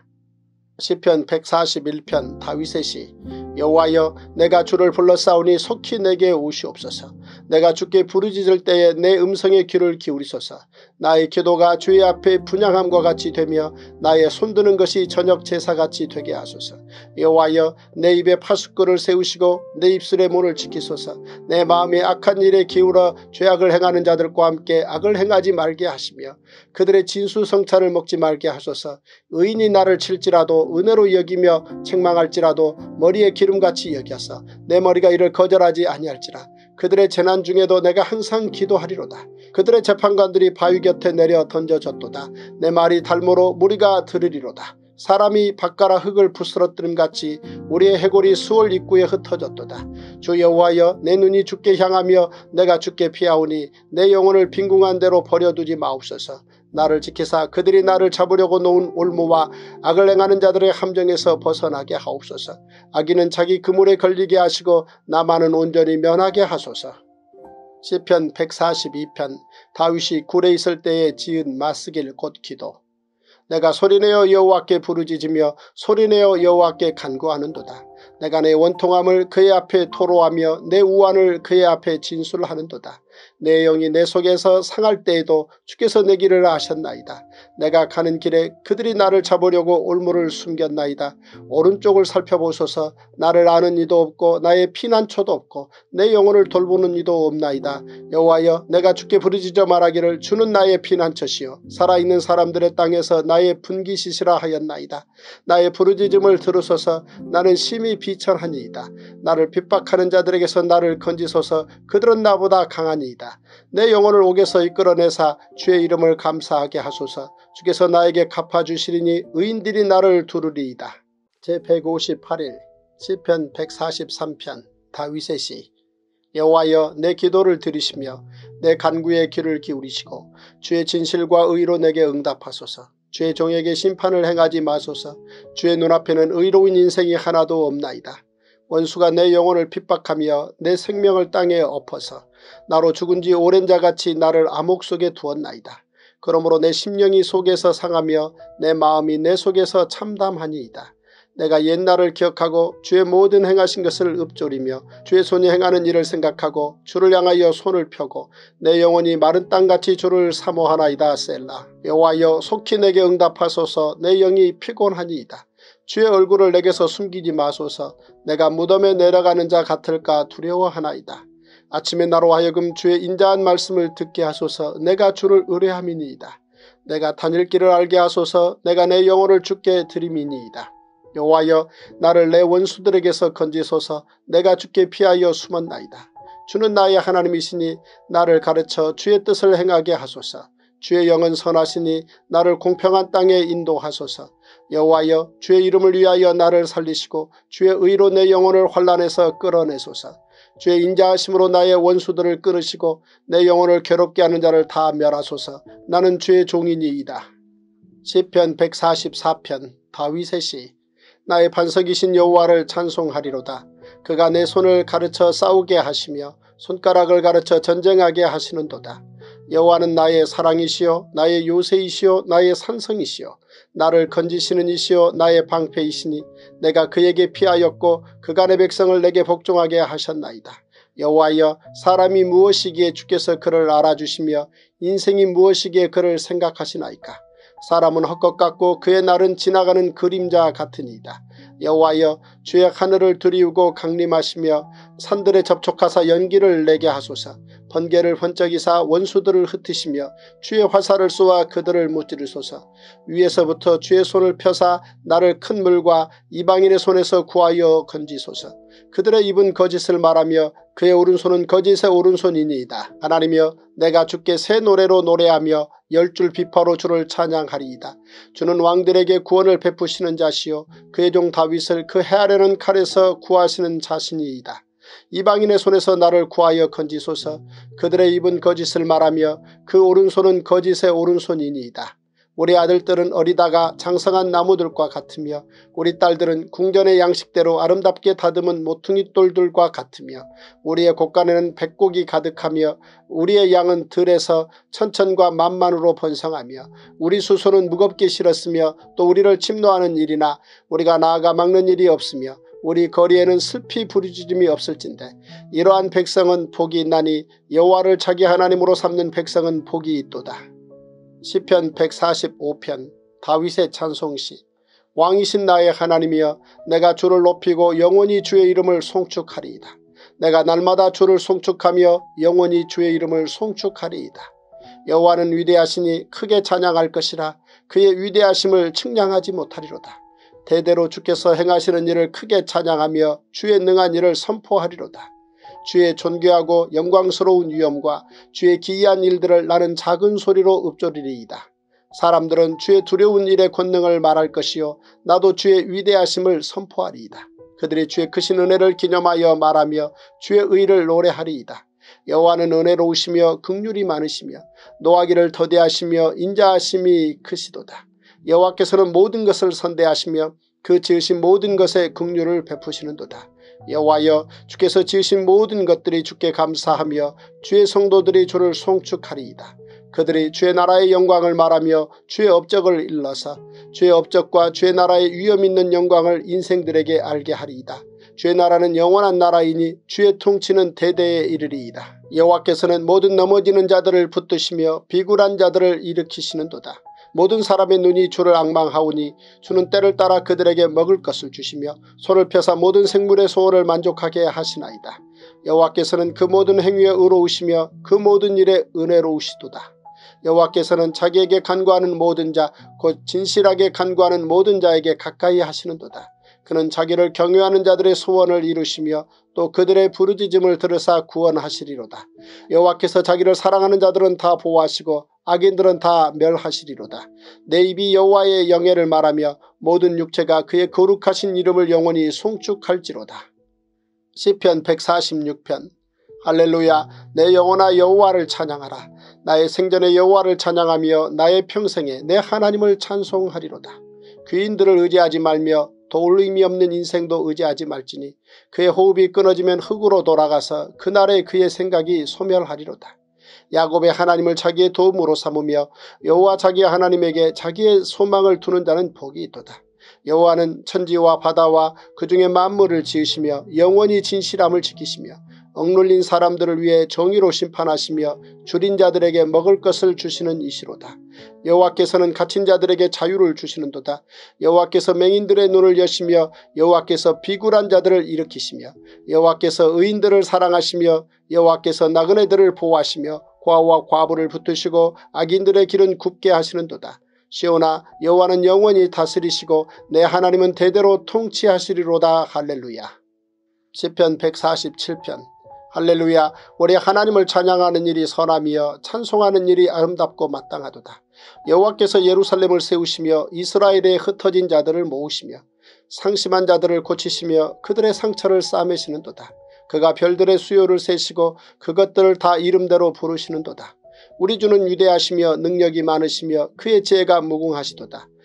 시편 141편 다윗의 시. 여호와여 내가 주를 불러싸우니 속히 내게 오시옵소서. 내가 주께 부르짖을 때에 내 음성에 귀를 기울이소서. 나의 기도가 주의 앞에 분향함과 같이 되며 나의 손드는 것이 저녁 제사같이 되게 하소서. 여호와여 내 입에 파수꾼을 세우시고 내 입술의 문을 지키소서. 내 마음이 악한 일에 기울어 죄악을 행하는 자들과 함께 악을 행하지 말게 하시며 그들의 진수성찬을 먹지 말게 하소서. 의인이 나를 칠지라도 은혜로 여기며 책망할지라도 머리에 기름같이 여겨서 내 머리가 이를 거절하지 아니할지라. 그들의 재난 중에도 내가 항상 기도하리로다. 그들의 재판관들이 바위 곁에 내려 던져졌도다. 내 말이 달모로 무리가 들으리로다. 사람이 밭가라 흙을 부스러뜨림같이 우리의 해골이 수월 입구에 흩어졌도다. 주 여호와여 내 눈이 주께 향하며 내가 주께 피하오니 내 영혼을 빈궁한 대로 버려두지 마옵소서. 나를 지키사 그들이 나를 잡으려고 놓은 올무와 악을 행하는 자들의 함정에서 벗어나게 하옵소서. 악인은 자기 그물에 걸리게 하시고 나만은 온전히 면하게 하소서. 시편 142편 다윗이 굴에 있을 때에 지은 마스길 곧 기도. 내가 소리내어 여호와께 부르짖으며 소리내어 여호와께 간구하는도다. 내가 내 원통함을 그의 앞에 토로하며 내 우환을 그의 앞에 진술하는도다. 내 영이 내 속에서 상할 때에도 주께서 내 길을 아셨나이다. 내가 가는 길에 그들이 나를 잡으려고 올무를 숨겼나이다. 오른쪽을 살펴보소서. 나를 아는 이도 없고 나의 피난처도 없고 내 영혼을 돌보는 이도 없나이다. 여호와여 내가 주께 부르짖어 말하기를 주는 나의 피난처시요 살아있는 사람들의 땅에서 나의 분기시시라 하였나이다. 나의 부르짖음을 들으소서. 나는 심히 비천하니이다. 나를 핍박하는 자들에게서 나를 건지소서. 그들은 나보다 강하니이다. 내 영혼을 옥에서 이끌어내사 주의 이름을 감사하게 하소서. 주께서 나에게 갚아주시리니 의인들이 나를 두르리이다. 제158일 시편 143편 다윗의 시. 여호와여 내 기도를 들으시며 내 간구에 귀를 기울이시고 주의 진실과 의로 내게 응답하소서. 주의 종에게 심판을 행하지 마소서. 주의 눈앞에는 의로운 인생이 하나도 없나이다. 원수가 내 영혼을 핍박하며 내 생명을 땅에 엎어서 나로 죽은 지 오랜 자같이 나를 암흑 속에 두었나이다. 그러므로 내 심령이 속에서 상하며 내 마음이 내 속에서 참담하니이다. 내가 옛날을 기억하고 주의 모든 행하신 것을 읊조리며 주의 손이 행하는 일을 생각하고 주를 향하여 손을 펴고 내 영혼이 마른 땅같이 주를 사모하나이다. 셀라. 여호와여 속히 내게 응답하소서. 내 영이 피곤하니이다. 주의 얼굴을 내게서 숨기지 마소서. 내가 무덤에 내려가는 자 같을까 두려워하나이다. 아침에 나로 하여금 주의 인자한 말씀을 듣게 하소서. 내가 주를 의뢰함이니이다. 내가 다닐 길을 알게 하소서. 내가 내 영혼을 주께 드림이니이다. 여호와여 나를 내 원수들에게서 건지소서. 내가 주께 피하여 숨었나이다. 주는 나의 하나님이시니 나를 가르쳐 주의 뜻을 행하게 하소서. 주의 영은 선하시니 나를 공평한 땅에 인도하소서. 여호와여 주의 이름을 위하여 나를 살리시고 주의 의로 내 영혼을 환난에서 끌어내소서. 주의 인자하심으로 나의 원수들을 끊으시고 내 영혼을 괴롭게 하는 자를 다 멸하소서. 나는 주의 종이니이다. 시편 144편 다윗의 시. 나의 반석이신 여호와를 찬송하리로다. 그가 내 손을 가르쳐 싸우게 하시며 손가락을 가르쳐 전쟁하게 하시는도다. 여호와는 나의 사랑이시요 나의 요새이시요 나의 산성이시요 나를 건지시는 이시요 나의 방패이시니 내가 그에게 피하였고 그간의 백성을 내게 복종하게 하셨나이다. 여호와여, 사람이 무엇이기에 주께서 그를 알아주시며 인생이 무엇이기에 그를 생각하시나이까. 사람은 헛것 같고 그의 날은 지나가는 그림자 같으니이다. 여호와여, 주의 하늘을 두리우고 강림하시며 산들에 접촉하사 연기를 내게 하소서. 번개를 번쩍이사 원수들을 흩으시며 주의 화살을 쏘아 그들을 무찌르소서. 위에서부터 주의 손을 펴사 나를 큰 물과 이방인의 손에서 구하여 건지소서. 그들의 입은 거짓을 말하며 그의 오른손은 거짓의 오른손이니이다. 하나님이여, 내가 주께 새 노래로 노래하며 열줄 비파로 주를 찬양하리이다. 주는 왕들에게 구원을 베푸시는 자시요 그의 종 다윗을 그 해하려는 칼에서 구하시는 자신이이다. 이방인의 손에서 나를 구하여 건지소서. 그들의 입은 거짓을 말하며 그 오른손은 거짓의 오른손이니이다. 우리 아들들은 어리다가 장성한 나무들과 같으며 우리 딸들은 궁전의 양식대로 아름답게 다듬은 모퉁이 돌들과 같으며 우리의 곳간에는 백곡이 가득하며 우리의 양은 들에서 천천과 만만으로 번성하며 우리 수소는 무겁게 실었으며 또 우리를 침노하는 일이나 우리가 나아가 막는 일이 없으며 우리 거리에는 슬피 부르짖음이 없을진데 이러한 백성은 복이 있나니 여호와를 자기 하나님으로 삼는 백성은 복이 있도다. 시편 145편 다윗의 찬송시. 왕이신 나의 하나님이여, 내가 주를 높이고 영원히 주의 이름을 송축하리이다. 내가 날마다 주를 송축하며 영원히 주의 이름을 송축하리이다. 여호와는 위대하시니 크게 찬양할 것이라. 그의 위대하심을 측량하지 못하리로다. 대대로 주께서 행하시는 일을 크게 찬양하며 주의 능한 일을 선포하리로다. 주의 존귀하고 영광스러운 위엄과 주의 기이한 일들을 나는 작은 소리로 읊조리리이다. 사람들은 주의 두려운 일의 권능을 말할 것이요 나도 주의 위대하심을 선포하리이다. 그들이 주의 크신 은혜를 기념하여 말하며 주의 의를 노래하리이다. 여호와는 은혜로우시며 긍휼이 많으시며 노하기를 더디하시며 인자하심이 크시도다. 여호와께서는 모든 것을 선대하시며 그 지으신 모든 것에 긍휼을 베푸시는도다. 여호와여, 주께서 지으신 모든 것들이 주께 감사하며 주의 성도들이 주를 송축하리이다. 그들이 주의 나라의 영광을 말하며 주의 업적을 일러서 주의 업적과 주의 나라의 위엄 있는 영광을 인생들에게 알게 하리이다. 주의 나라는 영원한 나라이니 주의 통치는 대대에 이르리이다. 여호와께서는 모든 넘어지는 자들을 붙드시며 비굴한 자들을 일으키시는도다. 모든 사람의 눈이 주를 앙망하오니 주는 때를 따라 그들에게 먹을 것을 주시며 손을 펴사 모든 생물의 소원을 만족하게 하시나이다. 여호와께서는 그 모든 행위에 의로우시며 그 모든 일에 은혜로우시도다. 여호와께서는 자기에게 간구하는 모든 자 곧 진실하게 간구하는 모든 자에게 가까이 하시는도다. 그는 자기를 경외하는 자들의 소원을 이루시며 또 그들의 부르짖음을 들으사 구원하시리로다. 여호와께서 자기를 사랑하는 자들은 다 보호하시고 악인들은 다 멸하시리로다. 내 입이 여호와의 영예를 말하며 모든 육체가 그의 거룩하신 이름을 영원히 송축할지로다. 시편 146편. 할렐루야. 내 영혼아 여호와를 찬양하라. 나의 생전에 여호와를 찬양하며 나의 평생에 내 하나님을 찬송하리로다. 귀인들을 의지하지 말며 도울 의미 없는 인생도 의지하지 말지니 그의 호흡이 끊어지면 흙으로 돌아가서 그날에 그의 생각이 소멸하리로다. 야곱의 하나님을 자기의 도움으로 삼으며 여호와 자기 하나님에게 자기의 소망을 두는 자는 복이 있도다. 여호와는 천지와 바다와 그 중에 만물을 지으시며 영원히 진실함을 지키시며 억눌린 사람들을 위해 정의로 심판하시며 줄인 자들에게 먹을 것을 주시는 이시로다. 여호와께서는 갇힌 자들에게 자유를 주시는도다. 여호와께서 맹인들의 눈을 여시며 여호와께서 비굴한 자들을 일으키시며 여호와께서 의인들을 사랑하시며 여호와께서 나그네들을 보호하시며 고아와 과부를 붙드시고 악인들의 길은 굽게 하시는도다. 시온아, 여호와는 영원히 다스리시고 내 하나님은 대대로 통치하시리로다. 할렐루야. 시편 147편. 할렐루야. 우리 하나님을 찬양하는 일이 선함이여 찬송하는 일이 아름답고 마땅하도다. 여호와께서 예루살렘을 세우시며 이스라엘에 흩어진 자들을 모으시며 상심한 자들을 고치시며 그들의 상처를 싸매시는도다. 그가 별들의 수요를 세시고 그것들을 다 이름대로 부르시는도다. 우리 주는 위대하시며 능력이 많으시며 그의 지혜가 무궁하시도다.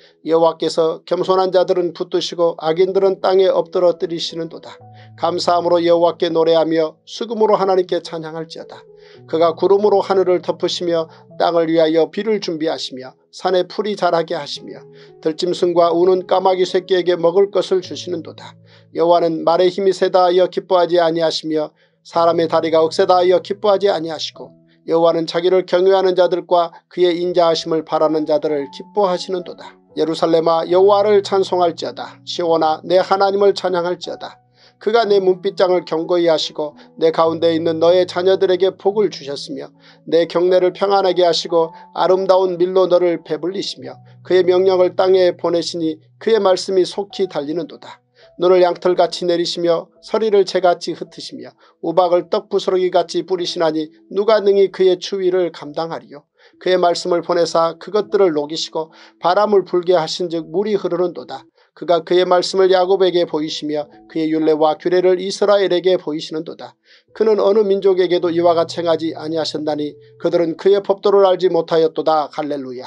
여호와께서 겸손한 자들은 붙드시고 악인들은 땅에 엎드러뜨리시는도다. 감사함으로 여호와께 노래하며 수금으로 하나님께 찬양할지어다. 그가 구름으로 하늘을 덮으시며 땅을 위하여 비를 준비하시며 산에 풀이 자라게 하시며 들짐승과 우는 까마귀 새끼에게 먹을 것을 주시는도다. 여호와는 말의 힘이 세다 하여 기뻐하지 아니하시며 사람의 다리가 억세다 하여 기뻐하지 아니하시고 여호와는 자기를 경외하는 자들과 그의 인자하심을 바라는 자들을 기뻐하시는도다. 예루살렘아 여호와를 찬송할지어다. 시온아 내 하나님을 찬양할지어다. 그가 내 문빗장을 견고히 하시고 내 가운데 있는 너의 자녀들에게 복을 주셨으며 내 경내를 평안하게 하시고 아름다운 밀로 너를 배불리시며 그의 명령을 땅에 보내시니 그의 말씀이 속히 달리는도다. 눈을 양털같이 내리시며 서리를 재같이 흩으시며 우박을 떡부스러기같이 뿌리시나니 누가 능히 그의 추위를 감당하리요. 그의 말씀을 보내사 그것들을 녹이시고 바람을 불게 하신즉 물이 흐르는도다. 그가 그의 말씀을 야곱에게 보이시며 그의 율례와 규례를 이스라엘에게 보이시는도다. 그는 어느 민족에게도 이와 같이 행하지 아니하셨나니 그들은 그의 법도를 알지 못하였도다. 할렐루야.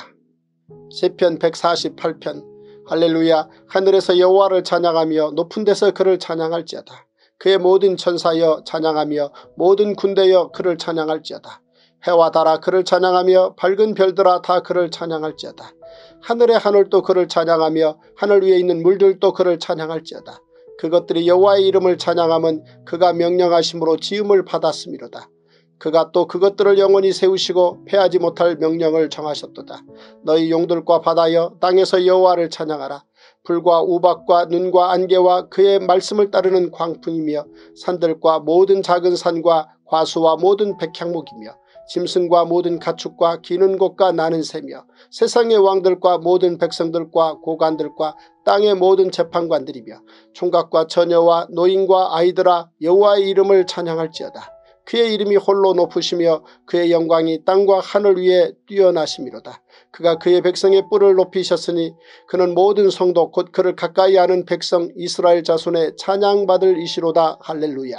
시편 148편. 할렐루야. 하늘에서 여호와를 찬양하며 높은 데서 그를 찬양할지어다. 그의 모든 천사여 찬양하며 모든 군대여 그를 찬양할지어다. 해와 달아 그를 찬양하며 밝은 별들아 다 그를 찬양할지어다. 하늘의 하늘도 그를 찬양하며 하늘 위에 있는 물들도 그를 찬양할지어다. 그것들이 여호와의 이름을 찬양함은 그가 명령하심으로 지음을 받았음이로다. 그가 또 그것들을 영원히 세우시고 패하지 못할 명령을 정하셨도다. 너희 용들과 바다여 땅에서 여호와를 찬양하라. 불과 우박과 눈과 안개와 그의 말씀을 따르는 광풍이며 산들과 모든 작은 산과 과수와 모든 백향목이며 짐승과 모든 가축과 기는 곳과 나는 새며 세상의 왕들과 모든 백성들과 고관들과 땅의 모든 재판관들이며 총각과 처녀와 노인과 아이들아 여호와의 이름을 찬양할지어다. 그의 이름이 홀로 높으시며 그의 영광이 땅과 하늘 위에 뛰어나심이로다. 그가 그의 백성의 뿔을 높이셨으니 그는 모든 성도 곧 그를 가까이 하는 백성 이스라엘 자손의 찬양받을 이시로다. 할렐루야.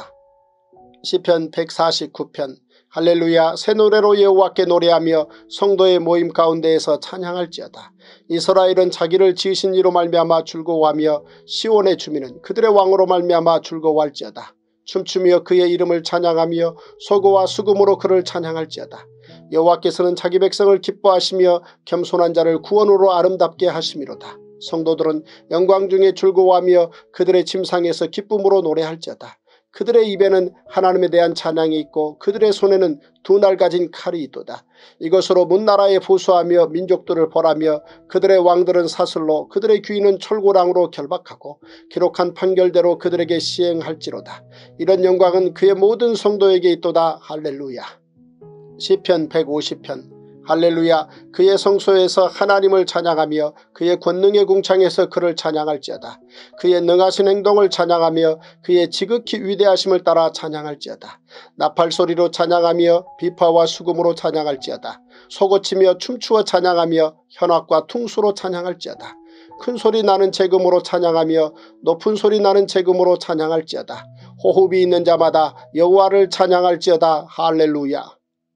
시편 149편. 할렐루야. 새 노래로 여호와께 노래하며 성도의 모임 가운데에서 찬양할지어다. 이스라엘은 자기를 지으신 이로 말미암아 즐거워하며 시온의 주민은 그들의 왕으로 말미암아 즐거워할지어다. 춤추며 그의 이름을 찬양하며 소고와 수금으로 그를 찬양할지어다. 여호와께서는 자기 백성을 기뻐하시며 겸손한 자를 구원으로 아름답게 하심이로다. 성도들은 영광 중에 즐거워하며 그들의 침상에서 기쁨으로 노래할지어다. 그들의 입에는 하나님에 대한 찬양이 있고 그들의 손에는 두 날 가진 칼이 있도다. 이것으로 문나라에 보수하며 민족들을 벌하며 그들의 왕들은 사슬로 그들의 귀인은 철고랑으로 결박하고 기록한 판결대로 그들에게 시행할지로다. 이런 영광은 그의 모든 성도에게 있도다. 할렐루야. 시편 150편. 할렐루야. 그의 성소에서 하나님을 찬양하며 그의 권능의 궁창에서 그를 찬양할지어다. 그의 능하신 행동을 찬양하며 그의 지극히 위대하심을 따라 찬양할지어다. 나팔소리로 찬양하며 비파와 수금으로 찬양할지어다. 소고치며 춤추어 찬양하며 현악과 퉁수로 찬양할지어다. 큰 소리 나는 재금으로 찬양하며 높은 소리 나는 재금으로 찬양할지어다. 호흡이 있는 자마다 여호와를 찬양할지어다. 할렐루야.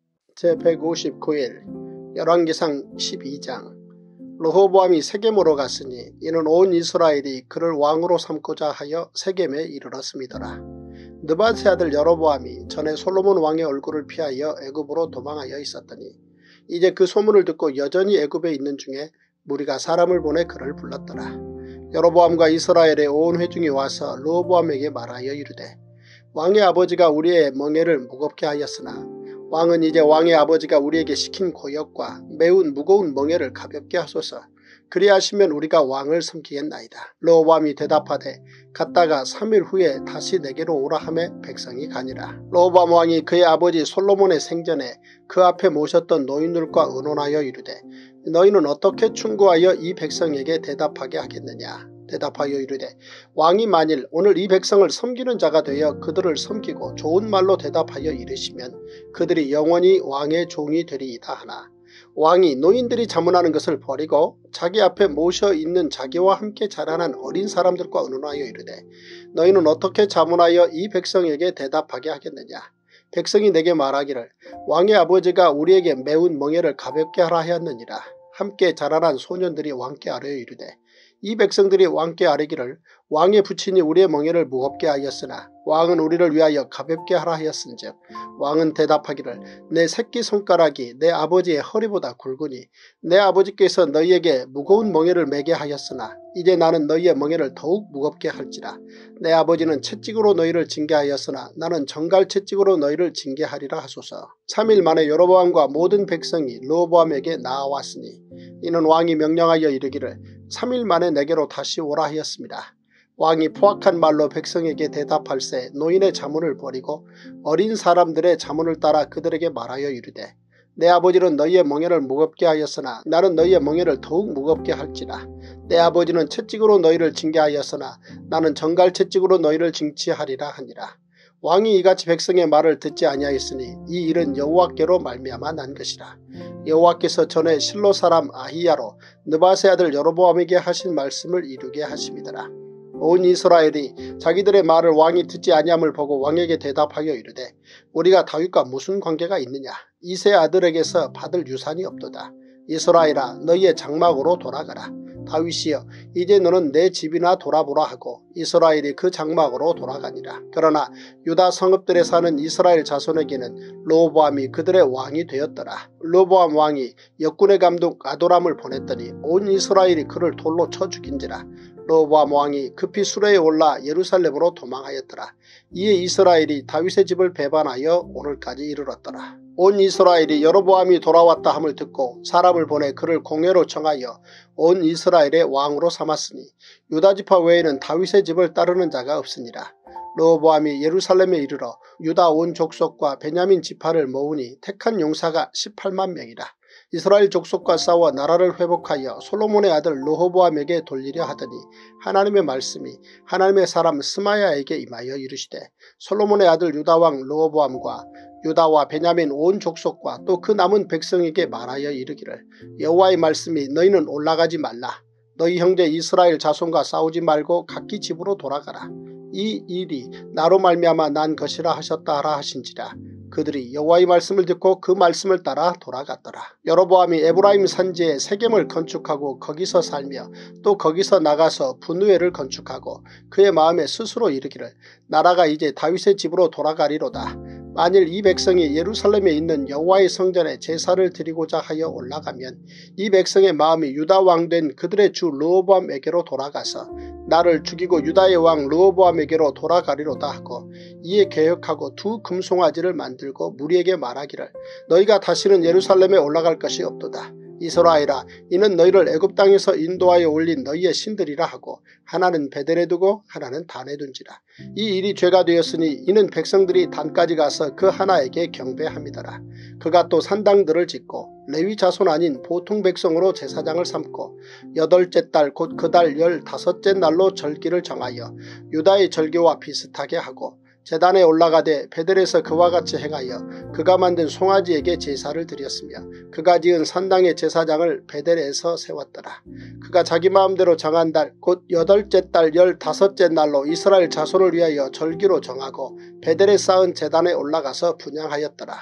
제159일 열왕기상 12장. 르호보암이 세겜으로 갔으니 이는 온 이스라엘이 그를 왕으로 삼고자 하여 세겜에 이르렀음이더라. 느밧의 아들 여로보암이 전에 솔로몬 왕의 얼굴을 피하여 애굽으로 도망하여 있었더니 이제 그 소문을 듣고 여전히 애굽에 있는 중에 무리가 사람을 보내 그를 불렀더라. 여로보암과 이스라엘의 온 회중이 와서 르호보암에게 말하여 이르되 왕의 아버지가 우리의 멍에를 무겁게 하였으나 왕은 이제 왕의 아버지가 우리에게 시킨 고역과 매우 무거운 멍에를 가볍게 하소서. 그리하시면 우리가 왕을 섬기겠나이다. 르호보암이 대답하되 갔다가 3일 후에 다시 내게로 오라 하매 백성이 가니라. 르호보암 왕이 그의 아버지 솔로몬의 생전에 그 앞에 모셨던 노인들과 의논하여 이르되 너희는 어떻게 충고하여 이 백성에게 대답하게 하겠느냐. 대답하여 이르되 왕이 만일 오늘 이 백성을 섬기는 자가 되어 그들을 섬기고 좋은 말로 대답하여 이르시면 그들이 영원히 왕의 종이 되리이다 하나 왕이 노인들이 자문하는 것을 버리고 자기 앞에 모셔 있는 자기와 함께 자라난 어린 사람들과 의논하여 이르되 너희는 어떻게 자문하여 이 백성에게 대답하게 하겠느냐. 백성이 내게 말하기를 왕의 아버지가 우리에게 매운 멍에를 가볍게 하라 하였느니라 함께 자라난 소년들이 왕께 아뢰어 이르되 이 백성들이 왕께 아뢰기를 왕의 부친이 우리의 멍에를 무겁게 하였으나 왕은 우리를 위하여 가볍게 하라 하였은즉 왕은 대답하기를 내 새끼손가락이 내 아버지의 허리보다 굵으니 내 아버지께서 너희에게 무거운 멍에를 매게 하였으나 이제 나는 너희의 멍에를 더욱 무겁게 할지라. 내 아버지는 채찍으로 너희를 징계하였으나 나는 정갈 채찍으로 너희를 징계하리라 하소서. 3일 만에 여로보암과 모든 백성이 르호보암에게 나아왔으니 이는 왕이 명령하여 이르기를 3일 만에 내게로 다시 오라 하였습니다. 왕이 포악한 말로 백성에게 대답할새 노인의 자문을 버리고 어린 사람들의 자문을 따라 그들에게 말하여 이르되 내 아버지는 너희의 멍에를 무겁게 하였으나 나는 너희의 멍에를 더욱 무겁게 할지라. 내 아버지는 채찍으로 너희를 징계하였으나 나는 정갈 채찍으로 너희를 징치하리라 하니라. 왕이 이같이 백성의 말을 듣지 아니하였으니 이 일은 여호와께로 말미암아 난 것이라. 여호와께서 전에 실로 사람 아히야로 느밧의 아들 여로보암에게 하신 말씀을 이루게 하심이더라. 온 이스라엘이 자기들의 말을 왕이 듣지 아니함을 보고 왕에게 대답하여 이르되 우리가 다윗과 무슨 관계가 있느냐. 이새의 아들에게서 받을 유산이 없도다. 이스라엘아 너희의 장막으로 돌아가라. 다윗이여 이제 너는 내 집이나 돌아보라 하고 이스라엘이 그 장막으로 돌아가니라. 그러나 유다 성읍들에 사는 이스라엘 자손에게는 르호보암이 그들의 왕이 되었더라. 르호보암 왕이 역군의 감독 아도람을 보냈더니 온 이스라엘이 그를 돌로 쳐 죽인지라. 르호보암 왕이 급히 수레에 올라 예루살렘으로 도망하였더라. 이에 이스라엘이 다윗의 집을 배반하여 오늘까지 이르렀더라. 온 이스라엘이 여로보암이 돌아왔다 함을 듣고 사람을 보내 그를 공회로 청하여 온 이스라엘의 왕으로 삼았으니 유다지파 외에는 다윗의 집을 따르는 자가 없으니라. 르호보암이 예루살렘에 이르러 유다 온 족속과 베냐민 지파를 모으니 택한 용사가 18만 명이라. 이스라엘 족속과 싸워 나라를 회복하여 솔로몬의 아들 르호보암에게 돌리려 하더니 하나님의 말씀이 하나님의 사람 스마야에게 임하여 이르시되 솔로몬의 아들 유다왕 르호보암과 유다와 베냐민 온 족속과 또 그 남은 백성에게 말하여 이르기를 여호와의 말씀이 너희는 올라가지 말라. 너희 형제 이스라엘 자손과 싸우지 말고 각기 집으로 돌아가라. 이 일이 나로 말미암아 난 것이라 하셨다 하라 하신지라. 그들이 여호와의 말씀을 듣고 그 말씀을 따라 돌아갔더라. 여로보암이 에브라임 산지에 세겜을 건축하고 거기서 살며 또 거기서 나가서 분우엘을 건축하고 그의 마음에 스스로 이르기를 나라가 이제 다윗의 집으로 돌아가리로다. 만일 이 백성이 예루살렘에 있는 여호와의 성전에 제사를 드리고자 하여 올라가면 이 백성의 마음이 유다 왕 된 그들의 주 르호보암에게로 돌아가서 나를 죽이고 유다의 왕 르호보암에게로 돌아가리로다 하고 이에 계획하고 두 금송아지를 만들고 무리에게 말하기를 너희가 다시는 예루살렘에 올라갈 것이 없도다. 이스라엘아 이는 너희를 애굽 땅에서 인도하여 올린 너희의 신들이라 하고 하나는 베델에 두고 하나는 단에 둔지라. 이 일이 죄가 되었으니 이는 백성들이 단까지 가서 그 하나에게 경배함이더라. 그가 또 산당들을 짓고 레위 자손 아닌 보통 백성으로 제사장을 삼고 8째 달 곧 그 달 15째 날로 절기를 정하여 유다의 절기와 비슷하게 하고 제단에 올라가되 베델에서 그와 같이 행하여 그가 만든 송아지에게 제사를 드렸으며 그가 지은 산당의 제사장을 베델에서 세웠더라. 그가 자기 마음대로 정한 달 곧 8째 달 15째 날로 이스라엘 자손을 위하여 절기로 정하고 베델에 쌓은 제단에 올라가서 분향하였더라.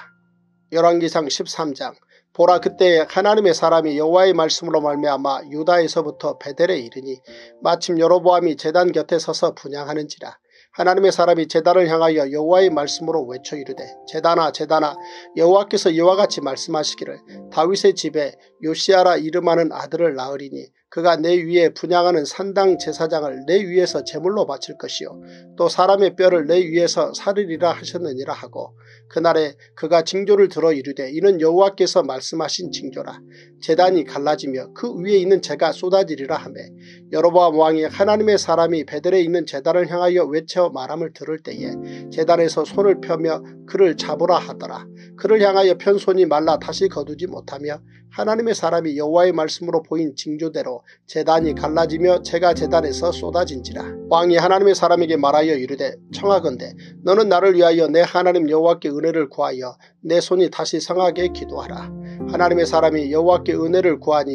열왕기상 13장 보라 그때에 하나님의 사람이 여호와의 말씀으로 말미암아 유다에서부터 베델에 이르니 마침 여로보암이 제단 곁에 서서 분향하는지라. 하나님의 사람이 제단을 향하여 여호와의 말씀으로 외쳐 이르되 제단아 제단아 여호와께서 이와 같이 말씀하시기를 다윗의 집에 요시아라 이름하는 아들을 낳으리니 그가 내 위에 분향하는 산당 제사장을 내 위에서 제물로 바칠 것이요 또 사람의 뼈를 내 위에서 사르리라 하셨느니라 하고 그날에 그가 징조를 들어 이르되 이는 여호와께서 말씀하신 징조라. 제단이 갈라지며 그 위에 있는 재가 쏟아지리라 하며 여로보암 왕이 하나님의 사람이 베델에 있는 제단을 향하여 외쳐 말함을 들을 때에 제단에서 손을 펴며 그를 잡으라 하더라. 그를 향하여 편 손이 말라 다시 거두지 못하며 하나님의 사람이 여호와의 말씀으로 보인 징조대로 제단이 갈라지며 재가 제단에서 쏟아진지라. 왕이 하나님의 사람에게 말하여 이르되 청하건대 너는 나를 위하여 내 하나님 여호와께 은혜를 구하여 내 손이 다시 성하게 기도하라. 하나님의 사람이 여호와께 은혜를 구하니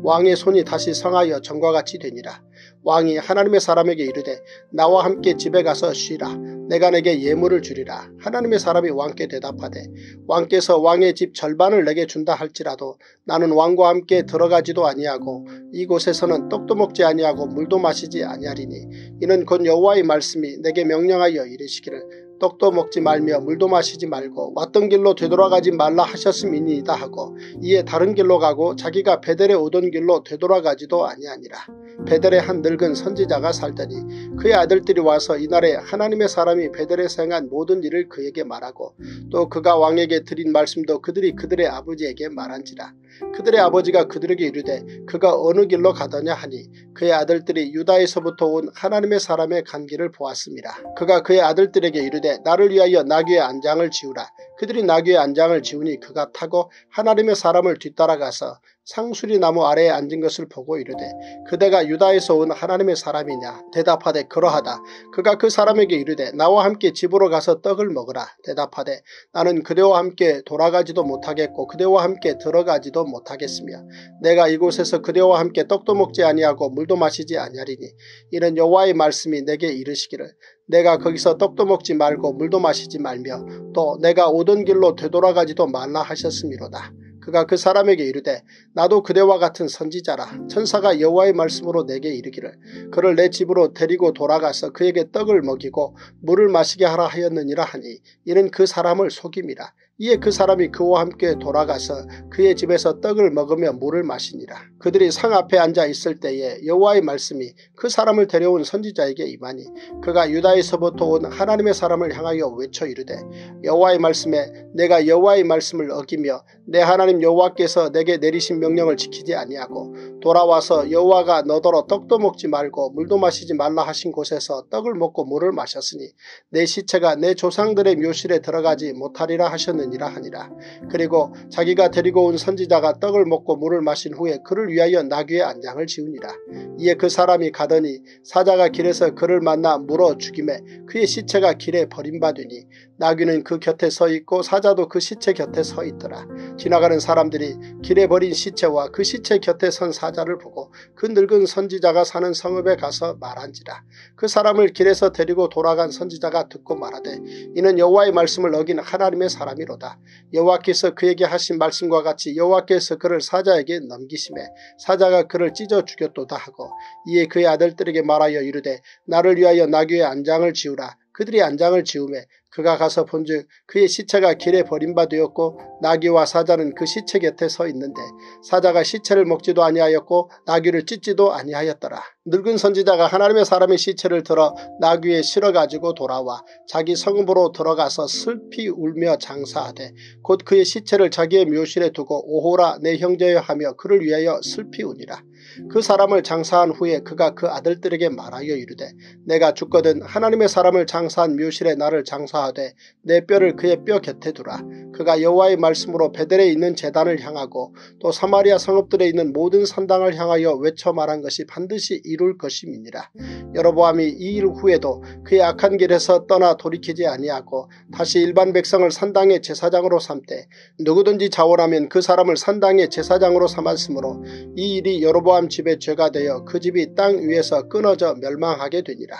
왕의 손이 다시 성하여 전과 같이 되니라. 왕이 하나님의 사람에게 이르되 나와 함께 집에 가서 쉬라. 내가 내게 예물을 주리라. 하나님의 사람이 왕께 대답하되 왕께서 왕의 집 절반을 내게 준다 할지라도 나는 왕과 함께 들어가지도 아니하고 이곳에서는 떡도 먹지 아니하고 물도 마시지 아니하리니 이는 곧 여호와의 말씀이 내게 명령하여 이르시기를 떡도 먹지 말며 물도 마시지 말고 왔던 길로 되돌아가지 말라 하셨음이니이다 하고 이에 다른 길로 가고 자기가 베델에 오던 길로 되돌아가지도 아니하니라. 베델에 한 늙은 선지자가 살더니 그의 아들들이 와서 이날에 하나님의 사람이 베델에서 행한 모든 일을 그에게 말하고 또 그가 왕에게 드린 말씀도 그들이 그들의 아버지에게 말한지라. 그들의 아버지가 그들에게 이르되 그가 어느 길로 가더냐 하니 그의 아들들이 유다에서부터 온 하나님의 사람의 간 길을 보았습니다. 그가 그의 아들들에게 이르되 나를 위하여 나귀의 안장을 지우라. 그들이 나귀의 안장을 지우니 그가 타고 하나님의 사람을 뒤따라가서 상수리 나무 아래에 앉은 것을 보고 이르되 그대가 유다에서 온 하나님의 사람이냐. 대답하되 그러하다. 그가 그 사람에게 이르되 나와 함께 집으로 가서 떡을 먹으라. 대답하되 나는 그대와 함께 돌아가지도 못하겠고 그대와 함께 들어가지도 못하겠으며 내가 이곳에서 그대와 함께 떡도 먹지 아니하고 물도 마시지 아니하리니 이는 여호와의 말씀이 내게 이르시기를 내가 거기서 떡도 먹지 말고 물도 마시지 말며 또 내가 오던 길로 되돌아가지도 말라 하셨음이로다. 그가 그 사람에게 이르되 나도 그대와 같은 선지자라. 천사가 여호와의 말씀으로 내게 이르기를 그를 내 집으로 데리고 돌아가서 그에게 떡을 먹이고 물을 마시게 하라 하였느니라 하니 이는 그 사람을 속임이라. 이에 그 사람이 그와 함께 돌아가서 그의 집에서 떡을 먹으며 물을 마시니라. 그들이 상 앞에 앉아 있을 때에 여호와의 말씀이 그 사람을 데려온 선지자에게 임하니 그가 유다에서부터 온 하나님의 사람을 향하여 외쳐 이르되 여호와의 말씀에 내가 여호와의 말씀을 어기며 내 하나님 여호와께서 내게 내리신 명령을 지키지 아니하고 돌아와서 여호와가 너더러 떡도 먹지 말고 물도 마시지 말라 하신 곳에서 떡을 먹고 물을 마셨으니 내 시체가 내 조상들의 묘실에 들어가지 못하리라 하셨느니라 하니라. 그리고 자기가 데리고 온 선지자가 떡을 먹고 물을 마신 후에 그를 위하여 나귀의 안장을 지우니라. 이에 그 사람이 가더니 사자가 길에서 그를 만나 물어 죽임에 그의 시체가 길에 버림받으니 나귀는 그 곁에 서 있고 사자도 그 시체 곁에 서 있더라. 지나가는 사람들이 길에 버린 시체와 그 시체 곁에 선 사자를 보고 그 늙은 선지자가 사는 성읍에 가서 말한지라. 그 사람을 길에서 데리고 돌아간 선지자가 듣고 말하되 이는 여호와의 말씀을 어긴 하나님의 사람이로다. 여호와께서 그에게 하신 말씀과 같이 여호와께서 그를 사자에게 넘기심에 사자가 그를 찢어 죽였도다 하고 이에 그의 아들들에게 말하여 이르되 나를 위하여 나귀의 안장을 지우라. 그들이 안장을 지우매 그가 가서 본즉 그의 시체가 길에 버림받았고 나귀와 사자는 그 시체 곁에 서 있는데 사자가 시체를 먹지도 아니하였고 나귀를 찢지도 아니하였더라. 늙은 선지자가 하나님의 사람의 시체를 들어 나귀에 실어가지고 돌아와 자기 성읍으로 들어가서 슬피 울며 장사하되 곧 그의 시체를 자기의 묘실에 두고 오호라 내 형제여 하며 그를 위하여 슬피 우니라. 그 사람을 장사한 후에 그가 그 아들들에게 말하여 이르되 내가 죽거든 하나님의 사람을 장사한 묘실에 나를 장사하되 내 뼈를 그의 뼈 곁에 두라. 그가 여호와의 말씀으로 베델에 있는 제단을 향하고 또 사마리아 성읍들에 있는 모든 산당을 향하여 외쳐 말한 것이 반드시 이룰 것임이니라. 여로보암이 이 일 후에도 그의 악한 길에서 떠나 돌이키지 아니하고 다시 일반 백성을 산당의 제사장으로 삼되 누구든지 자원하면 그 사람을 산당의 제사장으로 삼았으므로 이 일이 여로보암 집의 죄가 되어 그 집이 땅 위에서 끊어져 멸망하게 되니라.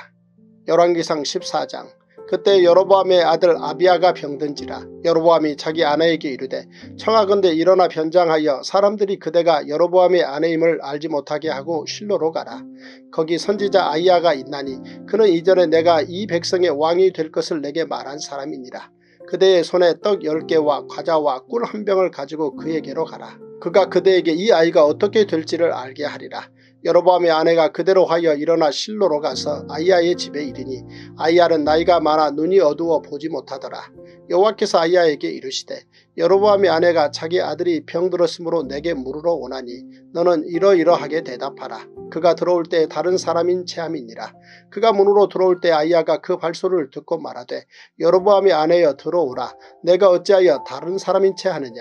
열왕기상 14장. 그때 여로보암의 아들 아비야가 병든지라. 여로보암이 자기 아내에게 이르되 청하건대 일어나 변장하여 사람들이 그대가 여로보암의 아내임을 알지 못하게 하고 실로로 가라. 거기 선지자 아히야가 있나니 그는 이전에 내가 이 백성의 왕이 될 것을 내게 말한 사람이니라. 그대의 손에 떡 10개와 과자와 꿀 한 병을 가지고 그에게로 가라. 그가 그대에게 이 아이가 어떻게 될지를 알게 하리라. 여로보암의 아내가 그대로 하여 일어나 실로로 가서 아히야의 집에 이르니 아히야는 나이가 많아 눈이 어두워 보지 못하더라. 여호와께서 아히야에게 이르시되 여로보암의 아내가 자기 아들이 병들었으므로 내게 물으러 오나니 너는 이러이러하게 대답하라. 그가 들어올 때 다른 사람인 체함이니라. 그가 문으로 들어올 때 아히야가 그 발소리를 듣고 말하되 여로보암의 아내여 들어오라. 내가 어찌하여 다른 사람인 체하느냐.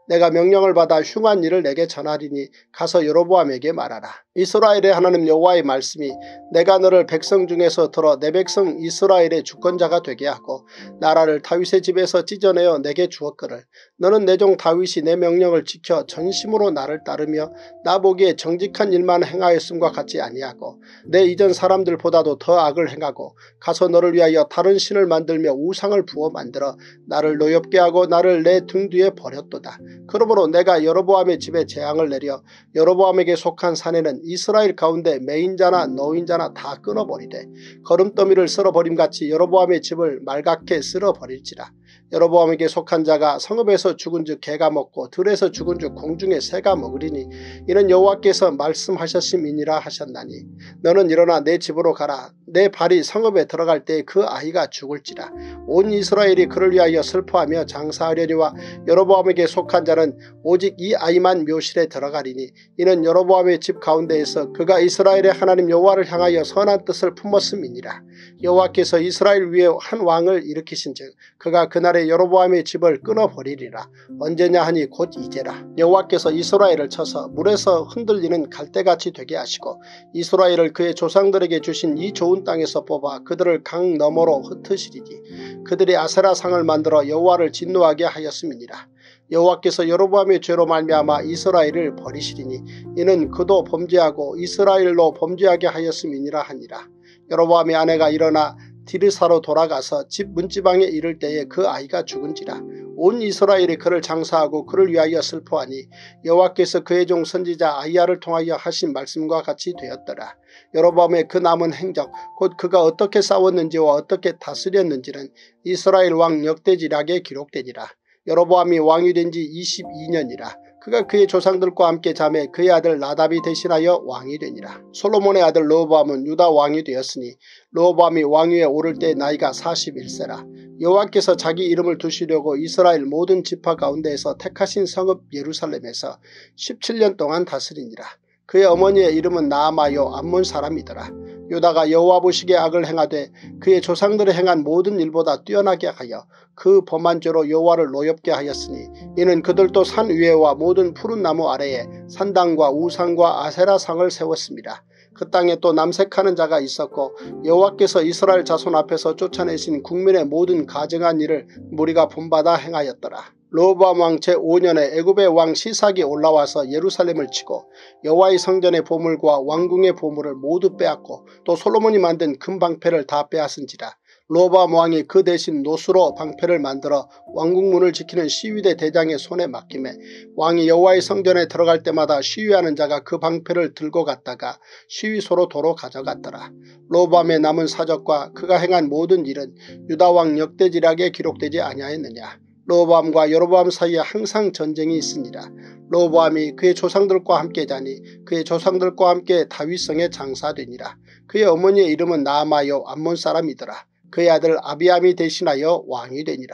내가 명령을 받아 흉한 일을 내게 전하리니 가서 여로보암에게 말하라. 이스라엘의 하나님 여호와의 말씀이 내가 너를 백성 중에서 들어 내 백성 이스라엘의 주권자가 되게 하고 나라를 다윗의 집에서 찢어내어 내게 주었거늘 너는 내 종 다윗이 내 명령을 지켜 전심으로 나를 따르며 나 보기에 정직한 일만 행하였음과 같지 아니하고 내 이전 사람들보다도 더 악을 행하고 가서 너를 위하여 다른 신을 만들며 우상을 부어 만들어 나를 노엽게 하고 나를 내 등 뒤에 버렸도다. 그러므로 내가 여로보암의 집에 재앙을 내려 여로보암에게 속한 사내는 이스라엘 가운데 매인자나 노인자나 다 끊어버리되 거름더미를 쓸어버림같이 여로보암의 집을 말갛게 쓸어버릴지라. 여로보암에게 속한 자가 성읍에서 죽은즉 개가 먹고 들에서 죽은즉 공중에 새가 먹으리니 이는 여호와께서 말씀하셨음이니라 하셨나니 너는 일어나 내 집으로 가라. 내 발이 성읍에 들어갈 때 그 아이가 죽을지라. 온 이스라엘이 그를 위하여 슬퍼하며 장사하려니와 여로보암에게 속한 자는 오직 이 아이만 묘실에 들어가리니 이는 여로보암의 집 가운데에서 그가 이스라엘의 하나님 여호와를 향하여 선한 뜻을 품었음이니라. 여호와께서 이스라엘 위에 한 왕을 일으키신즉 그가 그날에 여로보암의 집을 끊어버리리라. 언제냐 하니 곧 이제라. 여호와께서 이스라엘을 쳐서 물에서 흔들리는 갈대같이 되게 하시고 이스라엘을 그의 조상들에게 주신 이 좋은 땅에서 뽑아 그들을 강 너머로 흩으시리니 그들이 아세라 상을 만들어 여호와를 진노하게 하였음이니라. 여호와께서 여로보암의 죄로 말미암아 이스라엘을 버리시리니 이는 그도 범죄하고 이스라엘로 범죄하게 하였음이니라 하니라. 여로보암의 아내가 일어나 디르사로 돌아가서 집 문지방에 이를 때에 그 아이가 죽은지라. 온 이스라엘이 그를 장사하고 그를 위하여 슬퍼하니 여호와께서 그의 종 선지자 아이야를 통하여 하신 말씀과 같이 되었더라. 여로보암의 그 남은 행적 곧 그가 어떻게 싸웠는지와 어떻게 다스렸는지는 이스라엘 왕 역대지략에 기록되니라. 여로보암이 왕이 된 지 22년이라. 그가 그의 조상들과 함께 잠에 그의 아들 나답이 대신하여 왕이 되니라. 솔로몬의 아들 르호보암은 유다 왕이 되었으니 르호보암이 왕위에 오를 때 나이가 41세라. 여호와께서 자기 이름을 두시려고 이스라엘 모든 지파 가운데에서 택하신 성읍 예루살렘에서 17년 동안 다스리니라. 그의 어머니의 이름은 나아마요 암몬 사람이더라. 유다가 여호와 보시기에 악을 행하되 그의 조상들이 행한 모든 일보다 뛰어나게 하여 그 범한 죄로 여호와를 노엽게 하였으니 이는 그들도 산 위에와 모든 푸른 나무 아래에 산당과 우상과 아세라상을 세웠습니다. 그 땅에 또 남색하는 자가 있었고 여호와께서 이스라엘 자손 앞에서 쫓아내신 국민의 모든 가증한 일을 무리가 본받아 행하였더라. 르호보암 왕 제5년에 애굽의 왕 시삭이 올라와서 예루살렘을 치고 여호와의 성전의 보물과 왕궁의 보물을 모두 빼앗고 또 솔로몬이 만든 금 방패를 다 빼앗은지라. 르호보암 왕이 그 대신 노수로 방패를 만들어 왕궁문을 지키는 시위대 대장의 손에 맡기매 왕이 여호와의 성전에 들어갈 때마다 시위하는 자가 그 방패를 들고 갔다가 시위소로 도로 가져갔더라. 르호보암의 남은 사적과 그가 행한 모든 일은 유다 왕 역대지략에 기록되지 아니하였느냐. 르호보암과 여로보암 사이에 항상 전쟁이 있으니라. 르호보암이 그의 조상들과 함께 자니 그의 조상들과 함께 다윗성에 장사되니라. 그의 어머니의 이름은 나아마요 암몬 사람이더라. 그의 아들 아비암이 대신하여 왕이 되니라.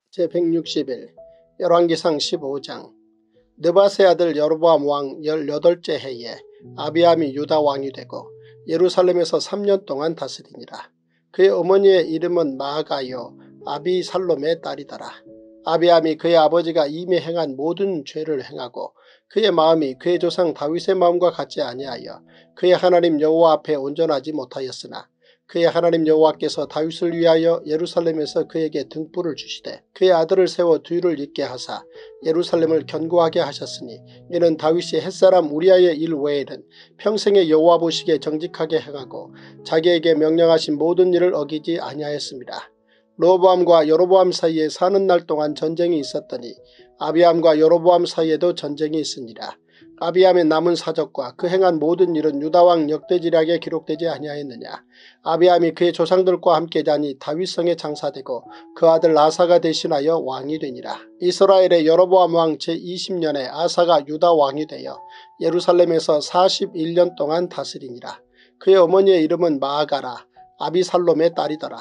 제161 열왕기상 15장 느밧의 아들 여로보암 왕 18째 해에 아비암이 유다 왕이 되고 예루살렘에서 3년 동안 다스리니라. 그의 어머니의 이름은 마아가요 아비살롬의 딸이더라. 아비암이 그의 아버지가 이미 행한 모든 죄를 행하고 그의 마음이 그의 조상 다윗의 마음과 같지 아니하여 그의 하나님 여호와 앞에 온전하지 못하였으나 그의 하나님 여호와께서 다윗을 위하여 예루살렘에서 그에게 등불을 주시되 그의 아들을 세워 뒤를 잇게 하사 예루살렘을 견고하게 하셨으니 이는 다윗이 햇사람 우리아의 일 외에는 평생의 여호와 보시기에 정직하게 행하고 자기에게 명령하신 모든 일을 어기지 아니하였습니다. 르호보암과 여로보암 사이에 사는 날 동안 전쟁이 있었더니 아비암과 여로보암 사이에도 전쟁이 있으니라. 아비암의 남은 사적과 그 행한 모든 일은 유다왕 역대지략에 기록되지 아니하였느냐. 아비암이 그의 조상들과 함께 자니 다윗성에 장사되고 그 아들 아사가 대신하여 왕이 되니라. 이스라엘의 여로보암 왕 제20년에 아사가 유다 왕이 되어 예루살렘에서 41년 동안 다스리니라. 그의 어머니의 이름은 마아가라 아비살롬의 딸이더라.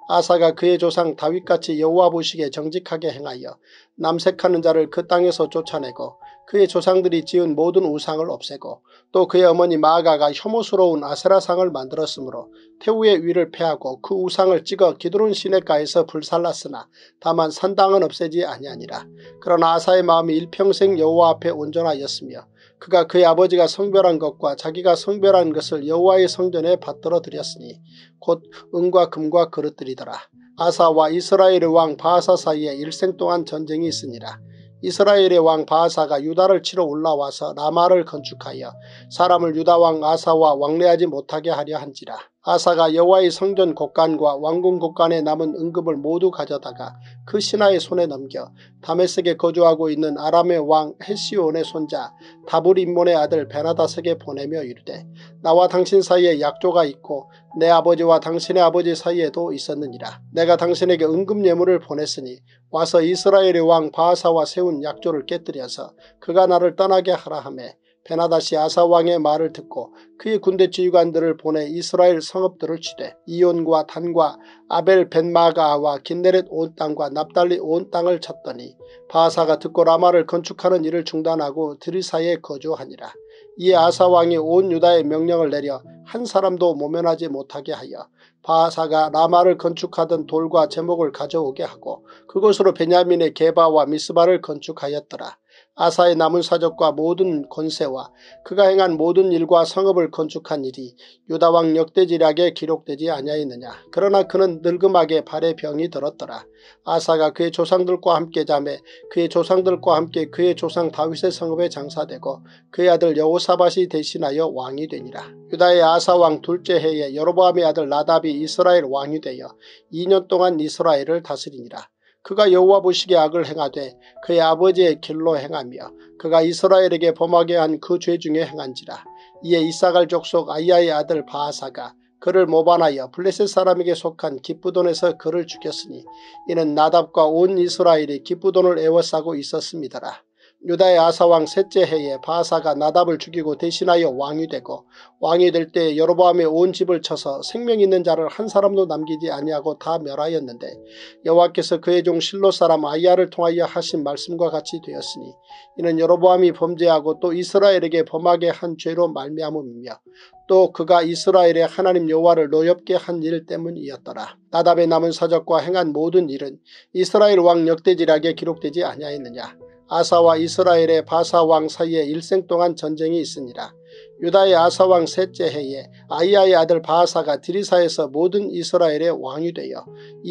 아사가 그의 조상 다윗같이 여호와 보시기에 정직하게 행하여 남색하는 자를 그 땅에서 쫓아내고 그의 조상들이 지은 모든 우상을 없애고 또 그의 어머니 마아가가 혐오스러운 아세라상을 만들었으므로 태우의 위를 패하고 그 우상을 찍어 기드론 시냇가에서 불살랐으나 다만 산당은 없애지 아니하니라. 그러나 아사의 마음이 일평생 여호와 앞에 온전하였으며 그가 그의 아버지가 성별한 것과 자기가 성별한 것을 여호와의 성전에 받들어 드렸으니 곧 은과 금과 그릇들이더라. 아사와 이스라엘의 왕 바아사 사이에 일생 동안 전쟁이 있으니라. 이스라엘의 왕 바아사가 유다를 치러 올라와서 라마를 건축하여 사람을 유다왕 아사와 왕래하지 못하게 하려 한지라. 아사가 여호와의 성전 곳간과 왕궁 곳간에 남은 은금을 모두 가져다가 그 신하의 손에 넘겨 다메섹에 거주하고 있는 아람의 왕 헤시온의 손자 다불임몬의 아들 베나다색에 보내며 이르되 나와 당신 사이에 약조가 있고 내 아버지와 당신의 아버지 사이에도 있었느니라. 내가 당신에게 은금 예물을 보냈으니 와서 이스라엘의 왕 바아사와 세운 약조를 깨뜨려서 그가 나를 떠나게 하라 하매 베나다시 아사왕의 말을 듣고 그의 군대 지휘관들을 보내 이스라엘 성읍들을 치되 이온과 단과 아벨 벤마가와 긴네렛 온 땅과 납달리 온 땅을 쳤더니 바아사가 듣고 라마를 건축하는 일을 중단하고 드리사에 거주하니라. 이에 아사왕이 온 유다에 명령을 내려 한 사람도 모면하지 못하게 하여 바아사가 라마를 건축하던 돌과 제목을 가져오게 하고 그곳으로 베냐민의 게바와 미스바를 건축하였더라. 아사의 남은 사적과 모든 권세와 그가 행한 모든 일과 성읍을 건축한 일이 유다왕 역대지략에 기록되지 아니하였느냐. 그러나 그는 늙음하게 발에 병이 들었더라. 아사가 그의 조상들과 함께 자매 그의 조상들과 함께 그의 조상 다윗의 성읍에 장사되고 그의 아들 여호사밧이 대신하여 왕이 되니라. 유다의 아사왕 둘째 해에 여로보암의 아들 나답이 이스라엘 왕이 되어 2년 동안 이스라엘을 다스리니라. 그가 여호와 보시기에 악을 행하되 그의 아버지의 길로 행하며 그가 이스라엘에게 범하게 한 그 죄 중에 행한지라. 이에 이사갈 족속 아이야의 아들 바아사가 그를 모반하여 블레셋 사람에게 속한 기브돈에서 그를 죽였으니 이는 나답과 온 이스라엘이 기브돈을 애워싸고 있었음이더라. 유다의 아사왕 셋째 해에 바아사가 나답을 죽이고 대신하여 왕이 되고 왕이 될 때에 여로보암의 온 집을 쳐서 생명 있는 자를 한 사람도 남기지 아니하고 다 멸하였는데 여호와께서 그의 종 실로 사람 아이야를 통하여 하신 말씀과 같이 되었으니 이는 여로보암이 범죄하고 또 이스라엘에게 범하게 한 죄로 말미암음이며 또 그가 이스라엘의 하나님 여호와를 노엽게 한 일 때문이었더라. 나답의 남은 사적과 행한 모든 일은 이스라엘 왕 역대지략에 기록되지 아니하였느냐. 아사와 이스라엘의 바사왕 사이에 일생 동안 전쟁이 있으니라. 유다의 아사왕 셋째 해에 아이야의 아들 바아사가 드리사에서 모든 이스라엘의 왕이 되어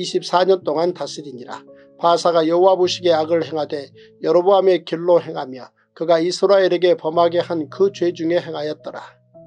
24년 동안 다스리니라. 바아사가 여호와 보시기에 악을 행하되 여로보암의 길로 행하며 그가 이스라엘에게 범하게 한 그 죄 중에 행하였더라.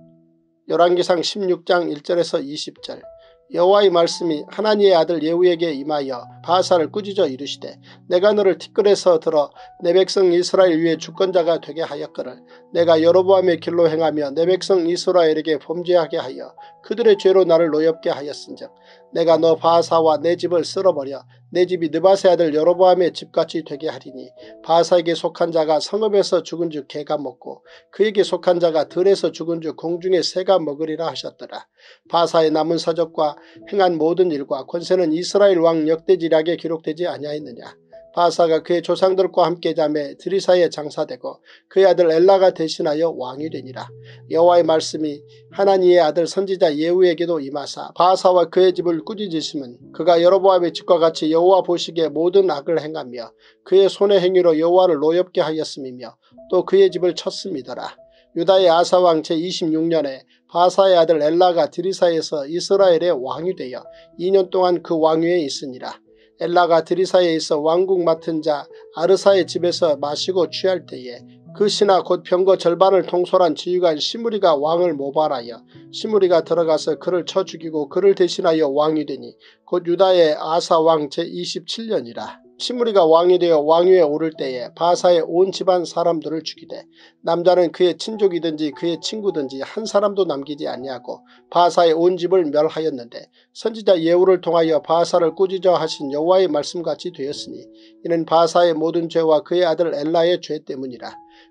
열왕기상 16장 1절에서 20절. 여호와의 말씀이 하나니의 아들 예후에게 임하여 바아사를 꾸짖어 이르시되 내가 너를 티끌에서 들어 내 백성 이스라엘 위에 주권자가 되게 하였거늘 내가 여로보암의 길로 행하며 내 백성 이스라엘에게 범죄하게 하여 그들의 죄로 나를 노엽게 하였은즉 내가 너 바아사와 내 집을 쓸어버려 내 집이 느바세 아들 여로보암의 집같이 되게 하리니 바아사에게 속한 자가 성읍에서 죽은 즉 개가 먹고 그에게 속한 자가 들에서 죽은 즉 공중의 새가 먹으리라 하셨더라. 바아사의 남은 사적과 행한 모든 일과 권세는 이스라엘 왕 역대지략에 기록되지 아니하였느냐. 바아사가 그의 조상들과 함께 자매 드리사에 장사되고 그의 아들 엘라가 대신하여 왕이 되니라. 여호와의 말씀이 하나니의 아들 선지자 예후에게도 임하사 바아사와 그의 집을 꾸짖으심은 그가 여로보암의 집과 같이 여호와 보시기에 모든 악을 행하며 그의 손의 행위로 여호와를 노엽게 하였음이며 또 그의 집을 쳤음이더라. 유다의 아사왕 제26년에 바아사의 아들 엘라가 드리사에서 이스라엘의 왕이 되어 2년 동안 그 왕위에 있으니라. 엘라가 드리사에 있어 왕국 맡은 자 아르사의 집에서 마시고 취할 때에 그 신하 곧 병거 절반을 통솔한 지휘관 시므리가 왕을 모발하여 시므리가 들어가서 그를 쳐 죽이고 그를 대신하여 왕이 되니 곧 유다의 아사 왕 제27년이라. 시므리가 왕이 되어 왕위에 오를 때에 바아사의 온 집안 사람들을 죽이되 남자는 그의 친족이든지 그의 친구든지 한 사람도 남기지 아니하고 바아사의 온 집을 멸하였는데 선지자 예후를 통하여 바아사를 꾸짖어 하신 여호와의 말씀같이 되었으니 이는 바아사의 모든 죄와 그의 아들 엘라의 죄 때문이라.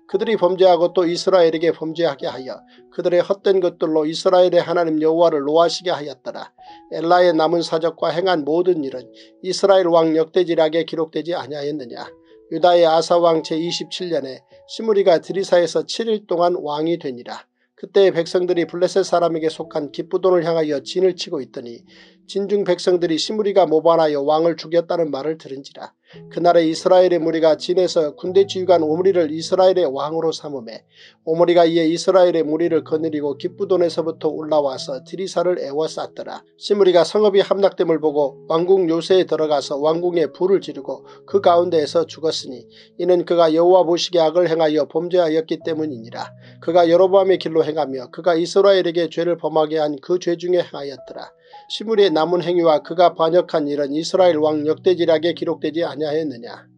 그들이 범죄하고 또 이스라엘에게 범죄하게 하여 그들의 헛된 것들로 이스라엘의 하나님 여호와를 노하시게 하였더라. 엘라의 남은 사적과 행한 모든 일은 이스라엘 왕 역대지략에 기록되지 아니하였느냐. 유다의 아사왕 제27년에 시므리가 드리사에서 7일 동안 왕이 되니라. 그때 백성들이 블레셋 사람에게 속한 기브돈을 향하여 진을 치고 있더니 진중 백성들이 시므리가 모반하여 왕을 죽였다는 말을 들은지라. 그날에 이스라엘의 무리가 진에서 군대 지휘관 오므리를 이스라엘의 왕으로 삼음해 오므리가 이에 이스라엘의 무리를 거느리고 기브돈에서부터 올라와서 드리사를 에워쌌더라. 시므리가 성읍이 함락됨을 보고 왕궁 요새에 들어가서 왕궁에 불을 지르고 그 가운데에서 죽었으니 이는 그가 여호와 보시기에 악을 행하여 범죄하였기 때문이니라. 그가 여로보암의 길로 행하며 그가 이스라엘에게 죄를 범하게 한 그 죄 중에 행하였더라. 시므리의 남은 행위와 그가 반역한 일은 이스라엘 왕 역대지략에 기록되지 아니하였느냐.